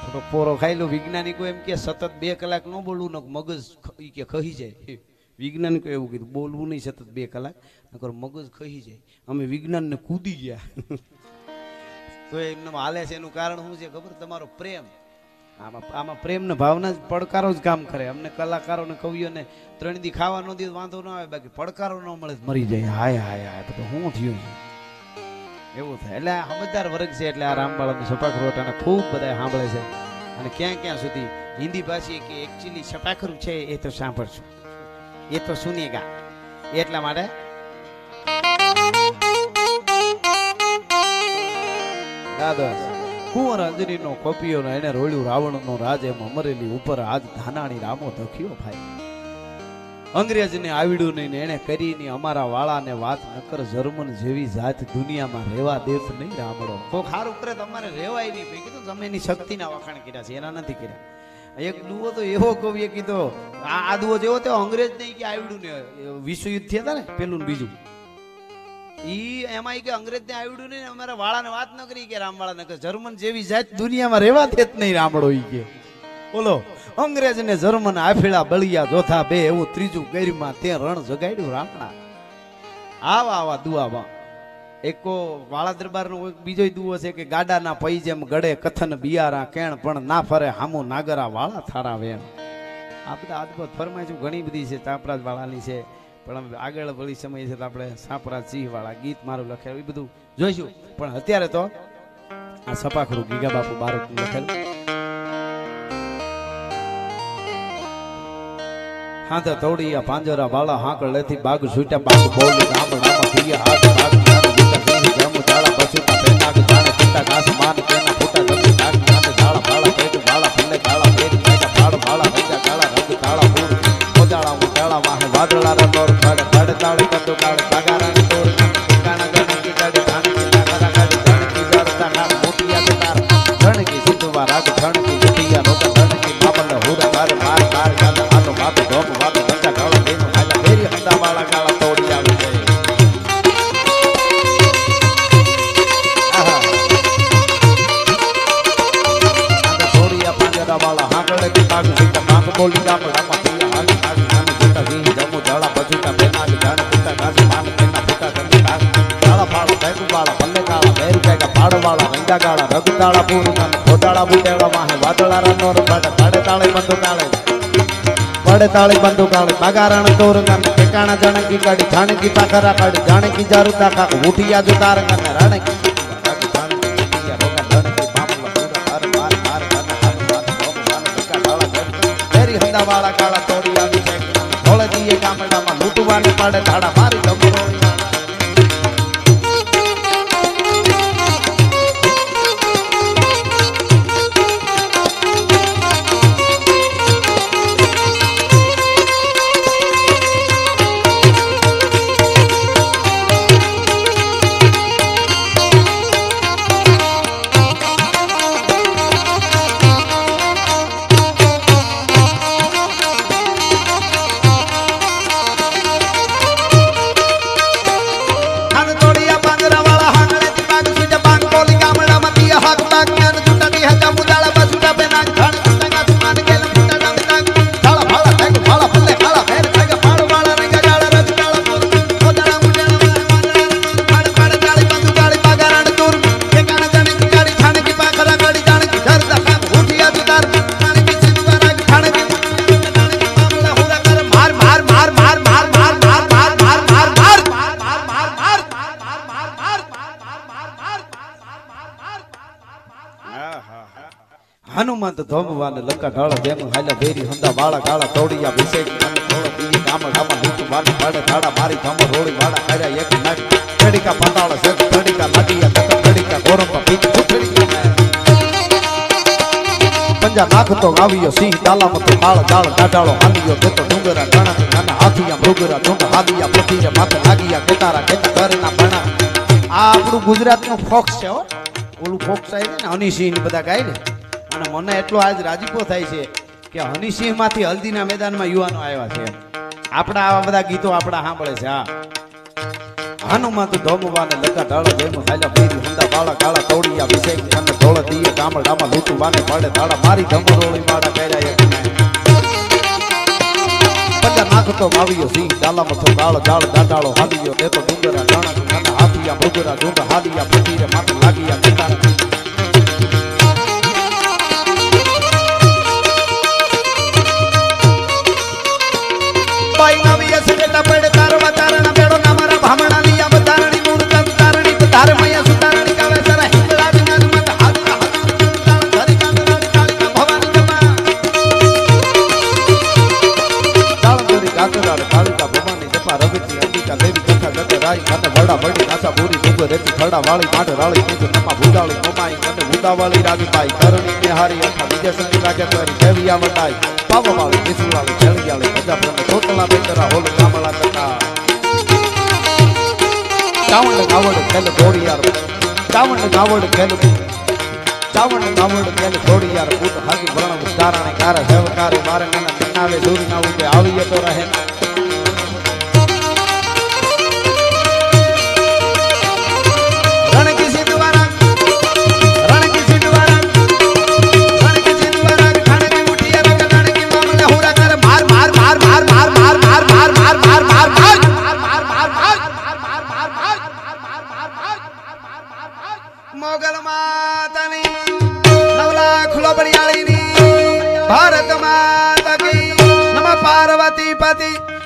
[SPEAKER 1] થોડો પોરો ખાઈ લો. વૈજ્ઞાનિકો એમ કે સતત 2 કલાક ન બોલવું ને મગજ ઈ કે ખહી જાય. વૈજ્ઞાનિકો એવું કીધું બોલવું નહીં સતત 2 કલાક નકર મગજ ખહી જાય. અમે વિજ્ઞાનને કૂદી ગયા. તો એમને હાલે છે એનું કારણ શું છે ખબર? તમારો પ્રેમ. આમાં પ્રેમ ને ભાવના જ પડકારો જ કામ કરે. અમને કલાકારો ને કવિઓને 3 દી ખાવા ન દે વાંધો ન આવે, બાકી પડકારો ન મળે મરી જાય. હાય હાય હાય તો શું થયું છે એવું થાય. એટલે આ સમજદાર વર્ગ છે એટલે આ રામબાળાનું સપાખરું અને ખૂબ બધા સાંભળે છે. અને ક્યાં ક્યાં સુધી હિન્દી ભાષી કે એકચ્યુઅલી સપાખરું છે એ તો સાંભળશું, એ તો સુનેગા. એટલા માટે દાદા કુંવર અંજનીનો કોપિયો એને રોળ્યું રાવણનો રાજ એમ અમરેલી ઉપર આજ ધાનાણી રામો ધખ્યો ભાઈ. અંગ્રેજને આવડ્યું નહીં ને એને કરીને અમારા વાળાને વાત નકર જર્મન જેવી જાત દુનિયામાં રહેવા દેત નહીં રામડો. કોક હારું કરે તમારે રહેવાય નહીં. ભાઈ કીધું તમે એની શક્તિના વખાણ કર્યા છે, એના નથી કર્યા. એક દુવો તો એવો કવિએ કીધો, આ દુવો જેવો તો અંગ્રેજ નહીં કે આવડ્યું ને વિશ્વયુદ્ધ થયા હતા ને પેલું ને બીજું, ઈ એમાં કે અંગ્રેજ ને આવડ્યું નહીં અમારા વાળાને વાત ન કરી કે રામવાળા નકર જર્મન જેવી જાત દુનિયામાં રહેવા દેત નહીં રામડો. ઈ કે બોલો અંગ્રેજ ને જર્મન આફેળા બળિયા જોથા બે એવું ત્રીજું ગેરમાં તે રણ જગાડ્યું રામણા. આવા આવા દુઆમાં એકો વાળા દરબારનો બીજો દુઓ છે કે ગાડાના પૈ જેમ ગળે કથન બિયારા કેણ પણ ના ફરે હામુ નાગરા વાળા થારા વેણ. આ બધા અદભુત ફરમાઈશું ઘણી બધી છે. ચાપરાજ વાળાની છે પણ આગળ વળી સમય છે તો આપણે સાપરાજ સિંહ વાળા ગીત મારું લખેલું એ બધું જોઈશું. પણ અત્યારે તો આ સપાખરું ગીગા બાપુ બારોટનું લખેલું. હા તો તોડિયા પાંજરા વાળા હાંકળ લેથી બાગ છૂટ્યા બાગ બોલી રામ રામ થયા હાથ બાગ જાને જીતા સિંહ જમ જાળા બસુતા પેનાગ જાણે પિતા કાસ માન કેના ફૂટા જમી નાગ નાને જાળા વાળા પેટ વાળા ફલે કાળા પેટ કાળા પાડ વાળા રંગા કાળા રંગ કાળા પૂર મોજાળા ઉજાળા વાહે વાદળા રતોર કાળે કાળે તાળે કંદો કાળે પગારાને તોર કાણા ગણકી કાળે જાણકી તારા કાળે જાણકી જારતા કાળ મોટિયા તાર ગણકી સિદ્ધવા રાગ ગણકી જટિયા રોકા ગણકી માપલે હુરા તારે માર માર ગાતા આલો માતો ધોપ વાતો ગંગા કાળા દેનો હાલા ફેરી હંદા વાળા કાળા તોડી આવે છે. વાળા હાંકળે કે બાગ સીતા બાગ બોલી ગામ રામા થયા હાલી હાલી નાની જોતા વી જમુ જાળા બજુતા બેનાગ જાણ પિતા કાસ માન કેના ફૂટા જમી કાસ જાળા ફાળ બેકુ વાળા ભલ્લે કાળા બેર બેગા પાડ વાળા રંગા કાળા રગ તાળા પૂરું નાન ખોટાળા બુટેળા વાહે વાદળા રનોર પાડે પાડે તાળે બંધુ કાળે પડે તાળી બંધુ કાળે પગારણ તોર નાન ઠેકાણા જાણકી કાઢી જાણકી પાખરા કાઢી જાણકી જારુતા કાક ઉઠિયા જો તાર કને રણકી વાળા કાળા તોડી આવી છે ધોળે દીએ ગામડામાં લૂંટવાને પાડે ધાડા મારી ધમરો. હનુમંત ધોમવાને લંકા ઢાળા જેમ હાલ્યા ભેરી હંદા વાળા ગાળા તોડિયા વિશેષ થોડા દીવી ગામડામાં લૂંટવાને પાડે ધાડા મારી ધમર રોળી વાળા કર્યા એક નાક કડીકા પતાળ છે કડીકા લાગીયા તક કડીકા ગોરંપા પીક કડીકા પંજા નાખતો આવ્યો સિંહ દાલામાં તો કાળ દાળ કાઢાળો હાલ્યો દેતો ડુંગરા ગણા અને હાથિયા મૃગરા ઢુંગ હાલિયા પથીરે માથે લાગીયા કેતારા કેતા ઘરના ભણા. આ આપણું ગુજરાતનો ફોક્સ છે હો. ઓલું ફોક્સ આવે ને હનીસિંહ બધા ગાય ને અને મને એટલો આજ રાજીપો થાય છે કે હનીસિંહ માંથી હલ્દીના મેદાનમાં યુવાનો આવ્યા છે. આપણા આવા બધા ગીતો આપણા સાંભળે છે. હા
[SPEAKER 2] હનુમંત ધોમવાને લગા ઢાળા જેમ ખાયલા પીરી હુંડા બાળા કાળા તોડિયા વિશે કન ધોળ દીએ ગામડામાં લૂંટવાને પડે ધાડા મારી ધમરોળી માડા કર્યા એક પંજા નાખતો માવ્યો સિંહ ડાલા મથો ગાળ જાળ દાડાળો હાલ્યો તે તો ડુંગરા જાણા અને હાથિયા મૃગરા ઢૂંઢ હાલિયા પતીરે માથે લાગિયા કિતાર બાઈ નવી અસરેટા પડે તારવા તારણા બેડો નામારા ભામણા લીયા બધારણી મૂર્ત તારણી પધાર મૈયા સુતારણી કાવે સરા હિંગળા વિનાદ મત હાથા હાથા ધરી કાંગરા કાળીકા ભવાની જમા તાળંદરી કાકરા કાળીકા ભવાની જપા રવિજી અંબિકા દેવી કથા ગત રાઈ કને વડા વડી નાસા પૂરી દુગ રેતી ખડા વાળી માઢ રાળી કુજ નમા ભૂડાળી મોમાઈ કને ભૂડાવાળી રાગીબાઈ કરણી નિહારી અખા વિજય સંગી રાગે કરી દેવિયા વટાઈ પાવવાળી વિસુવાળી જળિયાળી બધા પ્રમે તોતલા બેતરા હોલ કામળા કટા ચાવણ ગાવડ ખેલ દોડિયાર ચાવણ ગાવડ ખેલ ચાવણ ગાવડ ખેલ દોડિયાર પૂત હાજી વર્ણ ઉદારણે કાર સેવકારે મારે મને મનાવે દૂર ના ઉગે આવીએ તો રહે રણ કી સિદ્ધવારા રણ કી સિદ્ધવારા રણ કી સિદ્ધવારા ખાને કી મુઠિયા રગ રણ કી મામલે હુરા કર માર માર માર માર માર માર માર માર માર માર માર માર મોગલ માતાની નવલા ખુલો બળિયાળીની ભારત માતા કી નમઃ પાર્વતી પતિ